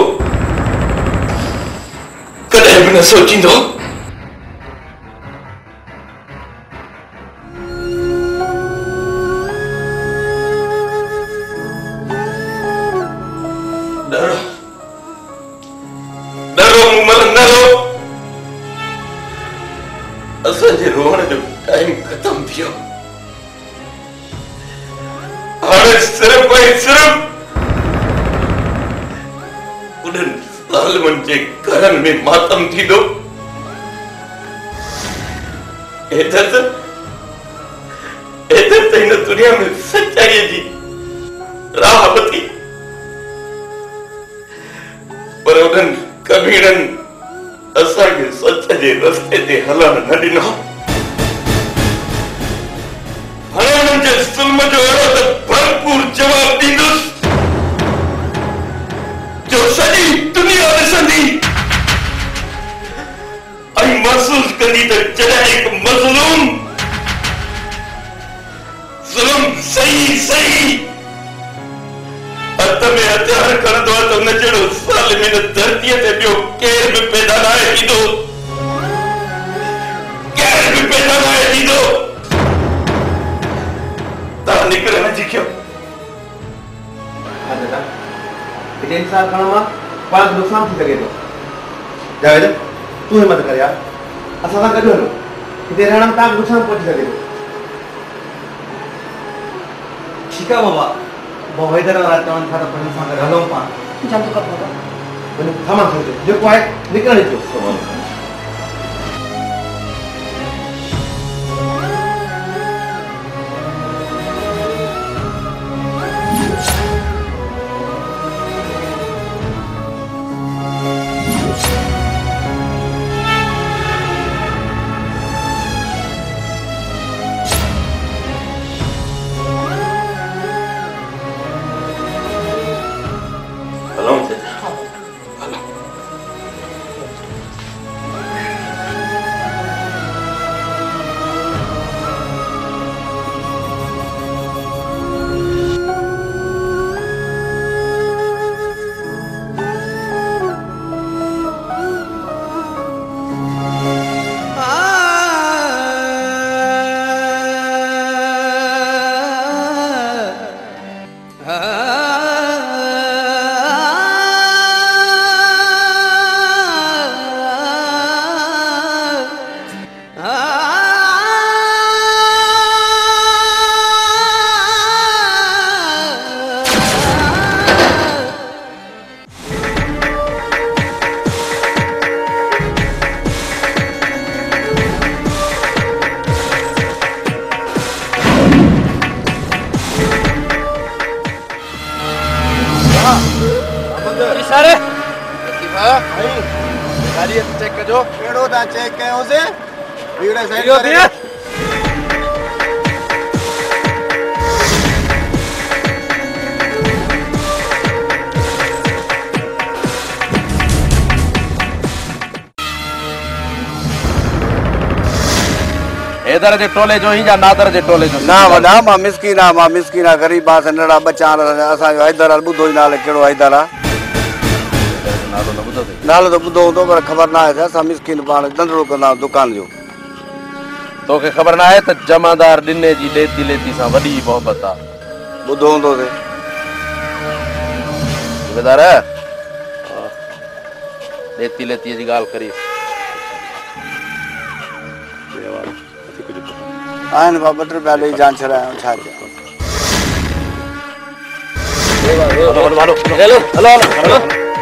कॾहिं बि न सोचींदो डरो डरो मूमल न रो असांजे रोहण जो टाइम खत्म थियो। हाणे सिर्फ़ ऐं सिर्फ़ उन्हनि ज़ालिमनि जे घरनि में मातम थींदो। एतिरे त एतिरे त हिन दुनिया में सच्चाईअ जी राह बि थी, पर उन्हनि कबीरनि असांखे सच जे रस्ते ते हलण न ॾिनो। हाणे उन्हनि जे ज़ुल्म जो अहिड़ो त भरपूर जवाब ॾींदुसि जो सॼी दुनिया ॾिसंदी ऐं महसूस कंदी त जॾहिं हिकु मज़लूम ज़ुल्म सही सही हथ में हथियार खणंदो आहे त उन जहिड़ो ज़ालिम हिन धरतीअ ते ॿियो केर बि पैदा न आहे थींदो, केर बि पैदा न आहे थींदो। तव्हां निकिरण जी कयो। हा दादा, हिते इंसाफ़ करण मां पाण नुक़सान थी सघे थो। जावेद, तूं हिम्मत कर यार, असां सां गॾु हलो। हिते रहण में तव्हांखे नुक़सान पहुची सघे थो। ठीकु आहे बाबा, वो हैदर वारा चवनि था त पाण सां गॾु हलूं पाण। जल्दी कर बाबा। वञो सामान खणो, जेको आहे निकिरण अचो। चेक कयोसीं वीडियो सेंड करे हैदर जे टोले जो ही या नादर जे टोले जो? ना वॾा मां मिसकीन आहियां, मां मिसकीन आहियां, ग़रीब आहियां, नंढड़ा बच्चा असांजो हैदर ॿुधो ई नाले कहिड़ो हैदर आहे? नालो तो ॿुधो हूंदो पर ख़बर न आहे। असां मिसकीन पाण धंधड़ो कंदा आहियूं दुकान जो। तोखे ख़बर न आहे त जमादार ॾिने जी लेती लेती सां वॾी मोहबत आहे? ॿुधो हूंदो से सूबेदार लेती लेती जी ॻाल्हि करी आहिनि ॿ टे रुपया ॾेई जान छॾायूं, छा कयूं? हलो हलो हलो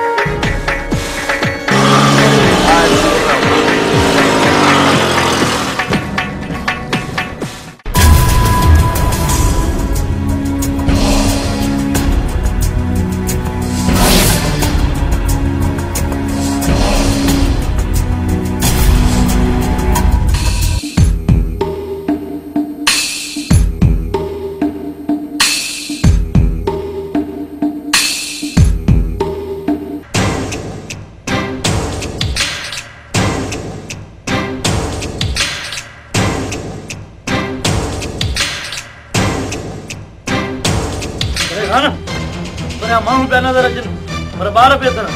माण्हू पिया नज़र अचनि पर ॿार पिया थियनि।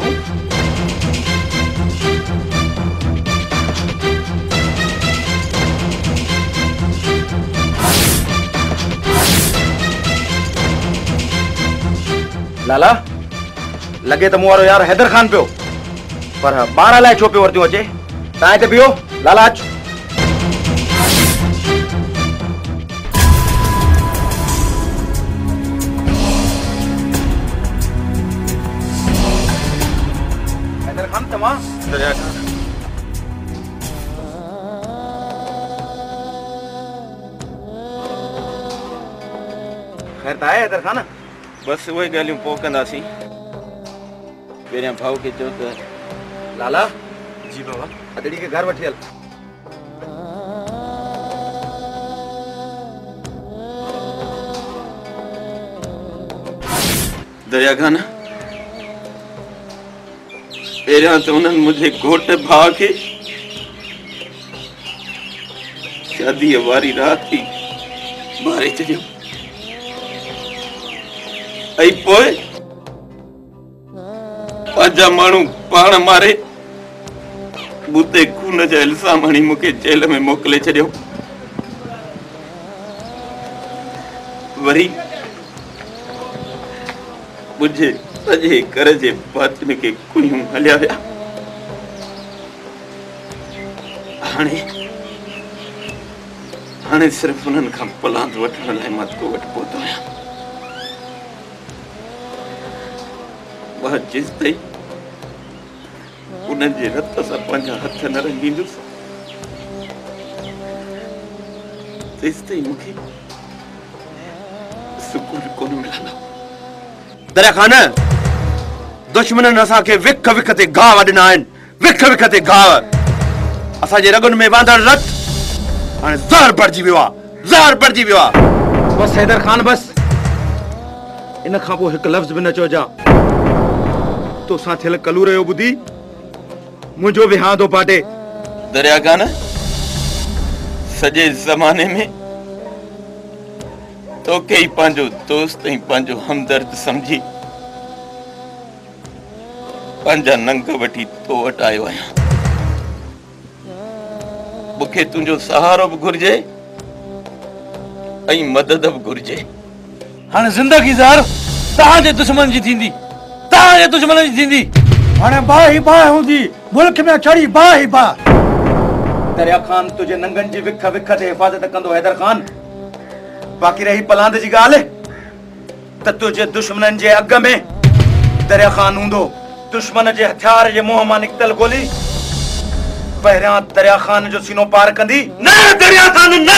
लाला लगे तो मूं वारो यार हैदर खान पियो, पर ॿार लाइ छो पियो वरतियूं अचे? तव्हां हिते बीहो, लाला अच। मां दरिया खान खैर त आहे हैदर खान बस उहे ॻाल्हियूं पोइ कंदासीं पहिरियां भाउ खे चओ त लाला जी बाबा अदड़ी के घर वठी हल दरिया खान पहिरियां त उन्हनि मुंहिंजे घोट भाउ खे शादीअ वारी राति मारे छॾियो ऐं पोइ पंहिंजा माण्हू पाण मारे बूते खून जा इल्ज़ाम हणी मूंखे जेल में मोकिले छॾियो वरी मुंहिंजे सॼे घर जे बातिन खे कुयूं हलिया विया हाणे हाणे सिर्फ़ उन्हनि खां पलांद वठण लाइ मां तो वटि पहुतो आहियां मां जेसि ताईं उन्हनि जे रत सां पंहिंजा हथ न रंगींदुसि तेसि ताईं मूंखे सुकून कोन मिलंदो दरिया खान दुश्मननि असांखे विख विख ते घाव ॾिना आहिनि विख विख ते घाव असांजे रगुनि में बांधल रत हाणे ज़हर भरिजी वियो आहे ज़हर भरिजी वियो आहे बसि हैदर खान बसि इन खां पोइ हिकु लफ़्ज़ बि न चइजांइ तोसां थियल कलूर जो ॿुधी मुंहिंजो बि हां थो पाटे दरिया खान सॼे ज़माने में तोखे ई पंहिंजो दोस्त ऐं पंहिंजो हमदर्द समझी पंहिंजा नंग वठी तो वटि आयो आहियां मूंखे तुंहिंजो सहारो बि घुर्जे ऐं मदद बि घुर्जे हाणे ज़िंदगी ज़हर तव्हांजे दुश्मन जी थींदी तव्हांजे दुश्मन जी थींदी हाणे बाह ई बाह हूंदी मुल्क में चढ़ी बाह ई बाह दरिया खान तुझे नंगन जी विख विख ते हिफ़ाज़त कंदो हैदर खान बाक़ी रही पलांद जी ॻाल्हि त तुझे दुश्मननि जे अॻ में दरिया खान हूंदो दुश्मन जे हथियार जे मुंहं मां निकितल गोली पहिरियां दरिया खान जो सीनो पार कंदी न दरिया खान न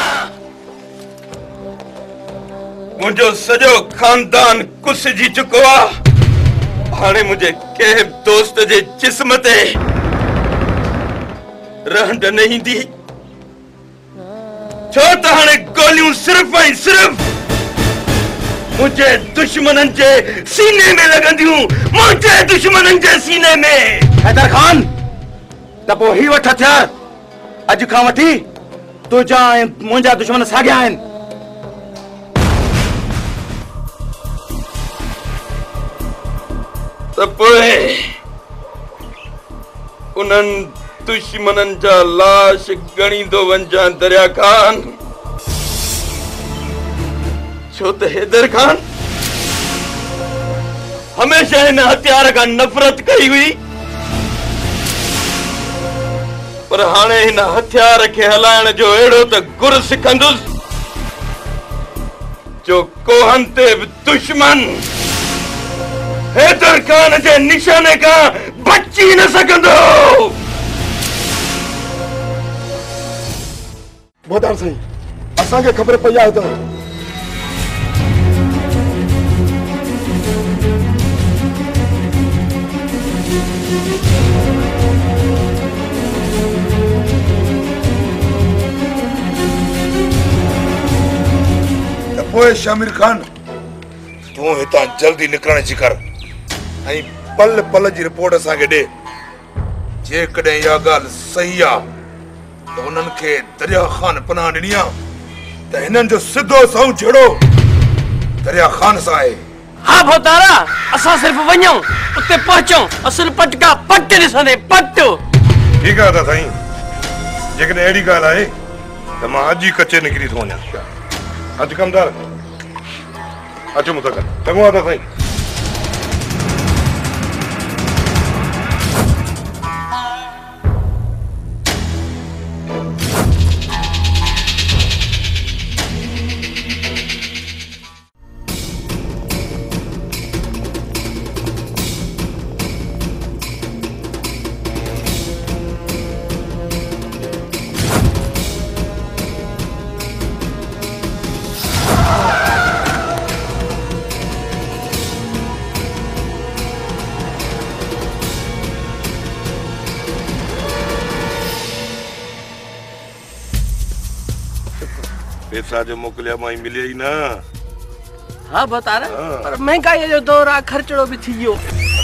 मुंहिंजो सॼो खानदान कुसिजी चुको आहे हाणे मुंहिंजे कंहिं दोस्त जे जिस्म ते रहंड न ईंदी छो त हाणे गोलियूं सिर्फ़ ऐं सिर्फ़ मुंहिंजे दुश्मननि जे सीने में लॻंदियूं मुंहिंजे दुश्मननि जे सीने में हैदर खान त पोइ ही वठ हथियार अॼु खां वठी तुंहिंजा ऐं मुंहिंजा दुश्मन साॻिया आहिनि त पोइ उन्हनि दुश्मननि जा लाश गणींदो वञजां दरिया खान छो त हैदर खान हमेशा हिन हथियार खां नफ़रत कई हुई पर हाणे हिन हथियार खे हलाइण जो अहिड़ो त गुर सिखंदुसि जो कोहन ते बि दुश्मन हैदर खान जे निशाने खां बची न सघंदो बोदार साईं असांखे ख़बर पई आहे त पोइ शामिर खान तूं हितां जल्दी निकिरण जी कर ऐं पल पल जी रिपोर्ट असांखे ॾे जेकॾहिं इहा ॻाल्हि सही आहे त उन्हनि खे दरिया खान पनाह ॾिनी आहे त हिननि जो सिधो सऊं छेड़ो दरिया खान सां आहे हाँ भोतारा असां सिर्फ़ वञूं उते पहुचूं असुल पटका पट ॾिसंदे पट ठीकु आहे त साईं जेकॾहिं अहिड़ी ॻाल्हि आहे त मां अॼु ई कचे निकिरी थो वञा अचु कमदार अचो मुतकर चङो आहे त साईं पैसा जो मोकिलिया मां मिले ही ना। हाँ बता रहा पर महंगाई जो दौर आहे खर्चड़ो भी थी वियो।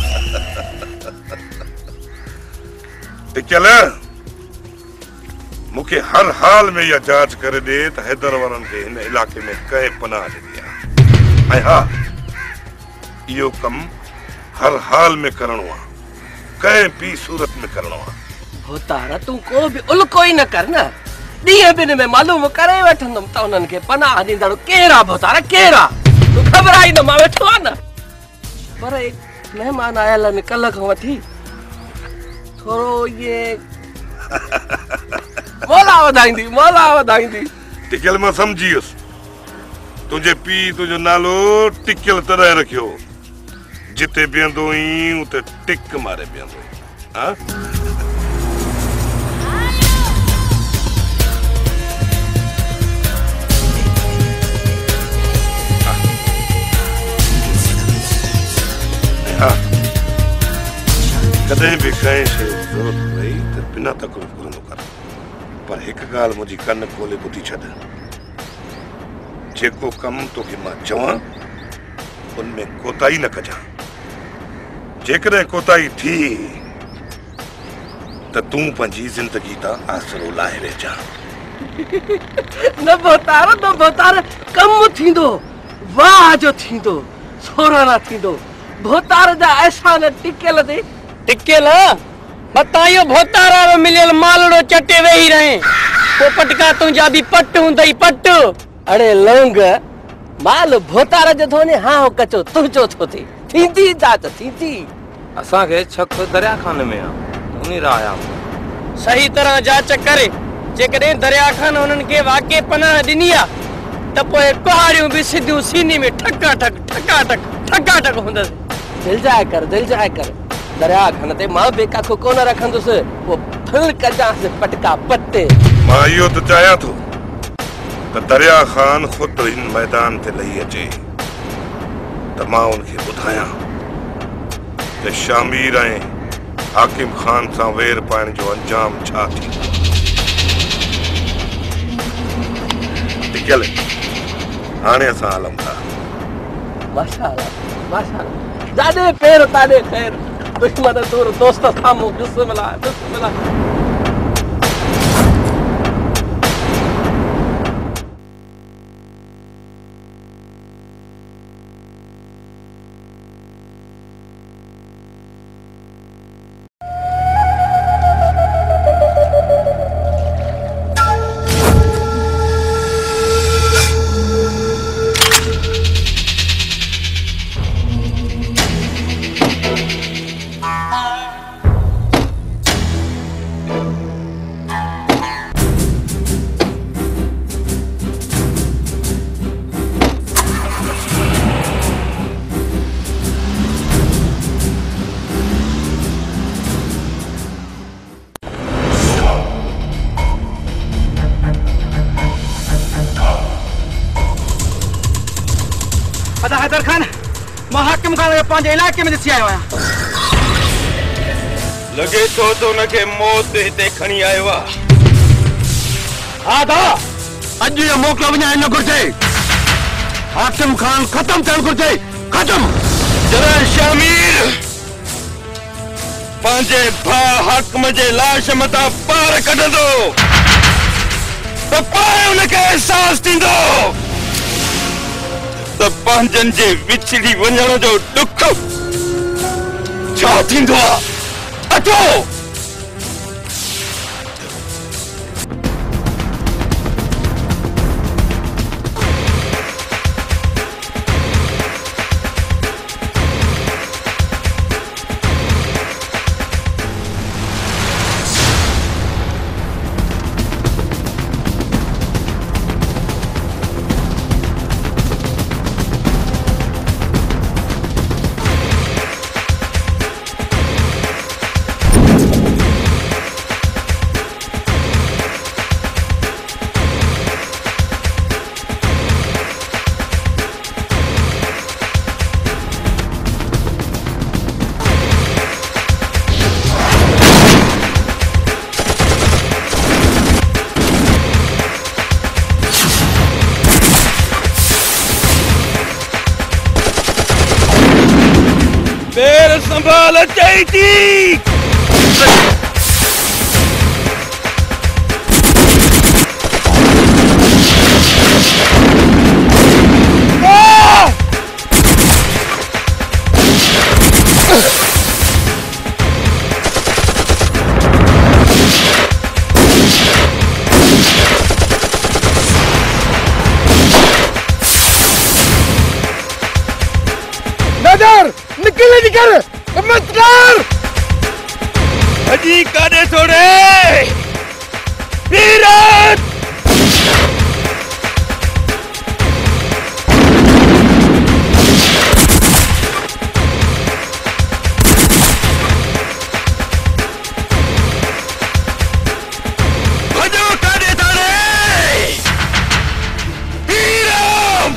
चल मूंखे हर हाल में यह जांच करे दे त हैदर वारनि खे हिन इलाके में कंहिं पनाह ॾिनी आहे। ऐं हा इहो कम हर हाल में करणो आहे, कंहिं बि सूरत में करणो आहे। भोतारा तू को भी उल्को ही न कर न, ॾींहं ॿिनि में मालूम करे वठंदुमि त उन्हनि खे पनाह ॾींदड़ केरु आहे भोतारा केरु आहे। तू घबराई न, मां वेठो आहे न। पर महिमान आयल आहिनि कल्ह खां वठी, थोरो ये मोला वधाईंदी मोला वधाईंदी। टिकियल मां समझी वियुसि, तुंहिंजे पीउ तुंहिंजो नालो टिकियल तॾहिं रखियो जिते बीहंदो हुई उते टिक मारे बीहंदो हुई। हाँ कदें भी कंहिं शइ जी ज़रूरत पई त बिना तकलीफ़ पूरो कर। पर हिकु ॻाल्हि मुंहिंजी कन खोले ॿुधी छॾ, जेको कमु तोखे मां चवां उनमें कोताही न कजां। जेकॾहिं कोताही थी त तूं पंहिंजी ज़िंदगी तां आसरो लाहे वेजा। न भोतार न भोतार कमु थींदो, वाह जो थींदो, सोराना थींदो। भोतार जा एहसान टिकियल ते टिकियल बतायो भोतारा में मिलियल मालड़ो चटे वेही रहे। को पटका तुंहिंजा बि पट हूंदई पट। अड़े लौंग माल भोतार जो थोने हाँ हो कचो तुंहिंजो थो थिए, थींदी जांच थींदी। असांखे छक दरिया खान में आहे, उन्ही राह आया सही तरह जांच करे। जेकॾहिं दरिया खान उन्हनि खे वाक़ई पनाह ॾिनी आहे त पोइ कुहाड़ियूं बि सिधियूं सीनी में ठका ठक ठका ठक ठका ठक हूंदसि। दिल जाए कर दिल जाए कर, दरिया खान ते मां बेका को कोन रखंदुसि, वो फल कजांसि पटका पट्टे। मां इहो त चाहियां थो त दरिया खान ख़ुदि हिन मैदान ते लही अचे त मां उनखे ॿुधायां त शामिर ऐं हाकिम खान सां वेर पाइण जो अंजाम छा थींदो। टिकियल हाणे असां हलूं था। माशाअल्लाह माशाअल्लाह, जाॾे पैर ताॾे ख़ैर, दुश्मन दूर दोस्त साम्हूं बिस्मिल्लाह बिस्मिल्लाह। हैदर खान, मां हाकिम खान खे पंहिंजे इलाइक़े में ॾिसी आयो आहियां। लॻे थो त हुनखे मौत हिते खणी आयो आहे। हा दा, अॼु इहो मोकिलियो वञाइण न घुरिजे। हाकिम खान ख़तम थियणु घुरिजे, ख़तम। जरा शामिर पंहिंजे भाउ हाकिम जे लाश मथां पार कढंदो त पोइ हुनखे अहसास थींदो त पंहिंजनि जे विछड़ी वञण जो ॾुख छा थींदो आहे। अचो ॻाल्हि चई थी। नजर निकल निकल मत कर अजी काने छोड़े वीरत भजो काने छोड़े वीरम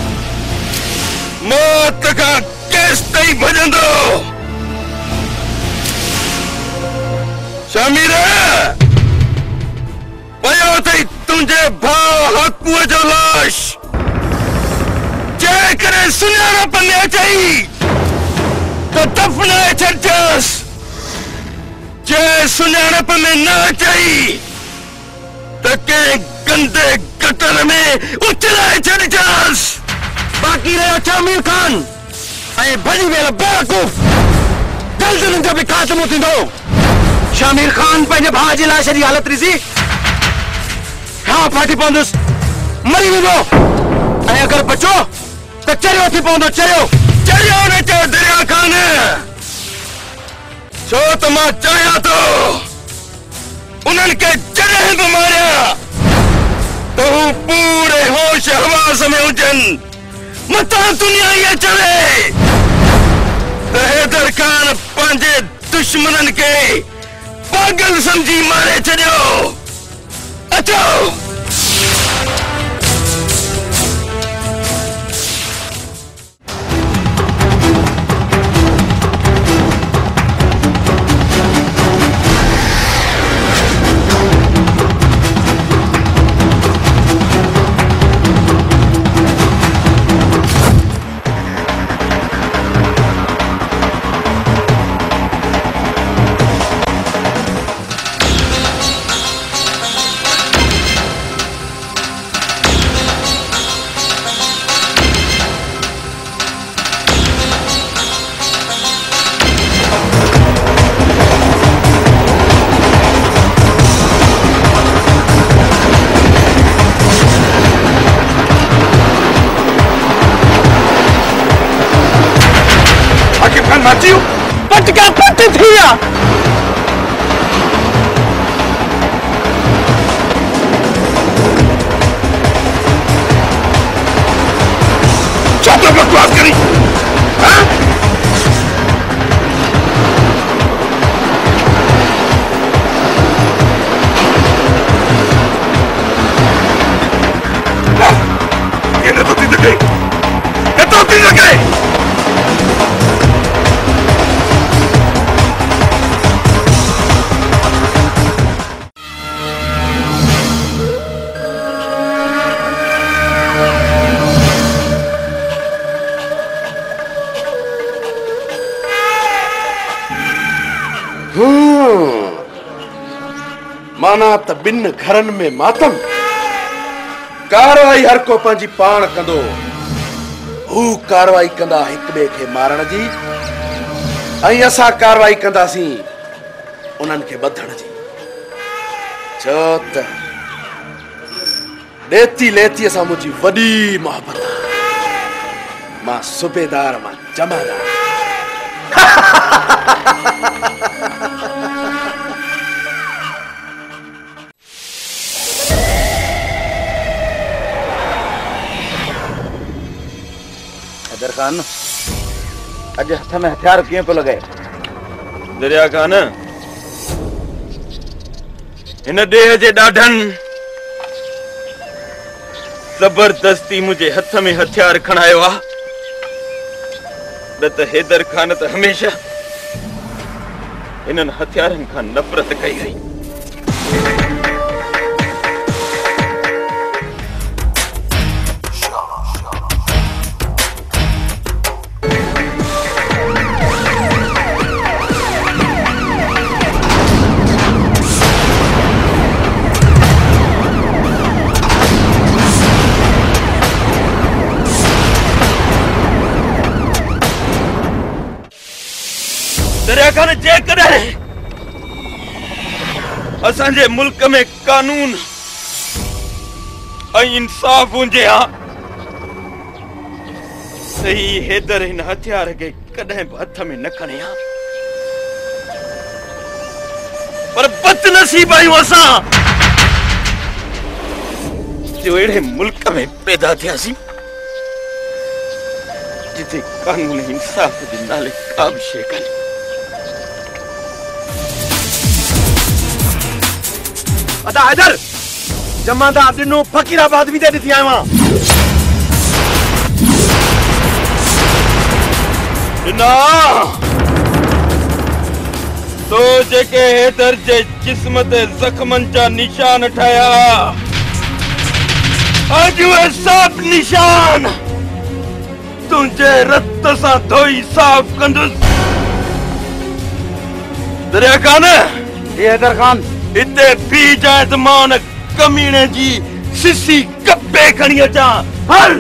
मौत का नहीं भजंदो शमीर पयो थई तुंहिंजे भाउ हक़ूअ जो लाश जेकॾहिं सुञाणप में अचई त दफ़नाए छॾिजांसि जे सुञाणप में न अचई त कंहिं गंदे गटर में उछलाए छॾिजांसि। बाक़ी रहियो शामिर खान ऐं भॼी वियल बेवकूफ़ जल्द हुननि जो बि ख़ात्मो थींदो। शामिर खान पंहिंजे भाउ जी लाश जी हालत ॾिसी हाँ फाटी पवंदुसि मरी वेंदो ऐं अगरि बचो त चरियो थी पवंदो। चरियो चरियो न चयो दरिया खान छो त मां चाहियां थो उन्हनि खे जॾहिं बि मारियां त हू पूरे होश हवास में हुजनि मता दुनिया ये चले तो हैदर खान पंहिंजे दुश्मनन के पागल समझी मारे छॾियो। अचो माचियो पट का पट थिया छात्र बकवास करी हाँ? ये न तो तीन लगे ये तो तीन लगे माना त बिन घरन में मातम कार्रवाई हर को पंहिंजी पाण कंदो हू कार्रवाई कंदा हिक ॿिए खे मारण जी ऐं असां कार्रवाई कंदासीं उन्हनि खे ॿधण जी। छो त ॾेती लेतीअ सां मुंहिंजी वॾी मोहबत आहे। मां सूबेदार मां जमादार हैदर खान अज हथ में हथियार कीअं पियो लॻे? दरिया खान हिन ॾेह जे ॾाढनि जबरदस्ती मुंहिंजे हथ में हथियार खणायो आहे न त हैदर खान त हमेशा इन्हनि हथियारनि खां नफ़रत कई हुई। दरिया खान जे कॾहिं असांजे मुल्क में कानून ऐं इंसाफ हुजे हा सही हैदर हिन हथियार के कॾहिं बि हथ में न खणे हा पर बदनसीब आहियूं असां जो अहिड़े मुल्क में पैदा थियासीं जिथे कानून इंसाफ जे नाले का बि शइ कान्हे। अदा हैदर जमादार दिनो फकीराबाद भी दे दी आयो हां ना तो जेके हैदर जे जिस्म ते जख्मन जा निशान ठाया आज वे सब निशान तुझे रत सा धोई साफ कंदुस। दरिया खान ये हैदर खान इते पी जाए त मान कमीने जी सिसी कप्पे खणी अचां हल।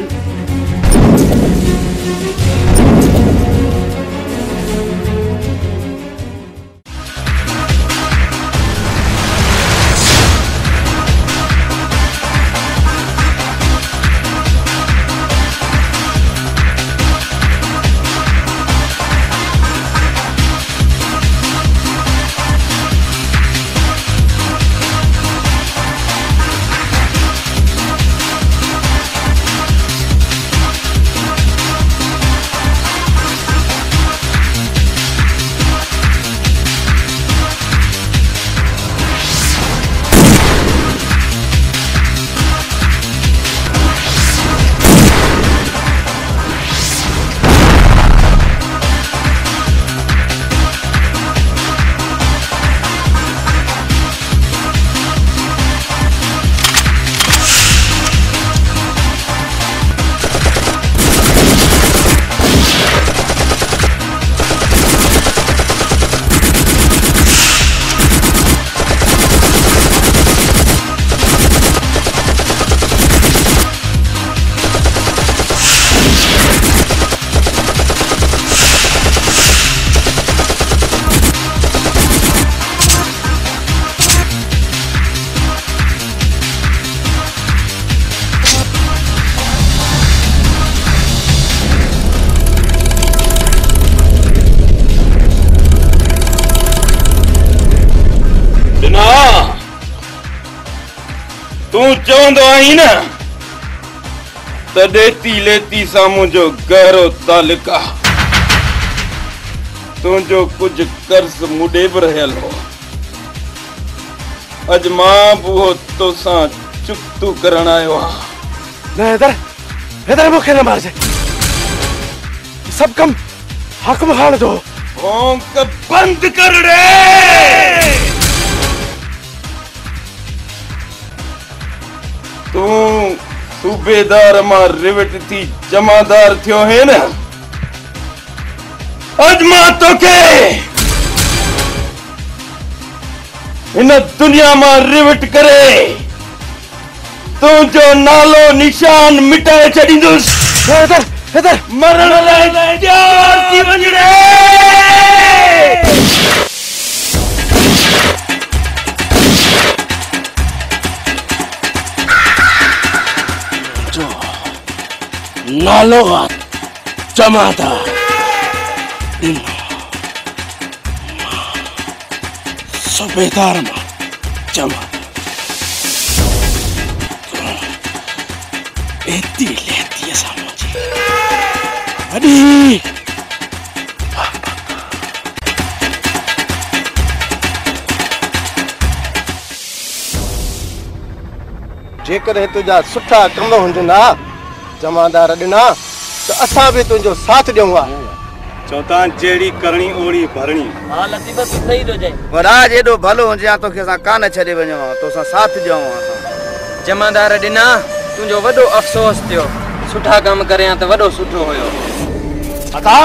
तू चवंदो आहीं न त ॾेती लेती सां मुंहिंजो गहरो तालुक आहे तुंहिंजो कुझु कर्ज़ मुॾे बि रहियल हो अॼु मां बि उहो तोसां चुक्तू करण आयो आहियां। न हैदर हैदर मूंखे न मारजे सभु कम हक़ में खान जो भौंक बंद कर रे। तू सूबेदार मां रिवट थी जमादार थियो है न अज मां तोखे इन दुनिया मां रिवट करे तुंहिंजो नालो निशान मिटाए छॾींदुसि। हैदर हैदर मरण लाइ तैयार थी वञ रे। नालो जमादार सूबेदार मां जमादार एती लेती असां मुंहिंजी वॾी जेकॾहिं तुंहिंजा सुठा कम हुजनि हा जमादार ॾिना त असां बि तुंहिंजो साथ ॾियूं हा। चौथा जहिड़ी करणी ओड़ी भरणी। हाँ लतीफ़ तू सही थो चए। वराज एॾो भलो हुजे हा तोखे असां कान छॾे वञूं हा तोसां साथ ॾियूं हा। जमादार ॾिना तुंहिंजो वॾो अफ़सोस थियो सुठा कम करियां त वॾो सुठो हुयो। अता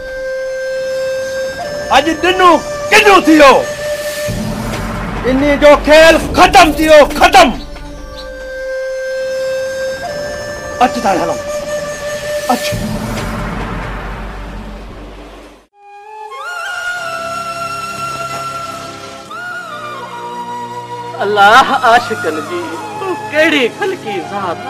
अॼु ॾिनो किनो थियो इन जो खेल ख़त्म थियो ख़त्म। अच था हलो अच अल्लाह आशिकन जी तू केड़ी खलकी ज़ात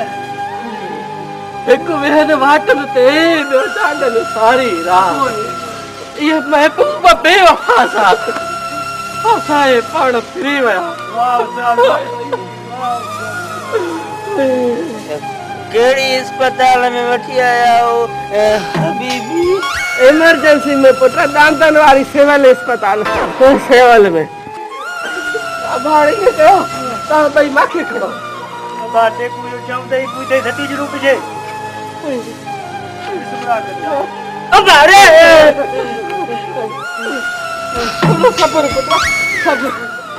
एक वेहन वाटन ते ॿियो जागन सारी रात ये महबूब बेवफा ज़ात असांजे पाण फिरी विया केड़ी अस्पताल में वठी आया हो हबीबी इमरजेंसी में पुट दांतन वाली सिविल अस्पताल सिविल में भाड़ी के कयो ता भाई माखे खड़ो बाटे कोई चवंदे कोई सती जी रूप जे अबारे सबर पुट सबर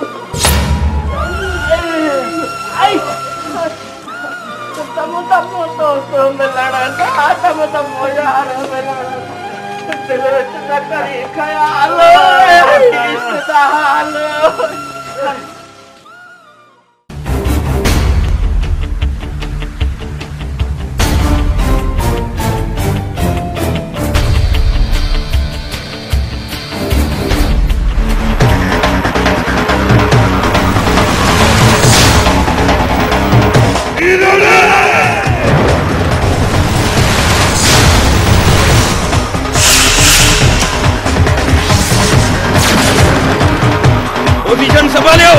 आई तमो तमो तो तो मिलना था तमो तमो यार मिलना दिल न करी ख्याल इश्क दा हाल पोजीशन संभालो।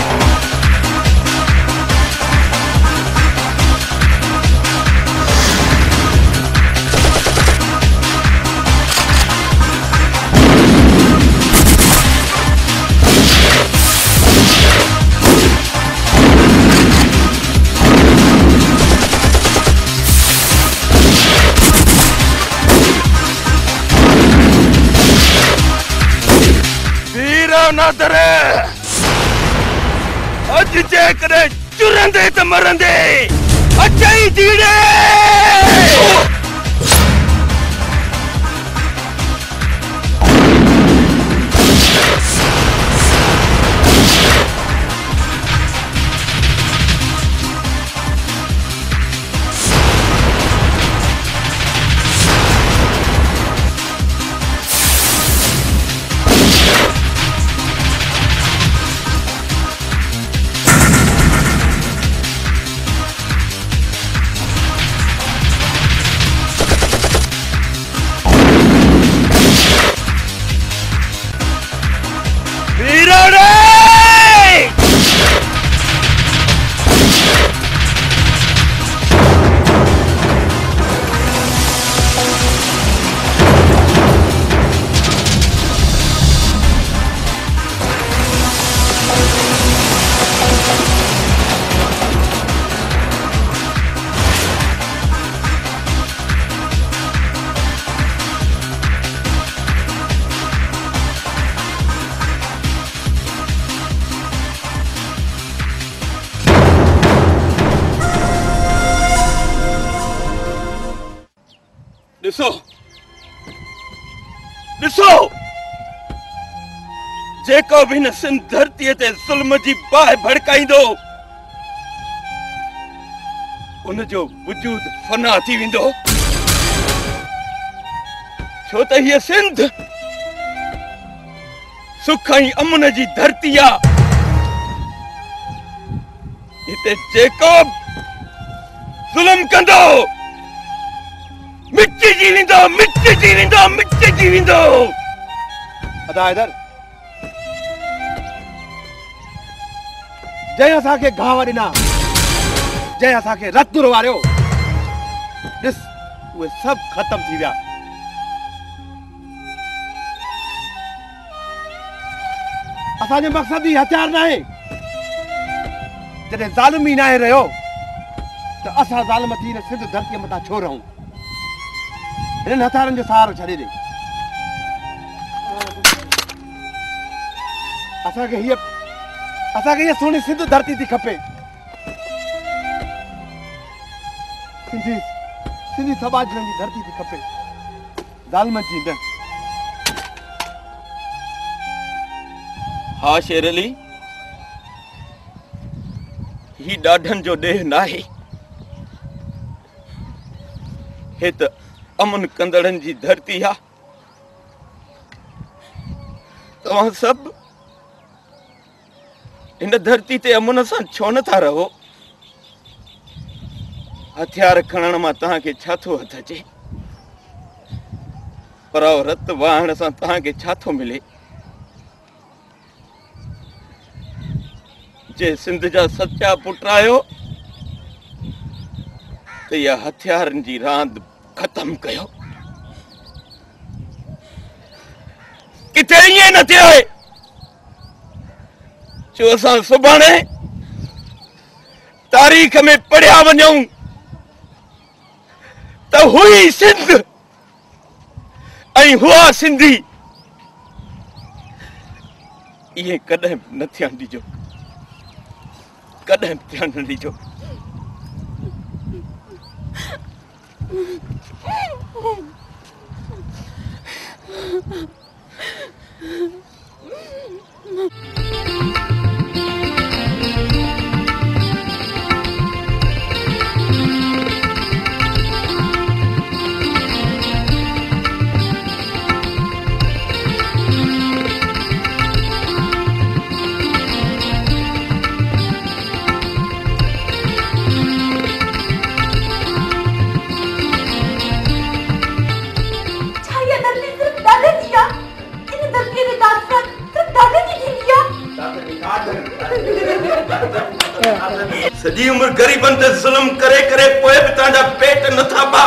नादर अज जेकरे चुरंदे त मरंदे अचाई जीड़े ॾिसो ॾिसो जेको बि हिन सिंध धरतीअ ते ज़ुल्म जी बाहि भड़काईंदो उनजो वजूद फना थी वेंदो छो त हीअ सिंध सुख ऐं अमन जी धरती आहे हिते जेको ज़ुल्म कंदो मिट्टी जी वेंदो मिट्टी जी वेंदो मिट्टी जी वेंदो अदा हैदर जंहिं असांखे घाव ॾिना जंहिं असांखे रत वारियो ॾिस उहे सभु ख़तम थी विया असांजो मक़सद ही हथियार न आहे जॾहिं ज़ालिम ई न आहे रहियो त असां ज़ालिम थी हिन सिंध धरतीअ मथां छो रहूं हिननि हथियारनि जो सहारो छॾे ॾे असांखे हीअ असांखे हीअ सुहिणी सिंध धरती थी खपे सिंधी सिंधी समाज जी धरती थी खपे ज़ालिमनि जी न हा शेर अली ही ॾाढनि जो ॾेह नाहे हे त अमन कंदड़नि जी धरती आहे तव्हां सभु इन धरती ते अमुन सां छो नथा रहो? हथियार खणण मां तव्हांखे छा थो हथ अचे? पराओ रत वाहण सां तव्हांखे छा थो मिले? जे सिंध जा सच्चा पुट आहियो त इहा हथियारनि जी रांदि ख़तम कयो। किथे ईअं न थियो आहे जो असां सुभाणे तारीख़ में पढ़िया वञूं त हुई सिंध ऐं हुआ सिंधी। इहे कॾहिं न थियणु ॾिजो, कॾहिं थियणु न ॾिजो। सॼी उम्र ग़रीबनि ते ज़ुल्म करे करे पोइ बि तव्हांजा पेट नथा पा।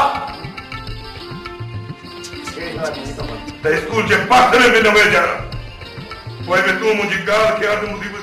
त स्कूल जे पाखरे में न वेझा, पोइ बि तूं मुंहिंजी ॻाल्हि खे अधु मुसीबत